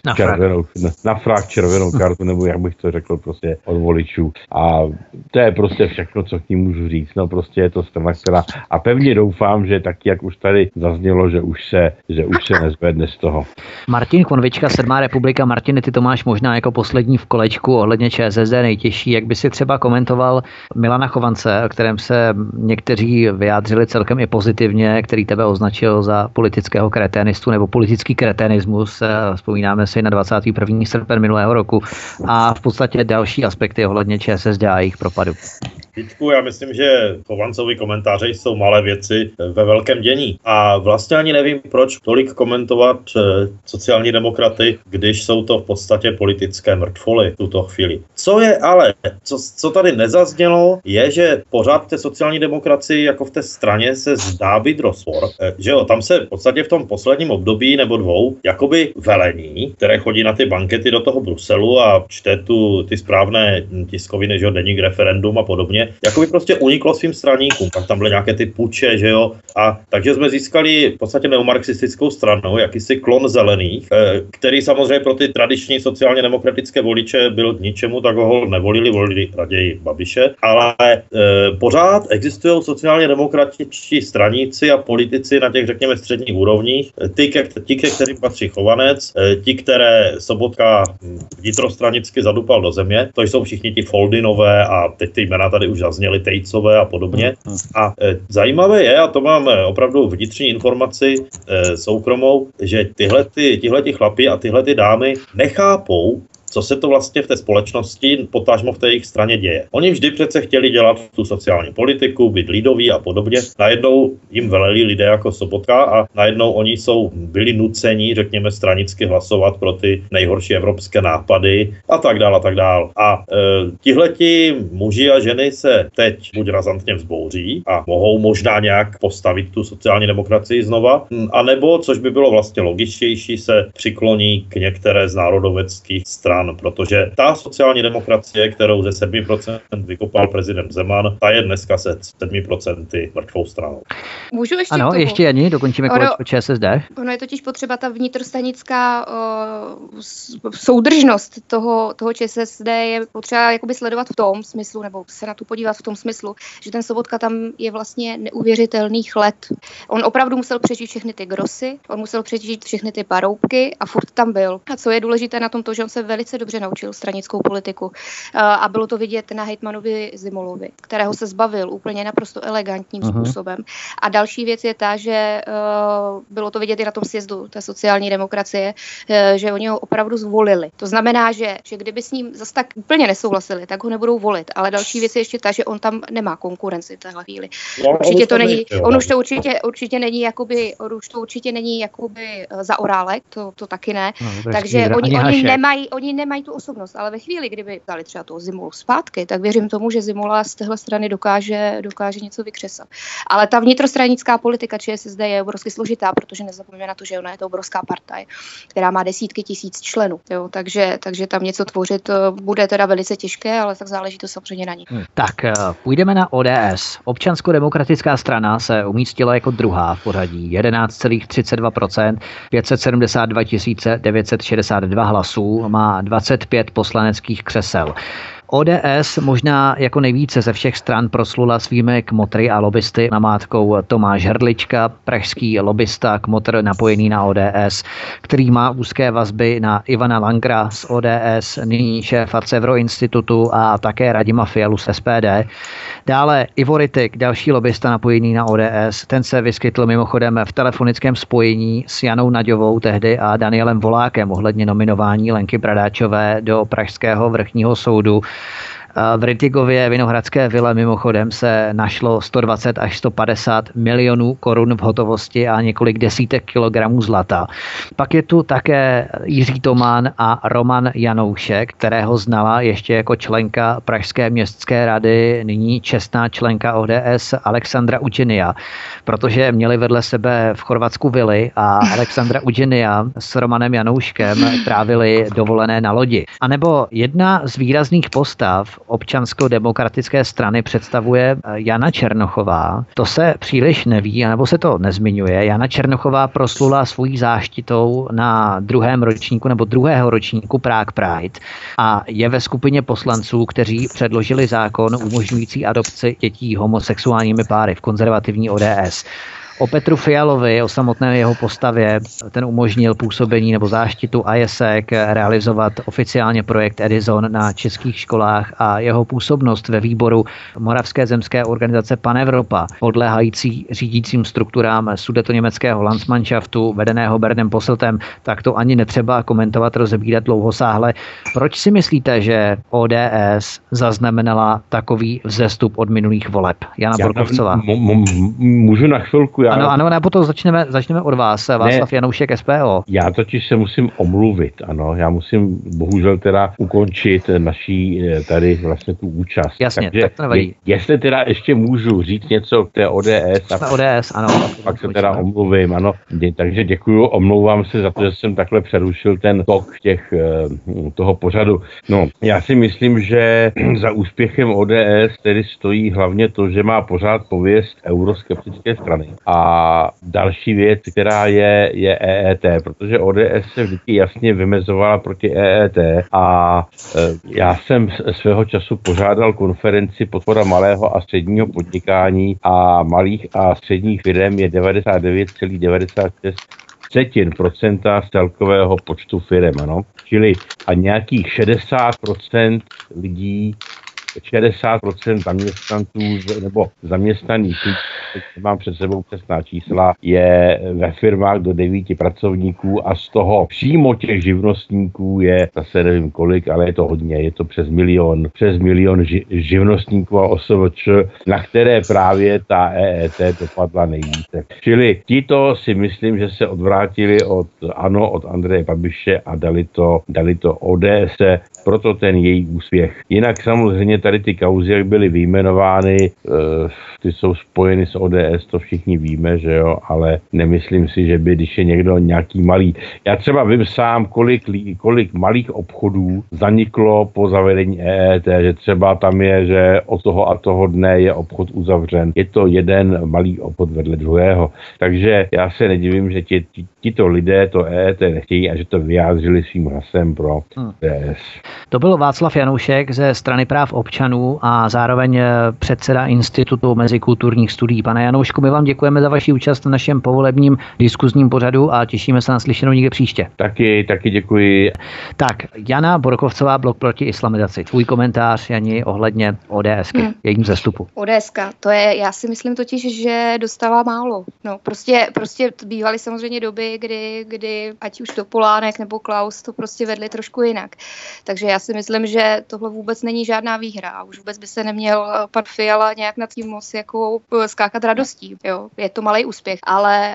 na frak červenou kartu, nebo jak bych to řekl, prostě od voličů. A to je prostě všechno, co k ní můžu říct. No prostě je to strana, která a pevně doufám, že tak, jak už tady zaznělo, že už se nezvedne z toho. Martin Konvička, 7. republika. Martin, ty to máš možná jako poslední v kolečku ohledně ČSSD nejtěžší. Jak by si třeba komentoval Milana Chovance, o kterém se někteří vyjádřili celkem i pozitivně, který tebe označil za politického kreténistu nebo politický kreténismus. Vzpomínáme si na 21. srpen minulého roku a v podstatě další aspekty ohledně ČSSD a jejich propadu. Vítku, já myslím, že Chovancovi komentáře jsou malé věci ve velkém dění. A vlastně ani nevím, proč tolik komentovat sociální demokraty, když jsou to v podstatě politické mrtvoly v tuto chvíli. Co je ale, co tady nezaznělo, je, že pořád v té sociální demokracii, jako v té straně, se zdá být rozpor. Že jo, tam se v podstatě v tom posledním období nebo dvou, jakoby velení, které chodí na ty bankety do toho Bruselu a čte ty správné tiskoviny, že jo, Deník Referendum a podobně, jakoby prostě uniklo svým straníkům. Pak tam byly nějaké ty puče, že jo. A takže jsme získali v podstatě neomarxistickou stranu, jakýsi klon zelených, který samozřejmě pro ty tradiční sociálně demokratické voliče byl k ničemu, tak ho volili raději Babiše. Ale pořád existují sociálně demokratičtí straníci a politici na těch, řekněme, středních úrovních. Ti, ke kterým patří Chovanec, ti, které Sobotka vnitrostranicky zadupal do země, to jsou všichni ti Foldinové a teď ty jména tady už zazněly, Tejcové a podobně. A zajímavé je, a to mám opravdu vnitřní informaci soukromou, že tihleti chlapi a tyhlety dámy nechápou, co se to vlastně v té společnosti, potažmo v té jejich straně děje. Oni vždy přece chtěli dělat tu sociální politiku, být lidoví a podobně. Najednou jim veleli lidé jako Sobotka a najednou oni byli nuceni, řekněme, stranicky hlasovat pro ty nejhorší evropské nápady a tak dál a tak dál. A tihleti muži a ženy se teď buď razantně vzbouří a mohou možná nějak postavit tu sociální demokracii znova, anebo, což by bylo vlastně logičtější, se přikloní k některé z národoveckých stran, protože ta sociální demokracie, kterou ze 7% vykopal prezident Zeman, ta je dneska se 7% mrtvou stranou. Můžu ještě ano, ještě jedni, dokončíme kolečko ČSSD. Ono je totiž potřeba ta vnitrostranická soudržnost toho ČSSD je potřeba jakoby sledovat v tom smyslu, nebo se na to podívat v tom smyslu, že ten Sobotka tam je vlastně neuvěřitelných let. On opravdu musel přežít všechny ty grosy, on musel přežít všechny ty paroubky a furt tam byl. A co je důležité na tom to, že on se velice dobře naučil stranickou politiku. A bylo to vidět na hejtmanovi Zimolovi, kterého se zbavil úplně naprosto elegantním způsobem. A další věc je ta, že bylo to vidět i na tom sjezdu té sociální demokracie, že oni ho opravdu zvolili. To znamená, že kdyby s ním zase tak úplně nesouhlasili, tak ho nebudou volit. Ale další věc je ještě ta, že on tam nemá konkurenci v téhle chvíli. Určitě to není, on už to určitě není jakoby, za orálek, to taky ne. No, takže oni nemají tu osobnost, ale ve chvíli, kdyby dali třeba toho Zimolu zpátky, tak věřím tomu, že Zimola z téhle strany dokáže něco vykřesat. Ale ta vnitrostranická politika ČSSD je obrovsky složitá, protože nezapomeňme na to, že ona je to obrovská partaj, která má desítky tisíc členů. Jo? Takže tam něco tvořit bude teda velice těžké, ale tak záleží to samozřejmě na ní. Tak půjdeme na ODS. Občansko-demokratická strana se umístila jako druhá v pořadí. 11,32%, 572 962 hlasů, má 25 poslaneckých křesel. ODS možná jako nejvíce ze všech stran proslula svými kmotry a lobbysty, namátkou Tomáš Hrdlička, pražský lobbysta, kmotr napojený na ODS, který má úzké vazby na Ivana Langra z ODS, nyní šéfa Cevro institutu a také Radima Fialu z SPD. Dále Ivo Rittig, další lobbysta napojený na ODS, ten se vyskytl mimochodem v telefonickém spojení s Janou Naďovou tehdy a Danielem Volákem ohledně nominování Lenky Bradáčové do pražského vrchního soudu. V Rittigově Vinohradské vile mimochodem se našlo 120 až 150 milionů korun v hotovosti a několik desítek kilogramů zlata. Pak je tu také Jiří Tomán a Roman Janoušek, kterého znala ještě jako členka Pražské městské rady, nyní čestná členka ODS Alexandra Udžinia, protože měli vedle sebe v Chorvatsku vily a Alexandra Udžinia s Romanem Janouškem trávili dovolené na lodi. A nebo jedna z výrazných postav Občansko-demokratické strany představuje Jana Černochová. To se příliš neví, anebo se to nezmiňuje. Jana Černochová proslula svojí záštitou na druhého ročníku Prague Pride a je ve skupině poslanců, kteří předložili zákon umožňující adopci dětí homosexuálními páry v konzervativní ODS. O Petru Fialovi, o samotné jeho postavě, ten umožnil působení nebo záštitu AIESEC realizovat oficiálně projekt Edison na českých školách a jeho působnost ve výboru Moravské zemské organizace Panevropa, podléhající řídícím strukturám sudetoněmeckého Landsmannschaftu vedeného Berndem Posseltem, tak to ani netřeba komentovat, rozebírat dlouhosáhle. Proč si myslíte, že ODS zaznamenala takový vzestup od minulých voleb? Jana Borkovcová. Můžu na chvilku? Ano, a potom začneme od vás. Václav Janoušek, SPO. Já totiž se musím omluvit, ano. Já musím bohužel teda ukončit naší tady vlastně tu účast. Jasně, takže tak to nevadí. Jestli teda ještě můžu říct něco k té ODS. ODS, ano. Pak se teda omluvím, ano. Takže děkuju, omlouvám se za to, že jsem takhle přerušil ten tok toho pořadu. No, já si myslím, že za úspěchem ODS tedy stojí hlavně to, že má pořád pověst euroskeptické strany. A další věc, která je EET, protože ODS se vždycky jasně vymezovala proti EET a já jsem svého času pořádal konferenci podpora malého a středního podnikání a malých a středních firem je 99,96% z celkového počtu firem, ano. Čili a nějakých 60% lidí, 60% zaměstnanců nebo zaměstnaných, mám před sebou přesná čísla, je ve firmách do 9 pracovníků a z toho přímo těch živnostníků je, zase nevím kolik, ale je to hodně, je to přes milion živnostníků a OSVČ, na které právě ta EET dopadla nejvíce. Čili tito si myslím, že se odvrátili od Andreje Babiše a dali to ODS, proto ten její úspěch. Jinak samozřejmě tady ty kauzy, jak byly vyjmenovány, ty jsou spojeny s ODS, to všichni víme, že jo, ale nemyslím si, že by, když je někdo nějaký malý. Já třeba vím sám, kolik malých obchodů zaniklo po zavedení EET, že třeba tam je, že od toho a toho dne je obchod uzavřen. Je to jeden malý obchod vedle druhého. Takže já se nedivím, že tito lidé to EET nechtějí a že to vyjádřili svým hlasem pro ODS. To byl Václav Janoušek ze Strany práv občanů a zároveň předseda Institutu mezikulturních studií. Pane Janoušku, my vám děkujeme za vaši účast na našem povolebním diskuzním pořadu a těšíme se na slyšenou někde příště. Taky děkuji. Tak, Jana Borkovcová, Blok proti islamizaci. Tvůj komentář, Jani, ohledně ODSky, jejím zestupu. ODSka, to je, já si myslím totiž, že dostala málo. No, prostě bývaly samozřejmě doby, kdy ať už Topolánek nebo Klaus to prostě vedli trošku jinak. Takže já si myslím, že tohle vůbec není žádná výhra a už vůbec by se neměl pan Fiala nějak nad tím moc jako skákat radostí. Jo. Je to malý úspěch, ale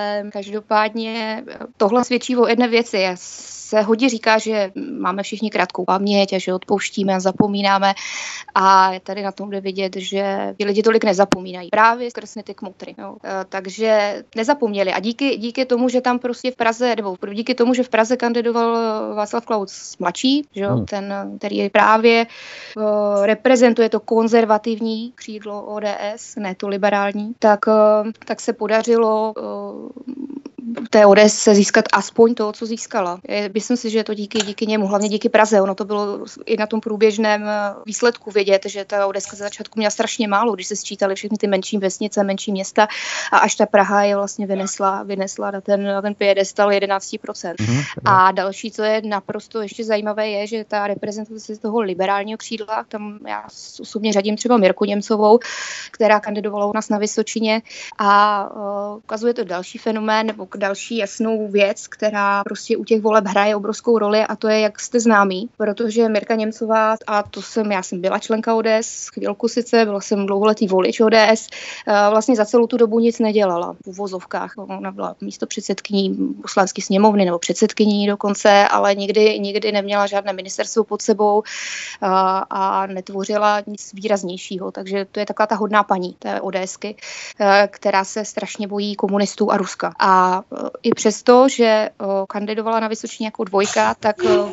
každopádně tohle svědčí o jedné věci. Se hodně říká, že máme všichni krátkou paměť a že odpouštíme a zapomínáme a tady na tom jde vidět, že ti lidi tolik nezapomínají. Právě skrz ty kmotry. Takže nezapomněli a díky tomu, že tam prostě v Praze, nebo díky tomu, že v Praze kandidoval Václav Klaus mladší, že? Ten, který právě reprezentuje to konzervativní křídlo ODS, ne to liberální, tak se podařilo té ODS získat aspoň to, co získala. Myslím si, že to díky němu, hlavně díky Praze. Ono to bylo i na tom průběžném výsledku vidět, že ta ODS ze začátku měla strašně málo, když se sčítali všechny ty menší vesnice, menší města a až ta Praha je vlastně vynesla na ten piedestal 11%. A další, co je naprosto ještě zajímavé, je, že ta reprezentace toho liberálního křídla, tam já osobně řadím třeba Mirku Němcovou, která kandidovala u nás na Vysočině a ukazuje to další fenomén nebo další jasnou věc, která prostě u těch voleb hraje obrovskou roli a to je, jak jste známí, protože Mirka Němcová, a já jsem byla členka ODS, chvílku sice, byla jsem dlouholetý volič ODS, vlastně za celou tu dobu nic nedělala v uvozovkách. Ona byla místopředsedkyní Poslanecké sněmovny nebo předsedkyní dokonce, ale nikdy neměla žádné ministerstvo pod sebou a netvořila nic výraznějšího. Takže to je taková ta hodná paní té ODSky, která se strašně bojí komunistů a Ruska. A i přesto, že kandidovala na Vysočině jako dvojka, tak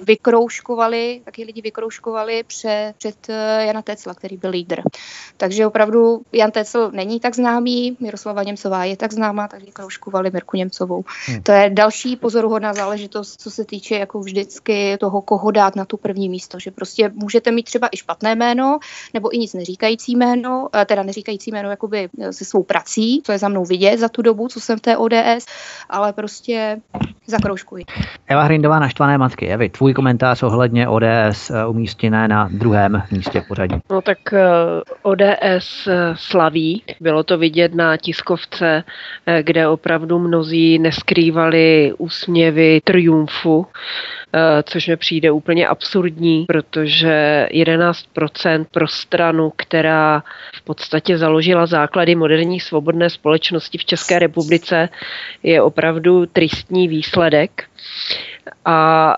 taky lidi vykroužkovali před Jana Tecla, který byl lídr. Takže opravdu Jan Tecl není tak známý, Miroslava Němcová je tak známá, tak vykroužkovali Mirku Němcovou. To je další pozoruhodná záležitost, co se týče jako vždycky toho, koho dát na tu první místo, že prostě můžete mít třeba i špatné jméno, nebo i nic neříkající jméno, teda neříkající jméno jakoby se svou prací, co je za mnou vidět za tu dobu, co jsem v té ODS, ale prostě zakroužkuji. Eva Hrindová, Naštvané matky. Evi, tvůj komentář ohledně ODS umístěné na druhém místě pořadí. No tak ODS slaví. Bylo to vidět na tiskovce, kde opravdu mnozí neskrývali úsměvy triumfu, což mi přijde úplně absurdní, protože 11% pro stranu, která v podstatě založila základy moderní svobodné společnosti v České republice, je opravdu tristní výsledek. A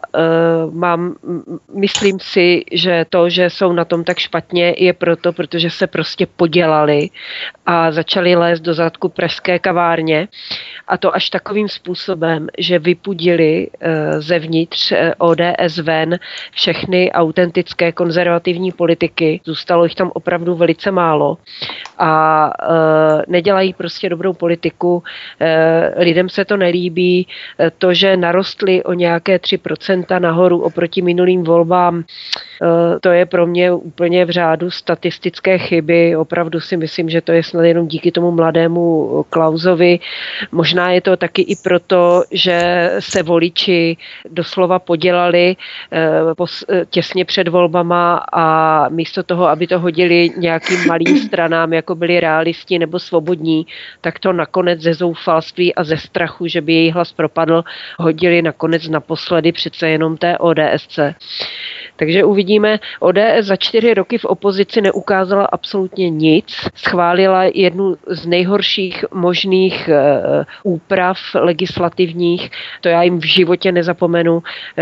myslím si, že to, že jsou na tom tak špatně, je protože se prostě podělali a začali lézt do zadku pražské kavárně. A to až takovým způsobem, že vypudili zevnitř ODS ven všechny autentické konzervativní politiky. Zůstalo jich tam opravdu velice málo. A nedělají prostě dobrou politiku. Lidem se to nelíbí. To, že narostly o nějaké 3% nahoru oproti minulým volbám, to je pro mě úplně v řádu statistické chyby. Opravdu si myslím, že to je snad jenom díky tomu mladému Klausovi. Možná je to taky i proto, že se voliči doslova podělali těsně před volbama a místo toho, aby to hodili nějakým malým stranám, jako byli Realisti nebo Svobodní, tak to nakonec ze zoufalství a ze strachu, že by její hlas propadl, hodili nakonec naposledy přece jenom té ODSce. Takže uvidíme, ODS za 4 roky v opozici neukázala absolutně nic, schválila jednu z nejhorších možných úprav legislativních, to já jim v životě nezapomenu,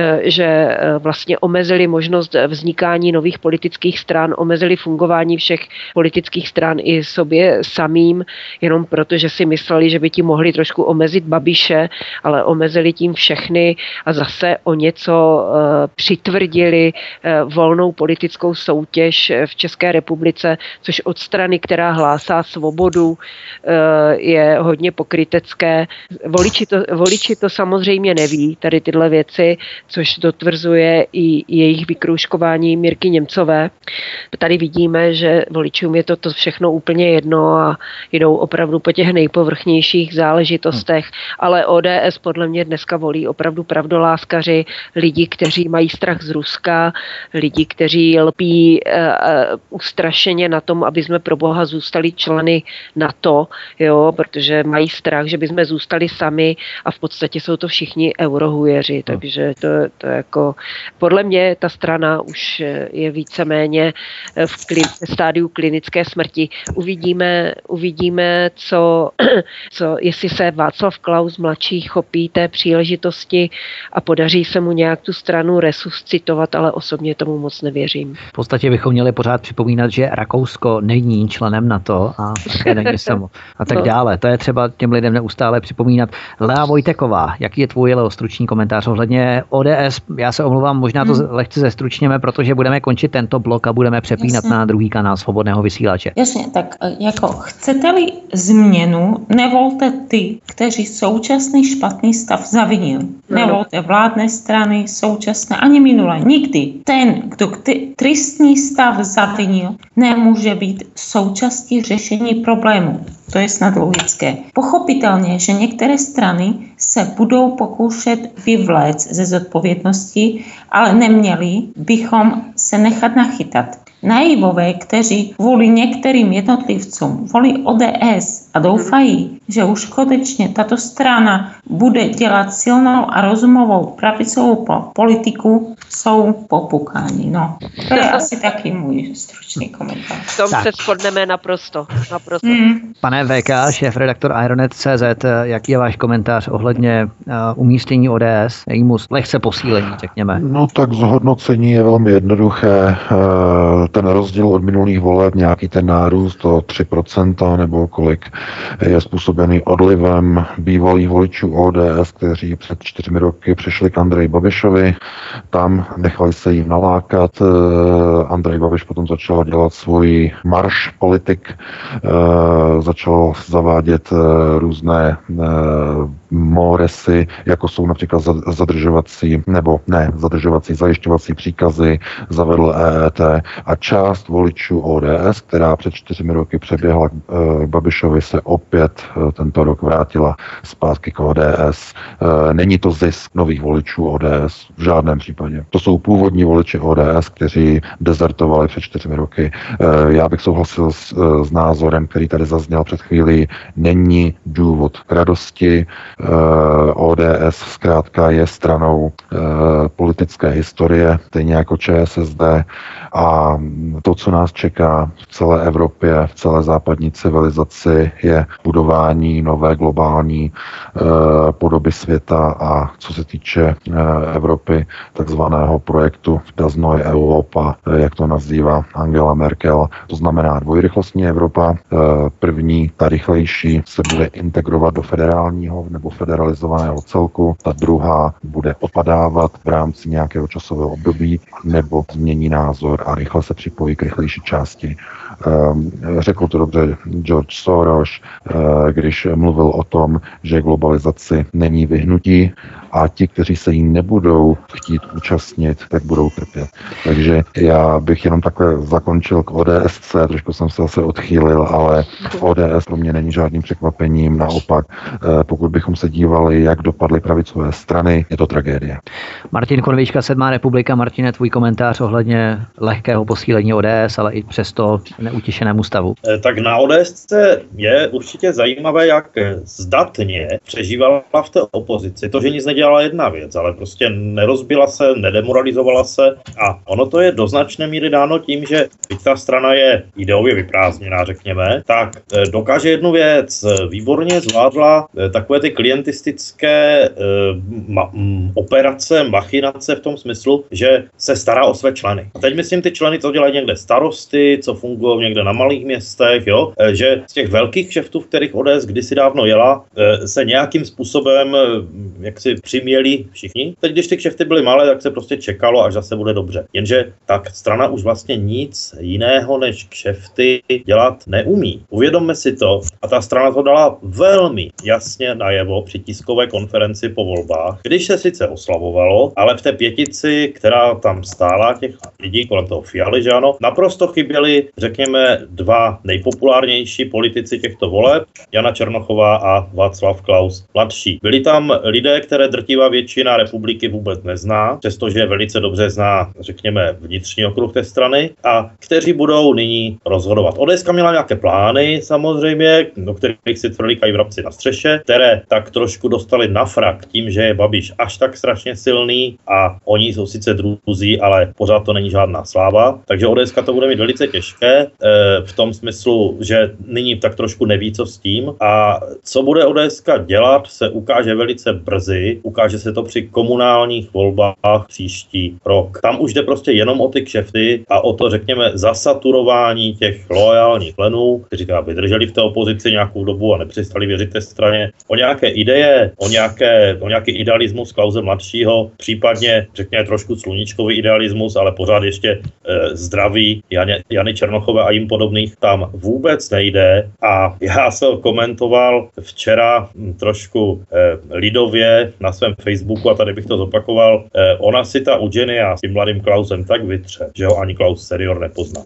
že vlastně omezili možnost vznikání nových politických stran, omezili fungování všech politických stran i sobě samým, jenom proto, že si mysleli, že by ti mohli trošku omezit Babiše, ale omezili tím všechny a zase o něco přitvrdili volnou politickou soutěž v České republice, což od strany, která hlásá svobodu, je hodně pokrytecké. Voliči to samozřejmě neví, tady tyhle věci, což dotvrzuje i jejich vykroužkování Mirky Němcové. Tady vidíme, že voličům je to všechno úplně jedno a jdou opravdu po těch nejpovrchnějších záležitostech, ale ODS podle mě dneska volí opravdu pravdoláskaři, lidi, kteří mají strach z Ruska, lidi, kteří lpí ustrašeně na tom, aby jsme pro boha zůstali členy NATO, jo, protože mají strach, že by jsme zůstali sami a v podstatě jsou to všichni eurohujeři, takže to jako podle mě ta strana už je víceméně v stádiu klinické smrti. Uvidíme, co jestli se Václav Klaus mladší chopí té příležitosti a podaří se mu nějak tu stranu resuscitovat, ale osobně tomu moc nevěřím. V podstatě bychom měli pořád připomínat, že Rakousko není členem NATO a také není samo a tak dále. To je třeba těm lidem neustále připomínat. Lea Vojteková, jaký je tvůj, Leo, stručný komentář ohledně ODS? Já se omlouvám, možná to lehce zestručněme, protože budeme končit tento blok a budeme přepínat na druhý kanál Svobodného vysílače. Jasně, tak jako chcete-li změnu, nevolte ty, kteří současný špatný stav zavinil. Nevolte vládné strany, současné, ani minulé. Nikdy. Ten, kdo tristní stav zavinil, nemůže být součástí řešení problému. To je snad logické. Pochopitelně, že některé strany se budou pokoušet vyvléct ze zodpovědnosti, ale neměli bychom se nechat nachytat. Naivové, kteří kvůli některým jednotlivcům volí ODS a doufají, že už konečně tato strana bude dělat silnou a rozumovou pravicovou politiku, jsou popukáni. No, to je asi taky můj stručný komentář. V tom se shodneme naprosto. Pane VK, šéfredaktor Ironet.cz, jaký je váš komentář ohledně umístění ODS, jejímu lehce posílení, řekněme? No tak zhodnocení je velmi jednoduché. Ten rozdíl od minulých voleb, nějaký ten nárůst o 3% nebo kolik, je způsobený odlivem bývalých voličů ODS, kteří před 4 roky přišli k Andreji Babišovi. Tam nechali se jim nalákat. Andrej Babiš potom začal dělat svůj marš politik, začal zavádět různé moresy, jako jsou například zajišťovací příkazy, zavedl EET a část voličů ODS, která před 4 roky přeběhla k Babišovi, se opět tento rok vrátila zpátky k ODS. Není to zisk nových voličů ODS v žádném případě. To jsou původní voliči ODS, kteří dezertovali před 4 roky. Já bych souhlasil s názorem, který tady zazněl před chvílí. Není důvod k radosti. ODS zkrátka je stranou politické historie, stejně jako ČSSD, a to, co nás čeká v celé Evropě, v celé západní civilizaci, je budování nové globální podoby světa a co se týče Evropy, takzvaného projektu Das neue Europa, jak to nazývá Angela Merkel. To znamená dvojrychlostní Evropa. První, ta rychlejší, se bude integrovat do federálního nebo federalizovaného celku. Ta druhá bude opadávat v rámci nějakého časového období nebo změní názor a rychle se připojí k rychlejší části. Řekl to dobře George Soros, když mluvil o tom, že globalizaci není vyhnutí a ti, kteří se jí nebudou chtít účastnit, tak budou trpět. Takže já bych jenom takhle zakončil k ODSC, trošku jsem se zase odchýlil, ale ODS pro mě není žádným překvapením, naopak, pokud bychom se dívali, jak dopadly pravicové strany, je to tragédie. Martin Konvička, 7. republika. Martine, tvůj komentář ohledně lehkého posílení ODS, ale i přesto neutěšenému stavu. Tak na ODS je určitě zajímavé, jak zdatně přežívala v té opozici. To, že nic nedělala jedna věc, ale prostě nerozbila se, nedemoralizovala se a ono to je do značné míry dáno tím, že byť ta strana je ideově vyprázdněná, řekněme, tak dokáže jednu věc, výborně zvládla takové ty klientistické operace, machinace v tom smyslu, že se stará o své členy. A teď myslím ty členy, co dělají někde starosty, co fungují někde na malých městech, jo? Že z těch velkých kšeftů, v kterých ODS kdysi dávno jela, se nějakým způsobem jak si přiměli všichni. Teď, když ty kšefty byly malé, tak se prostě čekalo, až zase bude dobře. Jenže tak strana už vlastně nic jiného než kšefty dělat neumí. Uvědomme si to. A ta strana to dala velmi jasně najevo při tiskové konferenci po volbách, když se sice oslavovalo, ale v té pětici, která tam stála, těch lidí kolem toho Fialy, že ano, naprosto chyběli, řekněme, dva nejpopulárnější politici těchto voleb, Jana Černochová a Václav Klaus mladší. Byli tam lidé, které drtivá většina republiky vůbec nezná, přestože velice dobře zná, řekněme, vnitřní okruh té strany, a kteří budou nyní rozhodovat. ODS měla nějaké plány, samozřejmě, do kterých si tvrdlíkají vrabci na střeše, které tak trošku dostali na frak tím, že je Babiš až tak strašně silný a oni jsou sice druzí, ale pořád to není žádná sláva. Takže ODS to bude mít velice těžké v tom smyslu, že nyní tak trošku neví, co s tím. A co bude ODS dělat, se ukáže velice brzy brzy, ukáže se to při komunálních volbách příští rok. Tam už jde prostě jenom o ty kšefty a o to, řekněme, zasaturování těch loajálních členů, kteří teda vydrželi v té opozici nějakou dobu a nepřestali věřit té straně, o nějaké ideje, o nějaký idealismus Klause mladšího, případně, řekněme, trošku sluníčkový idealismus, ale pořád ještě zdravý Jany Černochové a jim podobných tam vůbec nejde. A já jsem komentoval včera trošku lidově na svém Facebooku a tady bych to zopakoval. Ona si ta Eugenia s tím mladým Klausem tak vytře, že ho ani Klaus senior nepozná.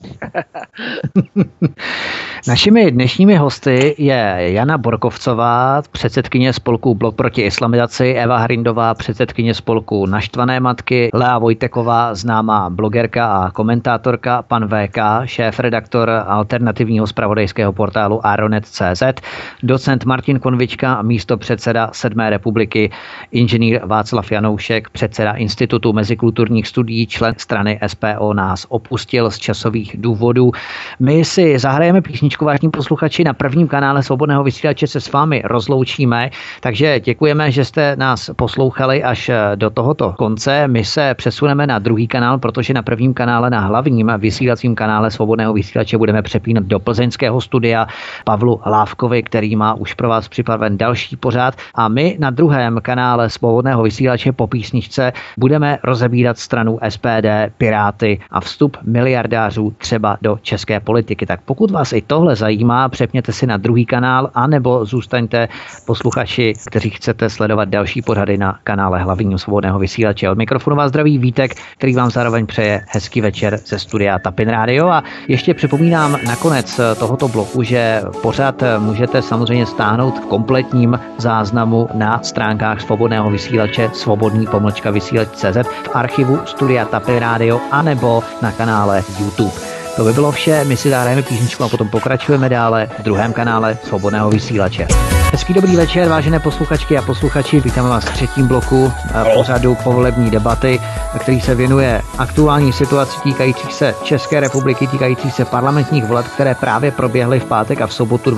Našimi dnešními hosty je Jana Borkovcová, předsedkyně spolku Blok proti islamizaci, Eva Hrindová, předsedkyně spolku Naštvané matky, Lea Vojteková, známá blogerka a komentátorka, pan VK, šéf-redaktor alternativního zpravodajského portálu Aeronet.cz, docent Martin Konvička, místopředseda 7. republiky, inženýr Václav Janoušek, předseda Institutu mezikulturních studií, člen strany SPO nás opustil z časových důvodů. My si zahrajeme písničku, vážní posluchači, na prvním kanále Svobodného vysílače se s vámi rozloučíme, takže děkujeme, že jste nás poslouchali až do tohoto konce. My se přesuneme na druhý kanál, protože na prvním kanále, na hlavním vysílacím kanále Svobodného vysílače budeme přepínat do plzeňského studia Pavlu Lávkovi, který má už pro vás připraven další pořad, a my na druhém kanále Svobodného vysílače po písničce budeme rozebírat stranu SPD, Piráty a vstup miliardářů třeba do české politiky. Tak pokud vás i tohle zajímá, přepněte si na druhý kanál, anebo zůstaňte posluchači, kteří chcete sledovat další pořady na kanále hlavního Svobodného vysílače. Od mikrofonu vás zdraví Vítek, který vám zároveň přeje hezký večer ze studia Tapin Radio. A ještě připomínám nakonec tohoto bloku, že pořad můžete samozřejmě stáhnout v kompletním záznamu na stránkách Svobodného vysílače svobodný-vysílač.cz, v archivu studia Tapin Radio, anebo na kanále YouTube. To by bylo vše, my si zahrajeme písničku a potom pokračujeme dále v druhém kanále Svobodného vysílače. Hezký dobrý večer, vážené posluchačky a posluchači, vítáme vás v třetím bloku pořadu povolební debaty, který se věnuje aktuální situaci týkajících se České republiky, týkajících se parlamentních voleb, které právě proběhly v pátek a v sobotu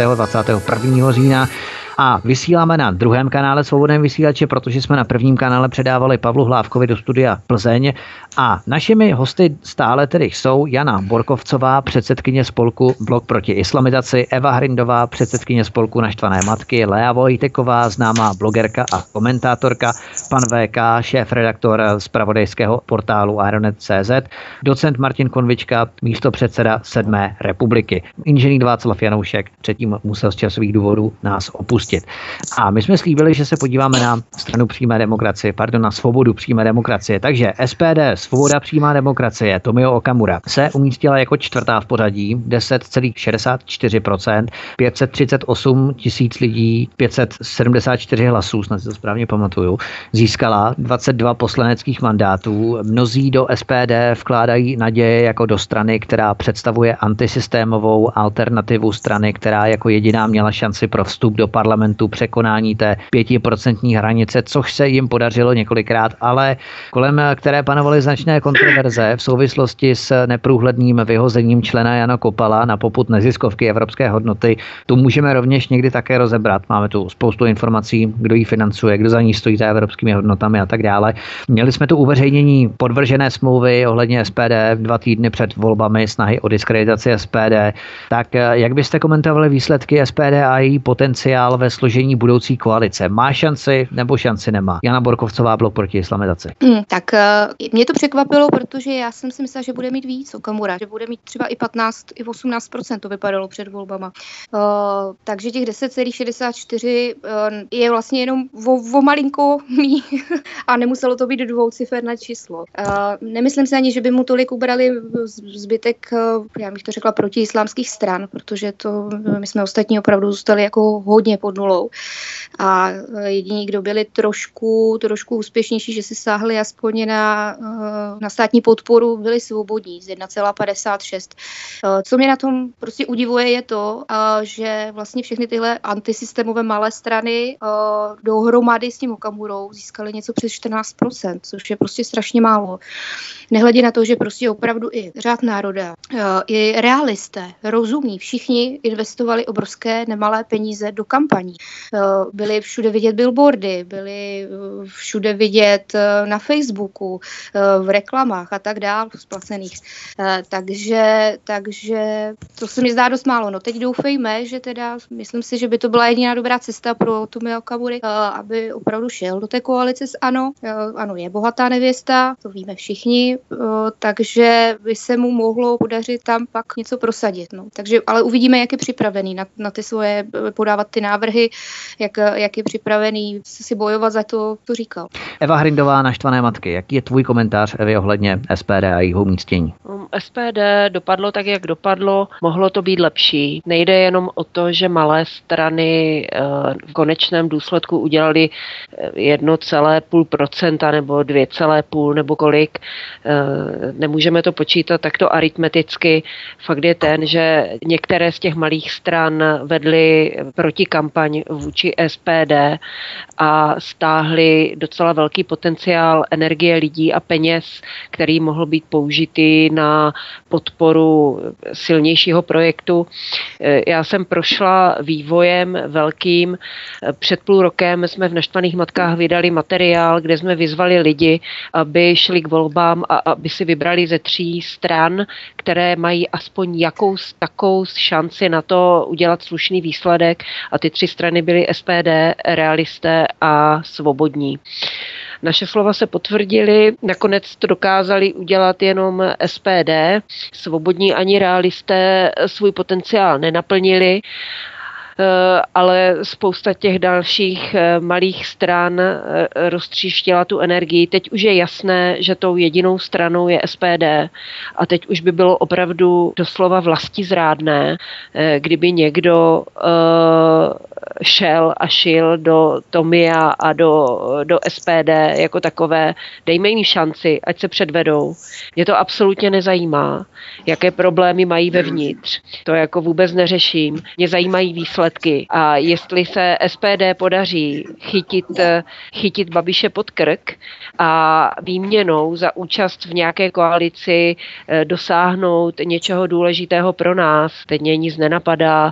21. října. A vysíláme na druhém kanále Svobodného vysílače, protože jsme na prvním kanále předávali Pavlu Hlávkovi do studia Plzeň. A našimi hosty stále tedy jsou Jana Borkovcová, předsedkyně spolku Blok proti islamizaci, Eva Hrindová, předsedkyně spolku Naštvané matky, Lea Vojteková, známá blogerka a komentátorka, pan VK, šéf-redaktor zpravodajského portálu Aeronet.cz, docent Martin Konvička, místopředseda 7. republiky. Inženýr Václav Janoušek předtím musel z časových důvodů nás opustit. A my jsme slíbili, že se podíváme na stranu přímé demokracie, na Svobodu přímé demokracie. Takže SPD, Svoboda přímá demokracie, Tomio Okamura, se umístila jako čtvrtá v pořadí, 10,64%, 538 tisíc lidí, 574 hlasů, snad si to správně pamatuju, získala 22 poslaneckých mandátů. Mnozí do SPD vkládají naděje jako do strany, která představuje antisystémovou alternativu strany, která jako jediná měla šanci pro vstup do parlamentu, překonání té 5% hranice, což se jim podařilo několikrát, ale kolem které panovaly značné kontroverze v souvislosti s neprůhledným vyhozením člena Jana Kopala na popud neziskovky Evropské hodnoty. Tu můžeme rovněž někdy také rozebrat. Máme tu spoustu informací, kdo ji financuje, kdo za ní stojí za evropskými hodnotami a tak dále. Měli jsme tu uveřejnění podvržené smlouvy ohledně SPD 2 týdny před volbami, snahy o diskreditaci SPD. Tak jak byste komentovali výsledky SPD a její potenciál ve složení budoucí koalice? Má šanci nebo šanci nemá? Jana Borkovcová, Blok proti islamizaci. Tak mě to překvapilo, protože já jsem si myslela, že bude mít víc Okamura, že bude mít třeba i 15, i 18%, to vypadalo před volbama. Takže těch 10,64 je vlastně jenom o malinko mí a nemuselo to být dvouciferné číslo. Nemyslím si ani, že by mu tolik ubrali zbytek, já bych to řekla, protiislámských stran, protože to my jsme ostatní opravdu zůstali jako hodně pod nulou. A jediní, kdo byli trošku úspěšnější, že si sáhli aspoň na státní podporu, byli Svobodní z 1,56. Co mě na tom prostě udivuje, je to, že vlastně všechny tyhle antisystémové malé strany dohromady s tím Okamurou získaly něco přes 14%, což je prostě strašně málo. Nehledě na to, že prostě opravdu i řád národa, i realisté, rozumní, všichni investovali obrovské nemalé peníze do kampaní. byly všude vidět billboardy, byly všude vidět na Facebooku, v reklamách a tak dál, splacených. Takže to se mi zdá dost málo. No teď doufejme, že teda, myslím si, že by to byla jediná dobrá cesta pro Tomia Okamury, aby opravdu šel do té koalice s ANO. ANO je bohatá nevěsta, to víme všichni, takže by se mu mohlo podařit tam pak něco prosadit. No. Takže, ale uvidíme, jak je připravený na ty svoje, podávat ty návrhy, jak je připravený si bojovat za to, co říkal. Eva Hrindová, Naštvané matky. Jaký je tvůj komentář, Evi, ohledně SPD a jejího umístění? SPD dopadlo tak, jak dopadlo. Mohlo to být lepší. Nejde jenom o to, že malé strany v konečném důsledku udělali 1,5% nebo 2,5% nebo kolik. Nemůžeme to počítat takto aritmeticky. Fakt je ten, že některé z těch malých stran vedly protikampaň vůči SPD a stáhly docela velký potenciál energie lidí a peněz, který mohl být použitý na podporu silnějšího projektu. Já jsem prošla vývojem velkým. Před půl rokem jsme v Naštvaných matkách vydali materiál, kde jsme vyzvali lidi, aby šli k volbám a aby si vybrali ze 3 stran, které mají aspoň takou šanci na to udělat slušný výsledek. A ty 3 strany byly SPD, Realisté a Svobodní. Naše slova se potvrdily, nakonec to dokázali udělat jenom SPD, Svobodní ani Realisté svůj potenciál nenaplnili, ale spousta těch dalších malých stran roztříštila tu energii. Teď už je jasné, že tou jedinou stranou je SPD a teď už by bylo opravdu doslova vlastizrádné, kdyby někdo šel a šil do Tomia a do SPD jako takové. Dejme jim šanci, ať se předvedou. Mě to absolutně nezajímá, jaké problémy mají vevnitř. To jako vůbec neřeším. Mě zajímají výsledky. A jestli se SPD podaří chytit Babiše pod krk a výměnou za účast v nějaké koalici dosáhnout něčeho důležitého pro nás, teď mě nic nenapadá,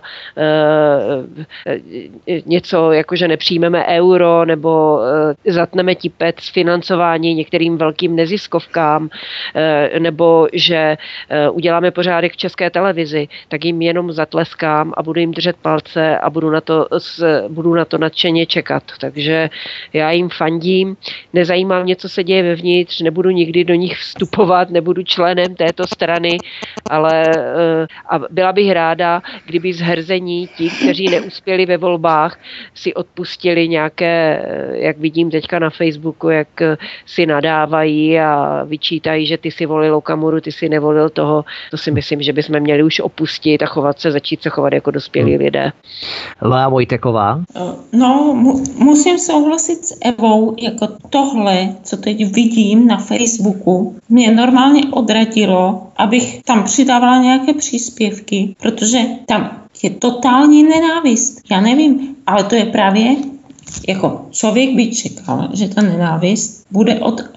něco jako, že nepřijmeme euro nebo zatneme tipec s financování některým velkým neziskovkám nebo že uděláme pořádek v České televizi, tak jim jenom zatleskám a budu jim držet palce a budu na to nadšeně čekat. Takže já jim fandím, nezajímá mě, co se děje vevnitř, nebudu nikdy do nich vstupovat, nebudu členem této strany, ale a byla bych ráda, kdyby zherzení ti, kteří neuspěli ve volbách, si odpustili nějaké, jak vidím teďka na Facebooku, jak si nadávají a vyčítají, že ty si volil Okamuru, ty si nevolil toho. To si myslím, že bychom měli už opustit a začít se chovat jako dospělí lidé. Lea Vojteková. No, musím souhlasit s Evou, jako tohle, co teď vidím na Facebooku, mě normálně odradilo, abych tam přidávala nějaké příspěvky, protože tam je totální nenávist. Já nevím, ale to je právě, jako člověk by čekal, že ta nenávist bude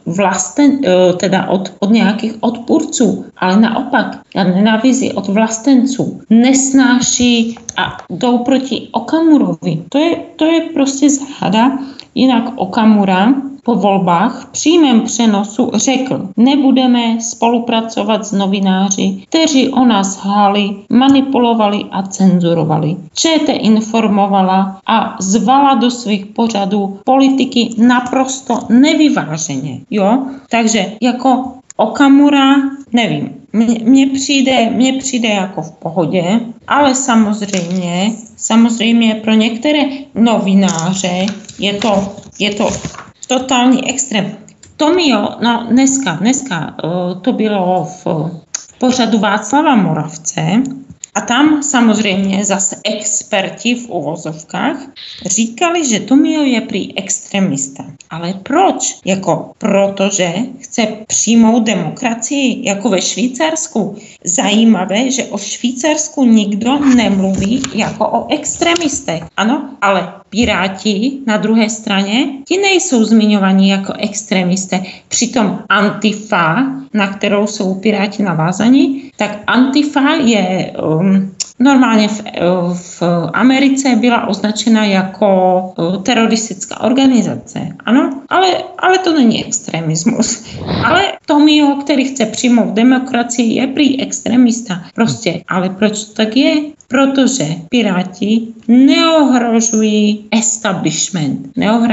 od nějakých odpůrců, ale naopak, ta nenávist je od vlastenců. Nesnáší a jdou proti Okamurovi. To je prostě záhada. Jinak Okamura po volbách v přímém přenosu řekl, nebudeme spolupracovat s novináři, kteří o nás lhali, manipulovali a cenzurovali. ČT informovala a zvala do svých pořadů politiky naprosto nevyváženě. Jo? Takže jako Okamura, nevím, mně přijde jako v pohodě, ale samozřejmě pro některé novináře je to totální extrém. Tomio, no dneska to bylo v pořadu Václava Moravce a tam samozřejmě zase experti v uvozovkách říkali, že Tomio je prý extremista. Ale proč? Protože chce přijmout demokracii, jako ve Švýcarsku. Zajímavé, že o Švýcarsku nikdo nemluví jako o extremistech. Ano, ale Piráti na druhé straně, ti nejsou zmiňovaní jako extremisté. Přitom Antifa, na kterou jsou Piráti navázaní, tak Antifa je normálně v Americe byla označena jako teroristická organizace. Ano, ale to není extremismus. Ale Tomio, který chce přijmout demokracii, je prý extremista. Prostě, ale proč to tak je? Protože Piráti neohrožují establishment,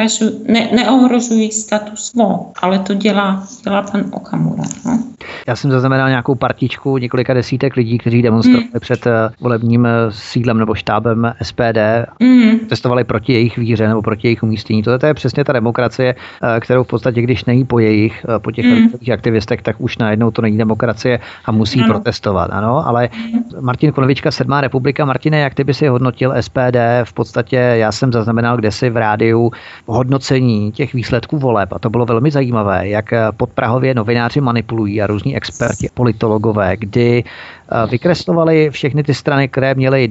neohrožují status quo, ale to dělá pan Okamura. No? Já jsem zaznamenal nějakou partičku několika desítek lidí, kteří demonstrovali před volebním sídlem nebo štábem SPD, testovali proti jejich víře nebo proti jejich umístění. To je přesně ta demokracie, kterou v podstatě, když není po těch aktivistech, tak už najednou to není demokracie a musí protestovat. Ano, ale Martin Konovička, 7. republika. Martine, jak ty by si hodnotil SPD? V podstatě já jsem zaznamenal kdesi v rádiu hodnocení těch výsledků voleb a to bylo velmi zajímavé, jak podprahově novináři manipulují a různí experti, politologové, kdy vykreslovali všechny ty strany, které měly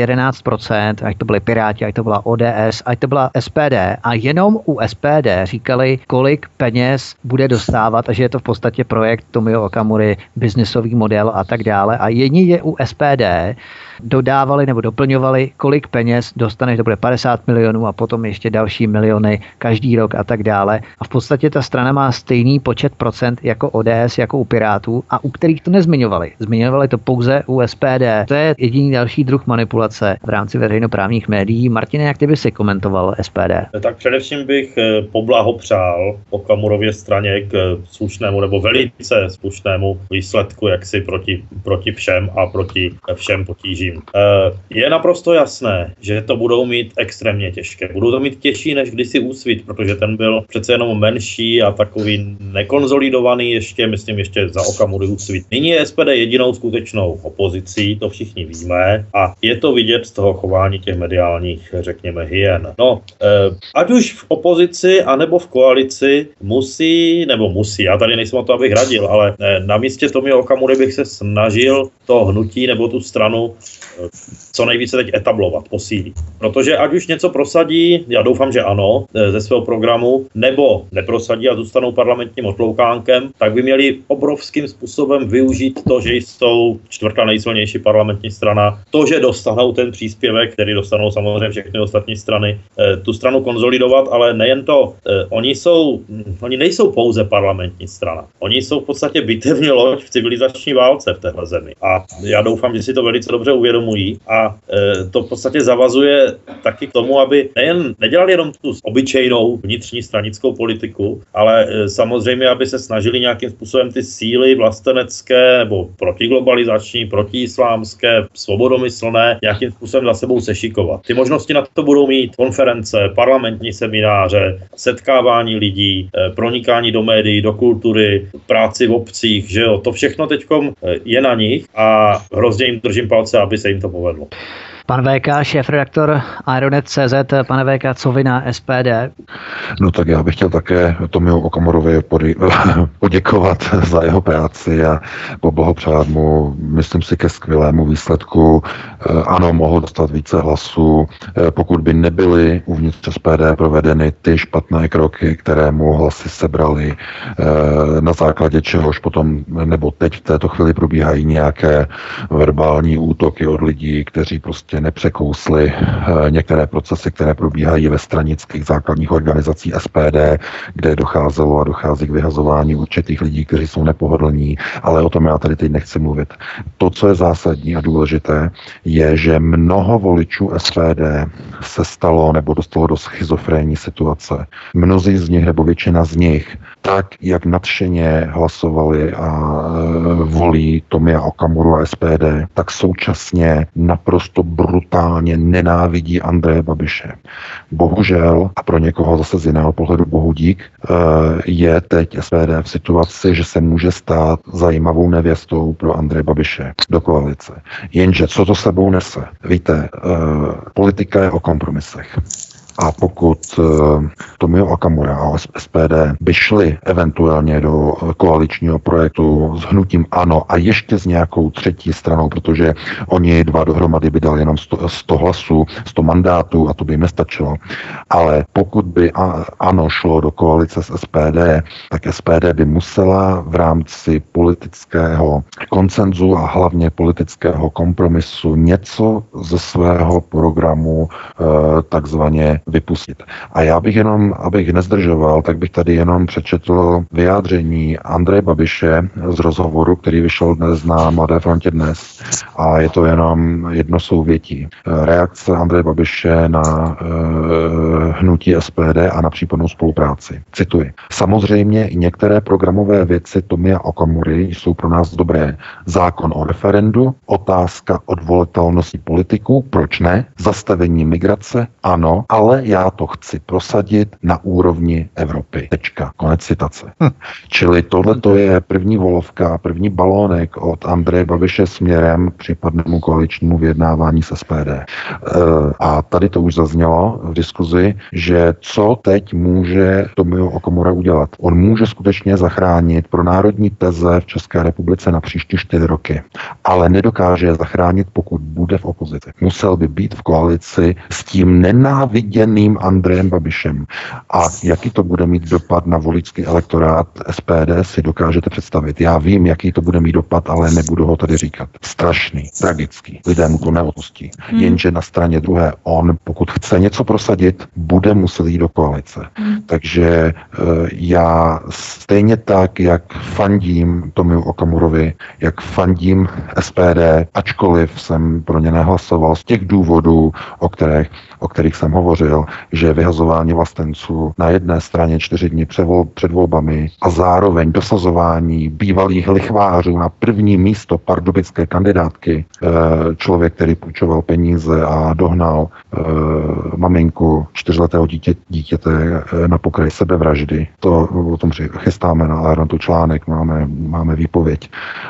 10-11%, ať to byly Piráti, ať to byla ODS, ať to byla SPD a jenom u SPD říkali, kolik peněz bude dostávat a že je to v podstatě projekt Tomio Okamury, biznesový model a tak dále. A jedině u SPD dodávali nebo doplňovali, kolik peněz dostaneš, to bude 50 milionů a potom ještě další miliony každý rok a tak dále. A v podstatě ta strana má stejný počet procent jako ODS, jako u Pirátů a u kterých to nezmiňovali. Zmiňovali to pouze u SPD. To je jediný další druh manipulace v rámci veřejnoprávních médií. Martine, jak ty by si komentoval SPD? Tak především bych poblahopřál Okamurově straně k slušnému nebo velice slušnému výsledku, jaksi proti všem a proti všem potížím. Je naprosto jasné, že to budou mít extrémně těžké. Budou to mít těžší než kdysi Úsvit, protože ten byl přece jenom menší a takový nekonzolidovaný ještě za Okamury Úsvit. Nyní je SPD jedinou skutečnou opozicí, to všichni víme a je to vidět z toho chování těch mediálních, řekněme, hyen. No, ať už v opozici anebo v koalici musí, já tady nejsem o to, abych radil, ale na místě Tomia Okamury bych se snažil to hnutí nebo tu stranu co nejvíce teď etablovat, posílit. Protože ať už něco prosadí, já doufám, že ano, ze svého programu, nebo neprosadí a zůstanou parlamentním otloukánkem, tak by měli obrovským způsobem využít to, že jsou čtvrtá nejsilnější parlamentní strana, to, že dostanou ten příspěvek, který dostanou samozřejmě všechny ostatní strany, tu stranu konsolidovat, ale nejen to, oni nejsou pouze parlamentní strana. Oni jsou v podstatě bitevní loď v civilizační válce v téhle zemi. A já doufám, že si to velice dobře uvědomují a to v podstatě zavazuje taky k tomu, aby nedělali jenom tu obyčejnou vnitřní stranickou politiku, ale samozřejmě, aby se snažili nějakým způsobem ty síly vlastenecké nebo protiglobalizační, protiislámské, svobodomyslné nějakým způsobem za sebou sešikovat. Ty možnosti na to budou mít konference, parlamentní semináře, setkávání lidí, pronikání do médií, do kultury, práci v obcích, že jo, to všechno teďkom je na nich a hrozně jim držím palce, aby se jim to povedlo. Pan VK, šéfredaktor Ironet.cz, pane VK, co vy na SPD? No tak já bych chtěl také Tomio Okamurovi poděkovat za jeho práci a poblahopřát mu, myslím si, ke skvělému výsledku. Ano, mohl dostat více hlasů, pokud by nebyly uvnitř SPD provedeny ty špatné kroky, které mu hlasy sebrali, na základě čehož potom, nebo teď v této chvíli probíhají nějaké verbální útoky od lidí, kteří prostě nepřekousli některé procesy, které probíhají ve stranických základních organizacích SPD, kde docházelo a dochází k vyhazování určitých lidí, kteří jsou nepohodlní, ale o tom já tady teď nechci mluvit. To, co je zásadní a důležité, je, že mnoho voličů SPD se stalo nebo dostalo do schizofrenní situace. Mnozí z nich nebo většina z nich tak, jak nadšeně hlasovali a volí Tomia Okamuru a SPD, tak současně naprosto brutálně nenávidí Andreje Babiše. Bohužel, a pro někoho zase z jiného pohledu bohu dík, je teď SPD v situaci, že se může stát zajímavou nevěstou pro Andreje Babiše do koalice. Jenže co to sebou nese? Víte, politika je o kompromisech. A pokud pokud Tomio Okamura a SPD by šli eventuálně do koaličního projektu s hnutím ANO a ještě s nějakou třetí stranou, protože oni dva dohromady by dali jenom 100 hlasů, 100 mandátů a to by jim nestačilo. Ale pokud by ANO šlo do koalice s SPD, tak SPD by musela v rámci politického konsenzu a hlavně politického kompromisu něco ze svého programu takzvaně vypustit. A já bych jenom, abych nezdržoval, tak bych tady jenom přečetl vyjádření Andreje Babiše z rozhovoru, který vyšel dnes na Mladé frontě dnes. A je to jenom jedno souvětí. Reakce Andreje Babiše na hnutí SPD a na případnou spolupráci. Cituji. Samozřejmě i některé programové věci Tomia Okamury jsou pro nás dobré. Zákon o referendu, otázka odvolitelnosti politiků, proč ne? Zastavení migrace, ano, ale já to chci prosadit na úrovni Evropy. Tečka. Konec citace. Čili tohleto je první volovka, první balónek od Andreje Babiše směrem k případnému koaličnímu vyjednávání s SPD. A tady to už zaznělo v diskuzi, že co teď může Tomio Okamura udělat? On může skutečně zachránit pro národní teze v České republice na příští 4 roky, ale nedokáže je zachránit, pokud bude v opozici. Musel by být v koalici s tím nenáviděným Andrejem Babišem. A jaký to bude mít dopad na voličský elektorát SPD, si dokážete představit. Já vím, jaký to bude mít dopad, ale nebudu ho tady říkat. Strašný, tragický. Lidé mu to neodpustí. Jenže na straně druhé on, pokud chce něco prosadit, bude muset jít do koalice. Takže já stejně tak, jak fandím Tomiu Okamurovi, jak fandím SPD, ačkoliv jsem pro ně nehlasoval z těch důvodů, o kterých jsem hovořil, že vyhazování vlastenců na jedné straně 4 dny před volbami a zároveň dosazování bývalých lichvářů na první místo pardubické kandidátky, člověk, který půjčoval peníze a dohnal maminku 4letého dítěte na pokraj sebevraždy. To o tom chystáme na Aerontu článek, máme výpověď.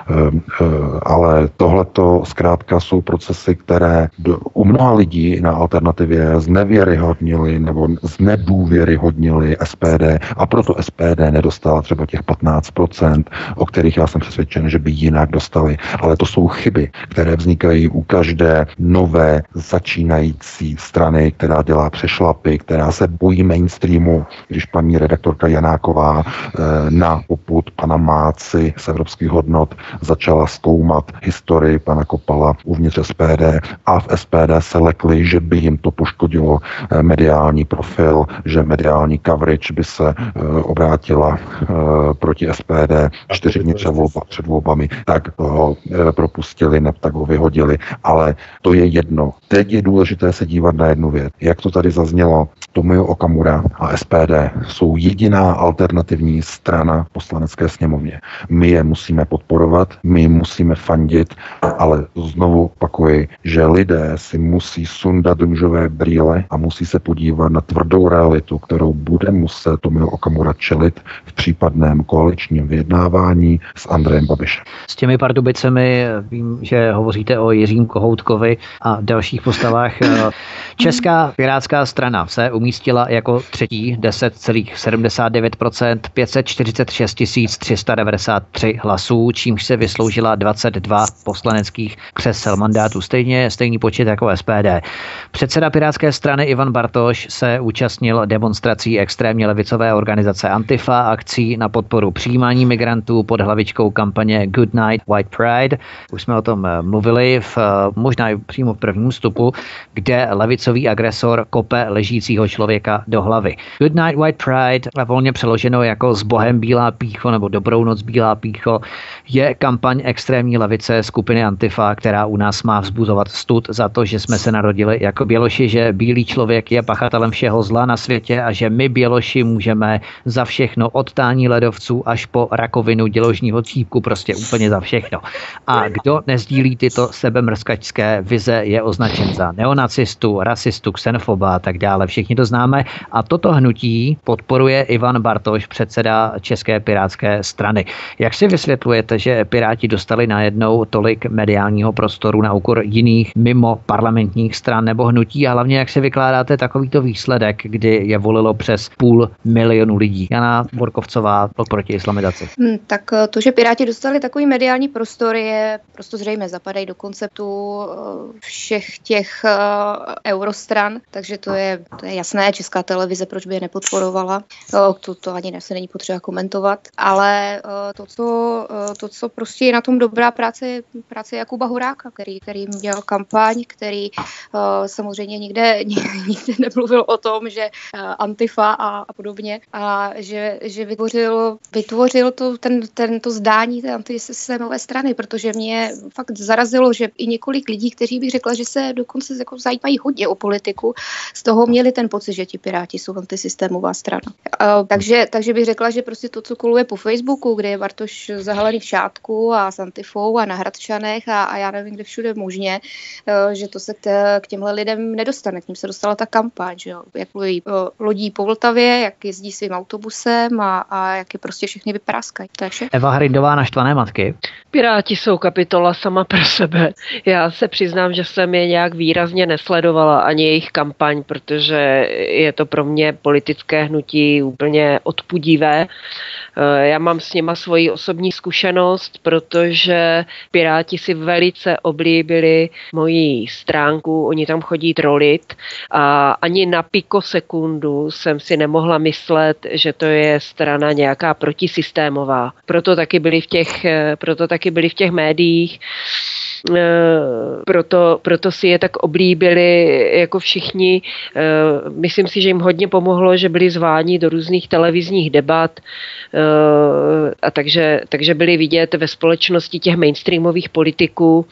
Ale tohleto zkrátka jsou procesy, které u mnoha lidí na alternativě znevěryhodnili nebo znedůvěryhodnili SPD a proto SPD nedostala třeba těch 15%, o kterých já jsem přesvědčen, že by jinak dostali. Ale to jsou chyby, které vznikají u každé nové začínající strany, která dělá přešlapy, která se bojí mainstreamu, když paní redaktorka Janáková na popud pana Máci z Evropských hodnot začala zkoumat historii pana Kopala uvnitř SPD a v SPD se lekli, že by jim to poškodilo mediální profil, že mediální coverage by se obrátila proti SPD 4 dny před volbami, tak ho propustili, tak ho vyhodili. Ale to je jedno. Teď je důležité se dívat na jednu věc. Jak to tady zaznělo, Tomio Okamura a SPD jsou jediná alternativní strana v poslanecké sněmovně. My je musíme podporovat, my jim musíme fandit, ale znovu opakuji, že lidé si musí sundat růžové brýle a musí se podívat na tvrdou realitu, kterou bude muset Tomio Okamura čelit v případném koaličním vyjednávání s Andrejem Babišem. S těmi Pardubicemi vím, že hovoříte o Jiřím Kohoutkové a dalších postavách. Česká pirátská strana se umístila jako třetí 10,79%, 546 393 hlasů, čímž se vysloužila 22 poslaneckých křesel mandátů. Stejný počet jako SPD. Předseda pirátské strany Ivan Bartoš se účastnil demonstrací extrémně levicové organizace Antifa, akcí na podporu přijímání migrantů pod hlavičkou kampaně Good Night White Pride. Už jsme o tom mluvili možná i přímo v prvním vstupu, kde levicový agresor kope ležícího člověka do hlavy. Good Night White Pride, volně přeloženo jako S Bohem bílá pýcho nebo Dobrou noc bílá pýcho, je kampaň extrémní levice skupiny Antifa, která u nás má vzbuzovat stud za to, že jsme se narodili jako Běloši, že bílý člověk je pachatelem všeho zla na světě a že my Běloši můžeme za všechno od tání ledovců až po rakovinu děložního cípku, prostě úplně za všechno. A kdo nezdílí tyto sebemrskačské vize, je označen za neonacistu, rasistu, xenofoba a tak dále. Všichni to to známe. A toto hnutí podporuje Ivan Bartoš, předseda České pirátské strany. Jak si vysvětlujete, že Piráti dostali najednou tolik mediálního prostoru na úkor jiných mimo parlamentních stran nebo hnutí a hlavně jak si vykládáte takovýto výsledek, kdy je volilo přes 500 000 lidí? Jana Borkovcová, Blok proti islamizaci. Tak to, že Piráti dostali takový mediální prostor, je prostě zřejmě, zapadají do konceptu všech těch eurostran, takže to je jasné, Česká televize, proč by je nepodporovala, to ani se není potřeba komentovat, ale to, co prostě je na tom dobrá práce Jakuba Horáka, který dělal kampaň, který samozřejmě nikde nemluvil o tom, že Antifa a podobně, a že vytvořil to zdání té antisystémové strany, protože mě fakt zarazilo, že i několik lidí, kteří bych řekla, že se dokonce jako zajímají hodně o politiku, z toho měli ten pocit, že ti Piráti jsou antisystémová strana. Takže bych řekla, že prostě to, co koluje po Facebooku, kde je Bartoš zahalený v šátku a s Antifou a na Hradčanech a já nevím, kde všude možně, že to se k těmhle lidem nedostane. K ním se dostala ta kampaň, že jo? Jak lodí po Vltavě, jak jezdí svým autobusem a jak je prostě všechny vypráskají. To je vše. Eva Hrindová, Naštvané matky. Piráti jsou kapitola sama pro sebe. Já se přiznám, že jsem je nějak výrazně nesledovala ani jejich kampaň, protože je to pro mě politické hnutí úplně odpudivé. Já mám s nima svoji osobní zkušenost, protože Piráti si velice oblíbili moji stránku, oni tam chodí trolit a ani na pikosekundu jsem si nemohla myslet, že to je strana nějaká protisystémová. Proto taky byli v těch médiích. Proto si je tak oblíbili jako všichni. Myslím si, že jim hodně pomohlo, že byli zváni do různých televizních debat a takže byli vidět ve společnosti těch mainstreamových politiků.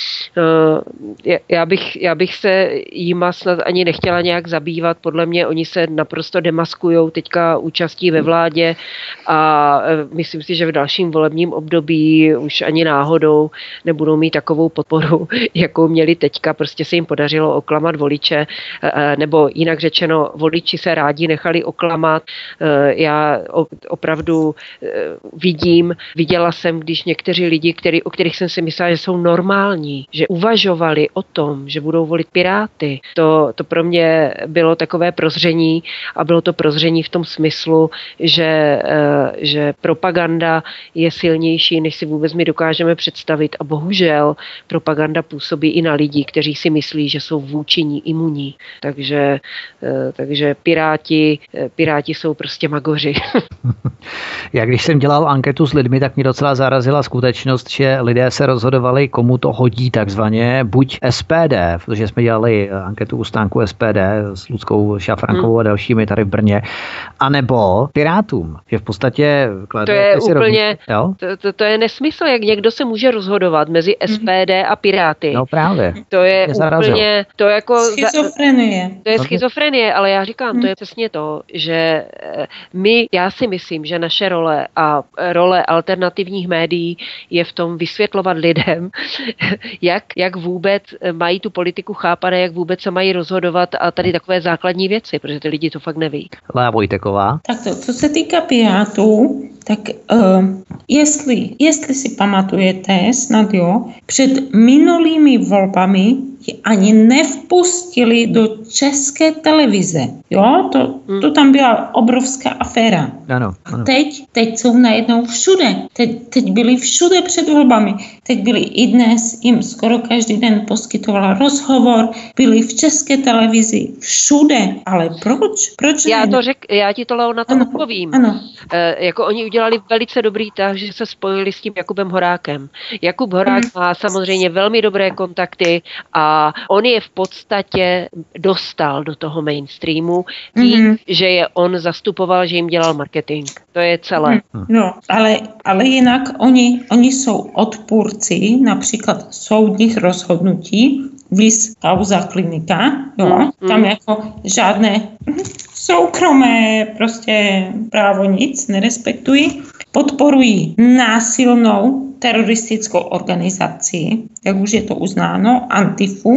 Já bych se jima snad ani nechtěla nějak zabývat. Podle mě oni se naprosto demaskujou teďka účastí ve vládě a myslím si, že v dalším volebním období už ani náhodou nebudou mít takovou podporu, jakou měli teďka. Prostě se jim podařilo oklamat voliče, nebo jinak řečeno, voliči se rádi nechali oklamat. Já opravdu viděla jsem, když někteří lidi, o kterých jsem si myslela, že jsou normální, že uvažovali o tom, že budou volit Piráty. To pro mě bylo takové prozření a bylo to prozření v tom smyslu, že propaganda je silnější, než si vůbec my dokážeme představit a bohužel propaganda působí i na lidi, kteří si myslí, že jsou vůčinní, imunní. Takže Piráti jsou prostě magoři. Já když jsem dělal anketu s lidmi, tak mě docela zarazila skutečnost, že lidé se rozhodovali, komu to hodí takzvaně, buď SPD, protože jsme dělali anketu u stánku SPD s Luckou Šafrankovou a dalšími tady v Brně, anebo Pirátům, že v podstatě to je úplně, to je nesmysl, jak někdo se může rozhodovat mezi SPD a Piráty. No právě. To je úplně, to jako schizofrenie. To je schizofrenie, ale já říkám, to je přesně to, že já si myslím, že naše role a role alternativních médií je v tom vysvětlovat lidem, jak vůbec mají tu politiku chápané, jak vůbec se mají rozhodovat a tady takové základní věci, protože ty lidi to fakt neví. Lea Vojteková. Tak to, co se týká Pirátů, tak jestli si pamatujete, snad jo, před minulými volbami ani nevpustili do České televize. Jo, to tam byla obrovská aféra. Ano. Teď jsou najednou všude. Teď byli všude před volbami. Teď byli i dnes, jim skoro každý den poskytovala rozhovor, byli v České televizi všude. Ale proč? Já ti to, Leo, na to odpovím. Ano. Jako oni udělali velice dobrý tah, že se spojili s tím Jakubem Horákem. Jakub Horák má samozřejmě velmi dobré kontakty a on je v podstatě dostal do toho mainstreamu tím, že je on zastupoval, že jim dělal marketing. To je celé. No, ale jinak oni jsou odpůrci například soudních rozhodnutí, vis kauza klinika, jo, tam jako žádné soukromé prostě právo nic nerespektují, podporují násilnou teroristickou organizaci, jak už je to uznáno, Antifu,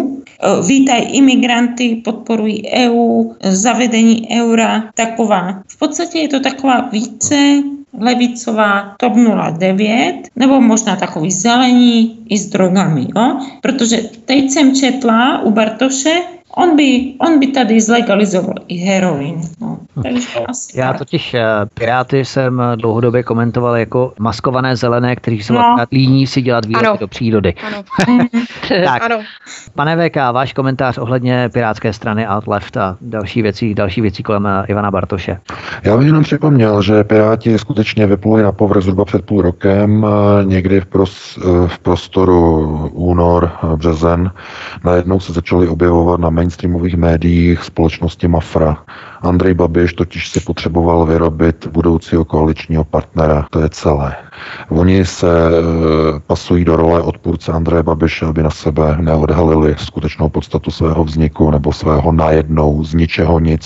vítají imigranty, podporují EU, zavedení eura, taková. V podstatě je to taková více levicová TOP 09, nebo možná takový zelení i s drogami, jo? Protože teď jsem četla u Bartoše, on by tady zlegalizoval i heroin. No. Já totiž Piráty jsem dlouhodobě komentoval jako maskované zelené, kteří jsou líní si dělat výlety do přírody. Ano. Tak, ano. Pane VK, váš komentář ohledně Pirátské strany Out Left a další věcí kolem Ivana Bartoše. Já bych jenom připomněl, že Piráti skutečně vypluli na povrch zhruba před půl rokem, někdy v prostoru únor, březen. Najednou se začaly objevovat na mainstreamových médiích společnosti Mafra. Andrej Babiš totiž si potřeboval vyrobit budoucího koaličního partnera. To je celé. Oni se pasují do role odpůrce Andreje Babiše, aby na sebe neodhalili skutečnou podstatu svého vzniku nebo svého najednou z ničeho nic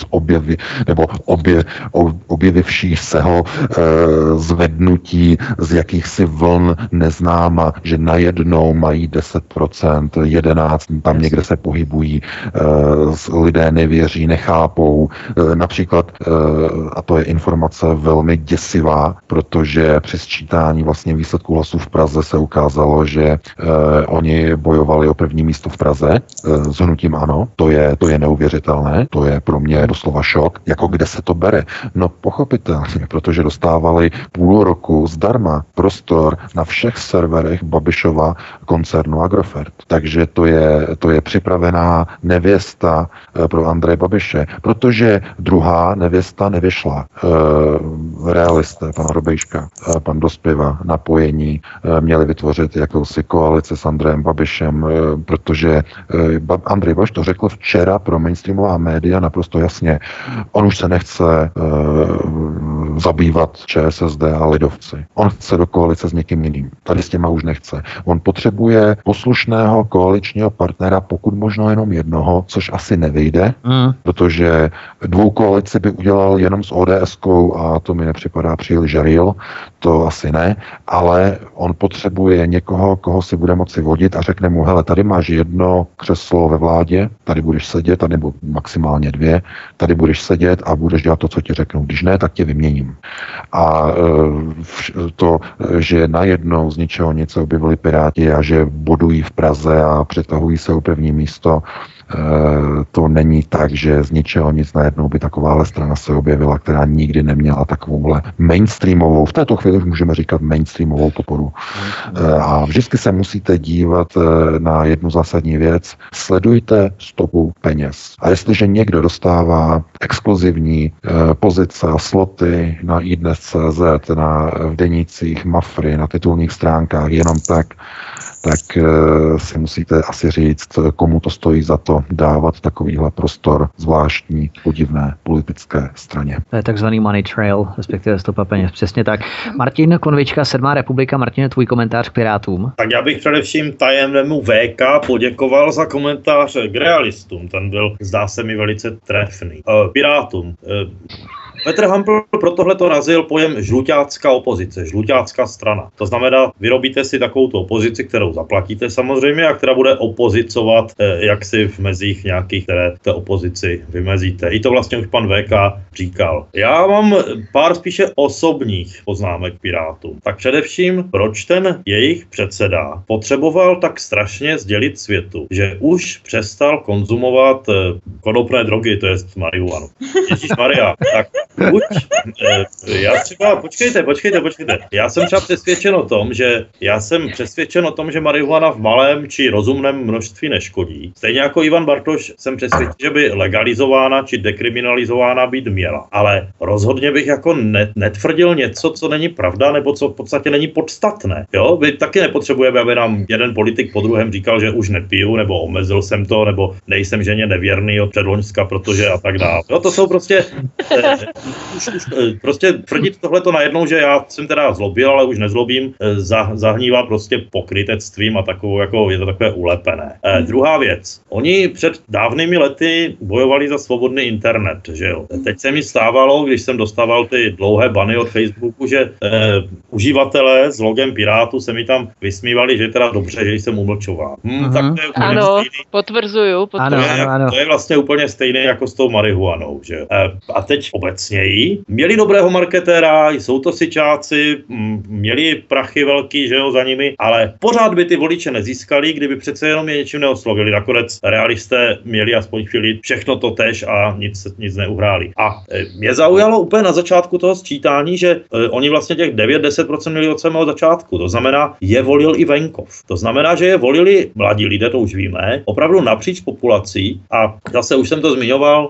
objevivší se ho zvednutí z jakýchsi vln neznáma, že najednou mají 10%, 11%, tam někde se pohybují, lidé nevěří, nechápou. Například, a to je informace velmi děsivá, protože při sčítání vlastně výsledků hlasů v Praze se ukázalo, že oni bojovali o první místo v Praze s hnutím ANO. To je neuvěřitelné, to je pro mě doslova šok. Jako kde se to bere? No pochopitelně, protože dostávali půl roku zdarma prostor na všech serverech Babišova koncernu Agrofert. Takže to je připravená nevěsta pro Andreje Babiše, protože druhá nevěsta nevyšla. Realisté, pan Hrobejška, pan Dospiva, napojení, měli vytvořit jakousi koalici s Andrejem Babišem, protože Andrej Babiš to řekl včera pro mainstreamová média naprosto jasně. On už se nechce zabývat ČSSD a lidovci. On chce do koalice s někým jiným. Tady s těma už nechce. On potřebuje poslušného koaličního partnera, pokud možno jenom jednoho, což asi nevyjde, protože dvou koalici by udělal jenom s ODS-kou a to mi nepřipadá příliš real, to asi ne, ale on potřebuje někoho, koho si bude moci vodit a řekne mu, hele, tady máš jedno křeslo ve vládě, tady budeš sedět, tady nebo maximálně 2, tady budeš sedět a budeš dělat to, co ti řeknu. Když ne, tak tě vyměním. A to, že najednou z ničeho nic se objevili Piráti a že bodují v Praze a přetahují se o první místo, to není tak, že z ničeho nic najednou by takováhle strana se objevila, která nikdy neměla takovouhle mainstreamovou, v této chvíli už můžeme říkat mainstreamovou podporu. A vždycky se musíte dívat na jednu zásadní věc. Sledujte stopu peněz. A jestliže někdo dostává exkluzivní pozice a sloty na iDnes.cz, v denících Mafry, na titulních stránkách, jenom tak si musíte asi říct, komu to stojí za to dávat takovýhle prostor zvláštní, podivné politické straně. To je takzvaný money trail, respektive stopa peněz. Přesně tak. Martin Konvička, 7. republika. Martin, tvůj komentář k Pirátům. Tak já bych především tajemnému VK poděkoval za komentář k realistům. Ten byl, zdá se mi, velice trefný. Pirátům. Petr Hampl pro tohleto razil pojem žluťácká opozice, žluťácká strana. To znamená, vyrobíte si takovouto opozici, kterou zaplatíte samozřejmě a která bude opozicovat jaksi v mezích nějakých, které té opozici vymezíte. I to vlastně už pan VK říkal. Já mám pár spíše osobních poznámek Pirátům. Tak především, proč ten jejich předseda potřeboval tak strašně sdělit světu, že už přestal konzumovat konopné drogy, to jest marihuanu. Ježišmarja, tak buď, já třeba, počkejte. Já jsem třeba přesvědčen o tom, že marihuana v malém či rozumném množství neškodí. Stejně jako Ivan Bartoš jsem přesvědčen, že by legalizována či dekriminalizována být měla. Ale rozhodně bych jako netvrdil něco, co není pravda, nebo co v podstatě není podstatné. Jo? Vy taky nepotřebujeme, aby nám jeden politik po druhém říkal, že už nepiju, nebo omezil jsem to, nebo nejsem ženě nevěrný od předloňska, protože a tak dále. Jo, to jsou prostě už prostě tvrdit tohleto najednou, že já jsem teda zlobil, ale už nezlobím, zahnívá prostě pokrytectvím a takovou, jako je to takové ulepené. Druhá věc. Oni před dávnými lety bojovali za svobodný internet, že jo. Teď se mi stávalo, když jsem dostával ty dlouhé bany od Facebooku, že uživatelé s logem Pirátu se mi tam vysmívali, že je teda dobře, že jsem umlčován. Tak to je úplně ano, stejný. potvrzuju. Ano. To je vlastně úplně stejné jako s tou marihuanou, že jo. A teď obecněji. Měli dobrého marketéra, jsou to syčáci, měli prachy velký, že jo, za nimi, ale pořád by ty voliče nezískali, kdyby přece jenom je něčím neoslovili. Nakonec realisté měli aspoň chvíli všechno to též a nic neuhráli. A mě zaujalo úplně na začátku toho sčítání, že oni vlastně těch 9-10% měli od samého začátku. To znamená, je volil i venkov. To znamená, že je volili mladí lidé, to už víme, opravdu napříč populací. A zase už jsem to zmiňoval,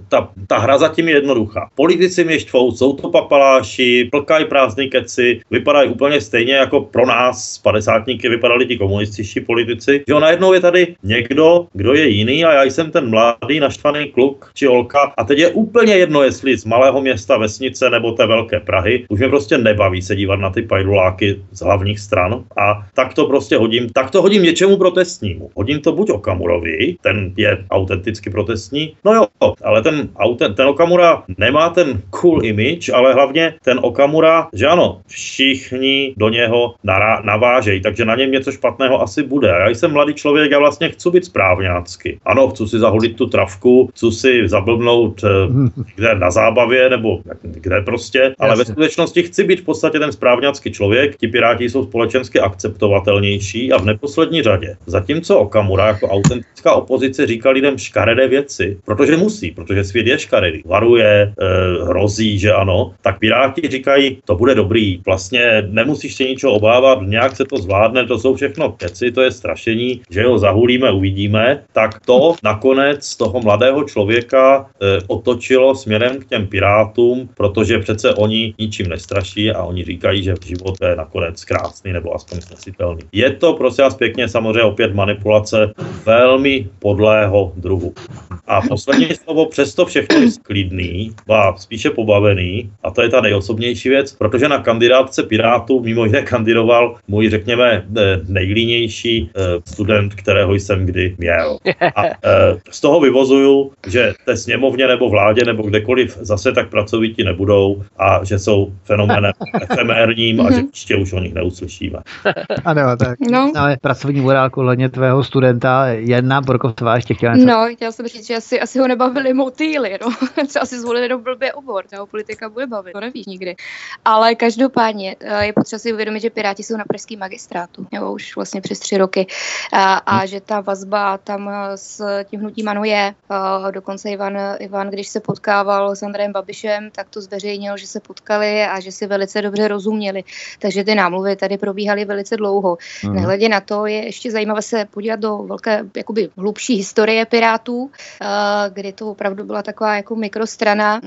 ta hra zatím je jednoduchá. Politici mě štvou, jsou to papaláši, plkají prázdný keci, vypadají úplně stejně jako pro nás, 50tníky vypadali ti komunističtí politici. Že najednou je tady někdo, kdo je jiný a já jsem ten mladý naštvaný kluk či holka a teď je úplně jedno, jestli z malého města, vesnice nebo té velké Prahy. Už mě prostě nebaví se dívat na ty pajduláky z hlavních stran a tak to prostě hodím něčemu protestnímu. Hodím to buď Okamurovi, ten je autenticky protestní, no jo, ale ten Okamura nemá ten cool image, ale hlavně ten Okamura, že ano, všichni do něho navážejí, takže na něm něco špatného asi bude. Já jsem mladý člověk, já vlastně chci být správňácky. Ano, chci si zaholit tu travku, chci si zablbnout kde na zábavě, nebo kde prostě, ale ve skutečnosti chci být v podstatě ten správňácký člověk. Ti Piráti jsou společensky akceptovatelnější a v neposlední řadě. Zatímco Okamura jako autentická opozice říká lidem škaredé věci, protože svět je škaredý. Varuje, hrozí, že ano, tak Piráti říkají, to bude dobrý, vlastně nemusíš se ničeho obávat, nějak se to zvládne, to jsou všechno keci, to je strašení, že ho zahulíme, uvidíme, tak to nakonec toho mladého člověka otočilo směrem k těm Pirátům, protože přece oni ničím nestraší a oni říkají, že život je nakonec krásný nebo aspoň snesitelný. Je to, prosím vás pěkně, samozřejmě opět manipulace velmi podlého druhu. A poslední slovo, přesto všechno je klidný, a spíše pobavený, a to je ta nejosobnější věc, protože na kandidátce Pirátů mimo jiné kandidoval můj, řekněme, nejlínější student, kterého jsem kdy měl. A z toho vyvozuju, že té sněmovně nebo vládě nebo kdekoliv zase tak pracovití nebudou a že jsou fenoménem efemérním a že ještě už o nich neuslyšíme. Ano, tak. No. Ale pracovní morálku hledně tvého studenta Jana Borkovcová ještě chtěla něco. No, chtěla jsem říct, že asi ho nebavili motýly, no. Třeba si zvolili jenom blbě obor, toho politika bude bavit, to nevíš nikdy. Ale každopádně je potřeba si uvědomit, že Piráti jsou na pražském magistrátu, nebo už vlastně přes 3 roky. A že ta vazba tam s tím hnutím ANO je. Dokonce Ivan, když se potkával s Andrejem Babišem, tak to zveřejnil, že se potkali a že si velice dobře rozuměli. Takže ty námluvy tady probíhaly velice dlouho. Nehledě na to je ještě zajímavé se podívat do velké, jakoby hlubší historie Pirátů, kdy to opravdu byla taková jako mikrostrana,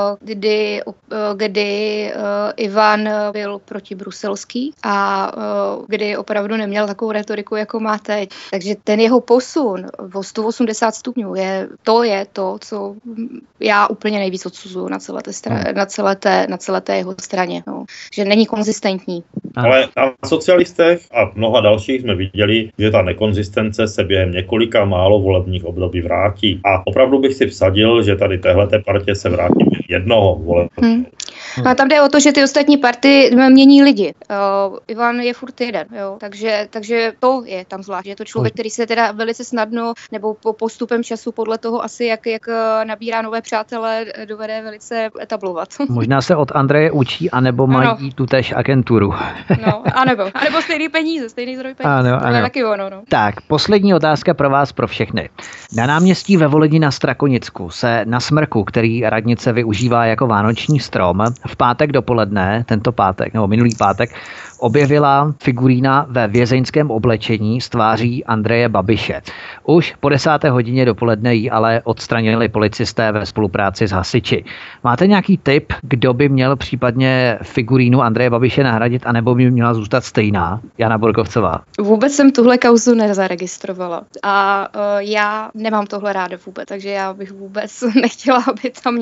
kdy Ivan byl protibruselský a kdy opravdu neměl takovou retoriku, jako má teď. Takže ten jeho posun o 180 stupňů je to, co já úplně nejvíc odsuzuju na celé té jeho straně. No. Že není konzistentní. Ale na socialistech a mnoha dalších jsme viděli, že ta nekonzistence se během několika málo volebních období vrátí. A opravdu bych si vsadil, že tady téhleté partě se vrátí jednoho volebního. A tam jde o to, že ty ostatní party mění lidi. Ivan je furt jeden, jo? Takže to je tam zvlášť. Je to člověk, který se teda velice snadno, nebo po postupem času podle toho asi, jak nabírá nové přátele, dovede velice etablovat. Možná se od Andreje učí, anebo mají tutéž agenturu. No, anebo stejný peníze, stejný zdroj peníze. Ano. Taky ono, no. Tak, poslední otázka pro vás, pro všechny. Na náměstí ve Voleni na Strakonicku se na smrku, který radnice využívá jako vánoční strom, v pátek dopoledne, minulý pátek, objevila figurína ve vězeňském oblečení s tváří Andreje Babiše. Už po 10. hodině dopoledne ji ale odstranili policisté ve spolupráci s hasiči. Máte nějaký tip, kdo by měl případně figurínu Andreje Babiše nahradit, anebo by měla zůstat stejná? Jana Borkovcová. Vůbec jsem tuhle kauzu nezaregistrovala a já nemám tohle ráda vůbec, takže já bych vůbec nechtěla, aby tam někdo byl v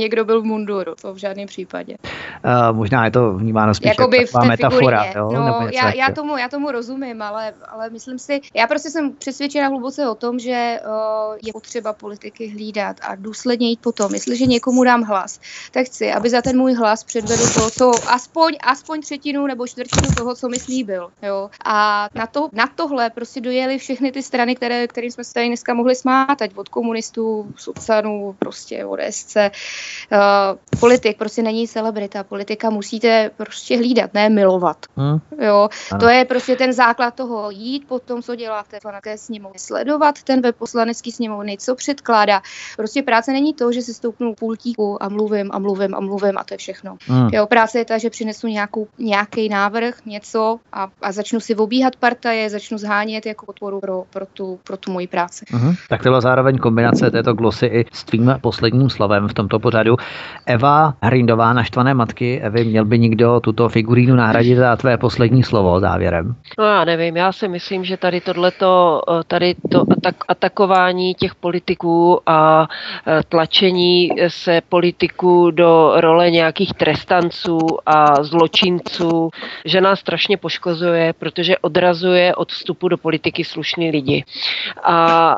munduru, to v žádném případě. Možná je to vnímáno spíš jakoby jako taková metafora. Jo? No, já tomu rozumím, ale myslím si, já prostě jsem přesvědčena hluboce o tom, že je potřeba politiky hlídat a důsledně jít po tom. Jestliže někomu dám hlas, tak chci, aby za ten můj hlas předvedl to aspoň třetinu nebo čtvrtinu toho, co mi slíbil. Jo? A na tohle prostě dojeli všechny ty strany, kterým jsme se tady dneska mohli smát, ať od komunistů, socanů, prostě od SC. Politik prostě není celebrita. Politika musíte prostě hlídat, ne milovat. Jo? To je prostě ten základ toho, jít po tom, co dělá v té sněmovně, sledovat ten web poslanecký sněmovny, co předkládá. Prostě práce není to, že si stoupnu pultíku a mluvím a to je všechno. Jo, práce je ta, že přinesu nějaký návrh, něco a začnu si obíhat partaje, začnu zhánět jako podporu pro tu moji práci. Tak to byla zároveň kombinace této glosy i s tvým posledním slovem v tomto pořadu. Eva Hrindová, naštvané matky. Evi, měl by někdo tuto figurínu nahradit a tvé poslední slovo závěrem? No já nevím, já si myslím, že tady to atakování těch politiků a tlačení se politiků do role nějakých trestanců a zločinců, že nás strašně poškozuje, protože odrazuje od vstupu do politiky slušný lidi. A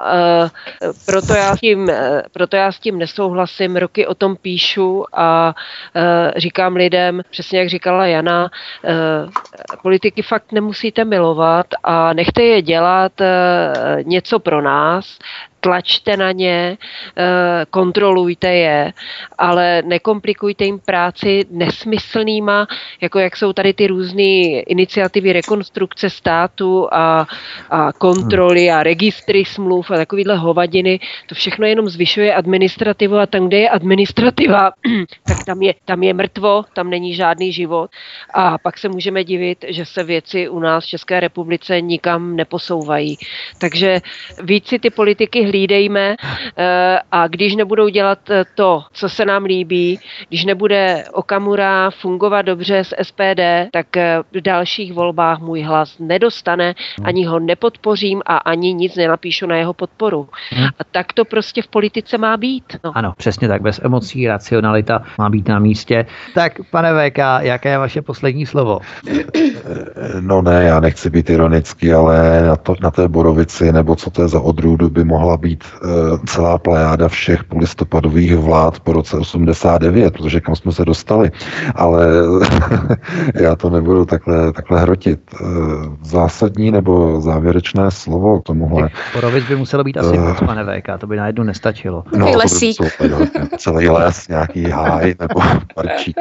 proto já s tím nesouhlasím, roky o tom píšu a říkám lidem, přesně jak říkala Jana, politiky fakt nemusíte milovat a nechte je dělat něco pro nás, tlačte na ně, kontrolujte je, ale nekomplikujte jim práci nesmyslnýma, jako jak jsou tady ty různé iniciativy rekonstrukce státu a kontroly a registry smluv a takovýhle hovadiny. To všechno jenom zvyšuje administrativu a tam, kde je administrativa, tak tam je mrtvo, tam není žádný život a pak se můžeme divit, že se věci u nás v České republice nikam neposouvají. Takže víc si ty politiky hlídejme a když nebudou dělat to, co se nám líbí, když nebude Okamura fungovat dobře s SPD, tak v dalších volbách můj hlas nedostane, ani ho nepodpořím a ani nic nenapíšu na jeho podporu. A tak to prostě v politice má být. No. Ano, přesně tak, bez emocí, racionalita má být na místě. Tak, pane VK, jaké je vaše poslední slovo? No ne, já nechci být ironický, ale na té Borovici, nebo co to je za odrůdu, by mohla být celá plejáda všech polistopadových vlád po roce 89, protože kam jsme se dostali. Ale já to nebudu takhle hrotit. Zásadní nebo závěrečné slovo k tomuhle. Borovic by muselo být asi moc, pane VK, to by najednou nestačilo. No, lesík. Celý les, nějaký háj nebo parčík.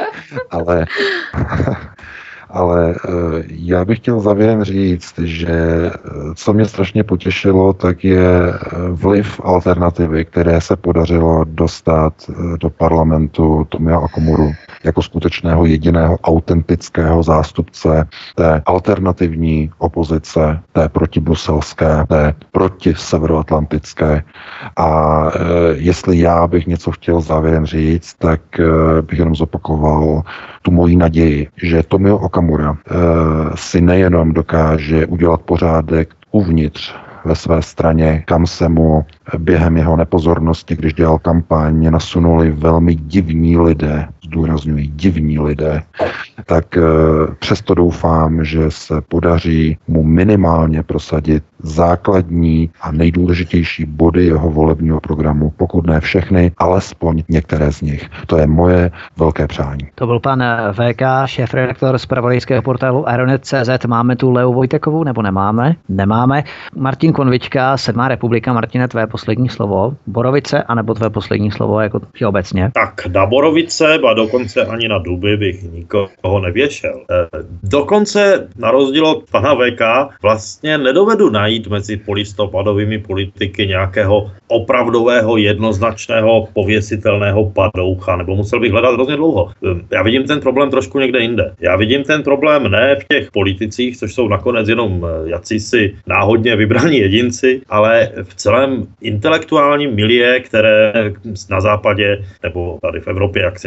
Ale já bych chtěl závěrem říct, že co mě strašně potěšilo, tak je vliv alternativy, které se podařilo dostat do parlamentu Tomia Okamuru jako skutečného jediného autentického zástupce té alternativní opozice, té protibruselské, té protiseveroatlantické. A jestli já bych něco chtěl závěrem říct, tak bych jenom zopakoval tu moji naději, že Tomio Okamura si nejenom dokáže udělat pořádek uvnitř ve své straně, kam se mu během jeho nepozornosti, když dělal kampaň, nasunuli velmi divní lidé, zdůrazňuji divní lidé, tak přesto doufám, že se podaří mu minimálně prosadit základní a nejdůležitější body jeho volebního programu, pokud ne všechny, alespoň některé z nich. To je moje velké přání. To byl pan VK, šéfredaktor zpravodajského portálu Aeronet.cz. Máme tu Leu Vojtekovou, nebo nemáme? Nemáme. Martin Konvička, 7. republika. Martine, tvé poslední slovo. Borovice, anebo tvé poslední slovo jako obecně? Tak na Borovice, a dokonce ani na Duby bych nikoho nevěšel. Dokonce na rozdíl od pana VK vlastně nedovedu najít mezi polistopadovými politiky nějakého opravdového, jednoznačného, pověsitelného padoucha, nebo musel bych hledat hrozně dlouho. Já vidím ten problém trošku někde jinde. Já vidím ten problém ne v těch politicích, což jsou nakonec jenom jacísi náhodně vybraní jedinci, ale v celém intelektuálním milieu, které na západě nebo tady v Evropě jaksi nastalo.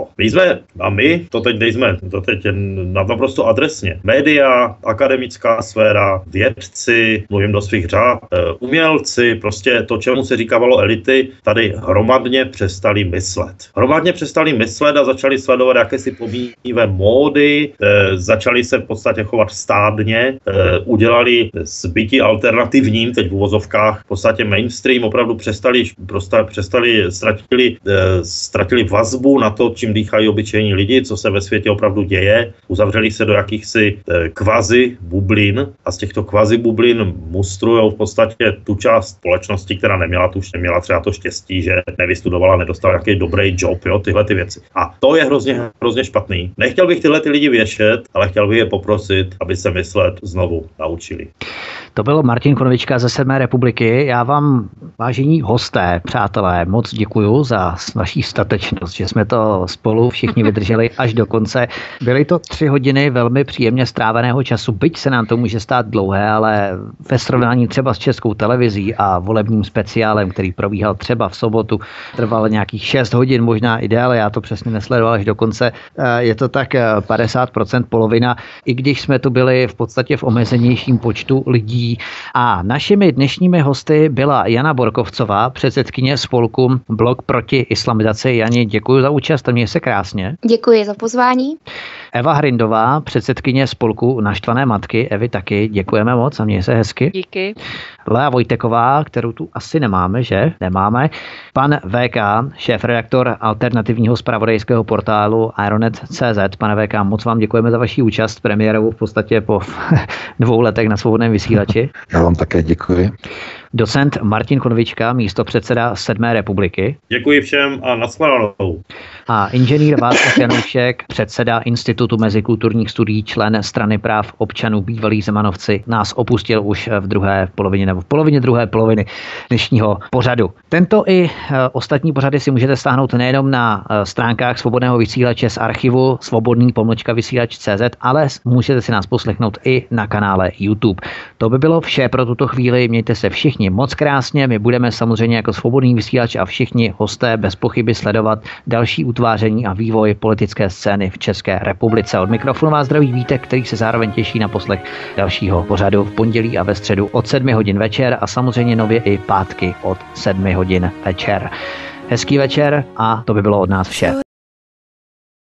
co? My to teď nejsme, to teď naprosto adresně. Média, akademická sféra, vědci, mluvím do svých řád, umělci, prostě to, čemu se říkávalo elity, tady hromadně přestali myslet. Hromadně přestali myslet a začali sledovat jakési pomíjivé módy, začali se v podstatě chovat stádně, udělali z bytí alternativním, teď v uvozovkách, v podstatě mainstream, opravdu ztratili vazbu na to, čím dýchají obyčejní lidi, co se ve světě opravdu děje, uzavřeli se do jakýchsi kvazi bublin a z těchto kvazi bublin mustrujou v podstatě tu část společnosti, která neměla třeba to štěstí, že nevystudovala, nedostala nějaký dobrý job, jo, tyhle ty věci. A to je hrozně špatný. Nechtěl bych tyhle ty lidi věšet, ale chtěl bych je poprosit, aby se myslet znovu naučili. To byl Martin Konvička ze 7. republiky. Já vám, vážení hosté, přátelé, moc děkuju za vaši statečnost, že jsme to spolu všichni vydrželi až do konce. Byly to 3 hodiny velmi příjemně stráveného času, byť se nám to může stát dlouhé, ale ve srovnání třeba s Českou televizí a volebním speciálem, který probíhal třeba v sobotu, trval nějakých 6 hodin, možná i déle, já to přesně nesledoval až do konce. Je to tak 50%, polovina, i když jsme tu byli v podstatě v omezenějším počtu lidí. A našimi dnešními hosty byla Jana Borkovcová, předsedkyně spolku Blok proti islamizaci. Jani, děkuji za účast a měj se krásně. Děkuji za pozvání. Eva Hrindová, předsedkyně spolku Naštvané matky. Evi taky děkujeme moc a měj se hezky. Díky. Lea Vojteková, kterou tu asi nemáme, že? Nemáme. Pan VK, šéfredaktor alternativního zpravodajského portálu Ironet.cz. Pane VK, moc vám děkujeme za vaši účast premiérovou v podstatě po 2 letech na svobodném vysílači. Já vám také děkuji. Docent Martin Konvička, místopředseda 7. republiky. Děkuji všem a nashledanou. A inženýr Václav Janoušek, předseda Institutu mezikulturních studií, člen Strany práv občanů, bývalí Zemanovci, nás opustil už v druhé polovině nebo v polovině druhé poloviny dnešního pořadu. Tento i ostatní pořady si můžete stáhnout nejenom na stránkách Svobodného vysílače z archivu svobodný-vysílač.cz, ale můžete si nás poslechnout i na kanále YouTube. To by bylo vše pro tuto chvíli. Mějte se všichni moc krásně. My budeme samozřejmě jako Svobodný vysílač a všichni hosté bez pochyby sledovat další utváření a vývoj politické scény v České republice. Od mikrofonu vás zdraví Vítek, který se zároveň těší na poslech dalšího pořadu v pondělí a ve středu od 7 hodin večer a samozřejmě nově i pátky od 7 hodin večer. Hezký večer a to by bylo od nás vše.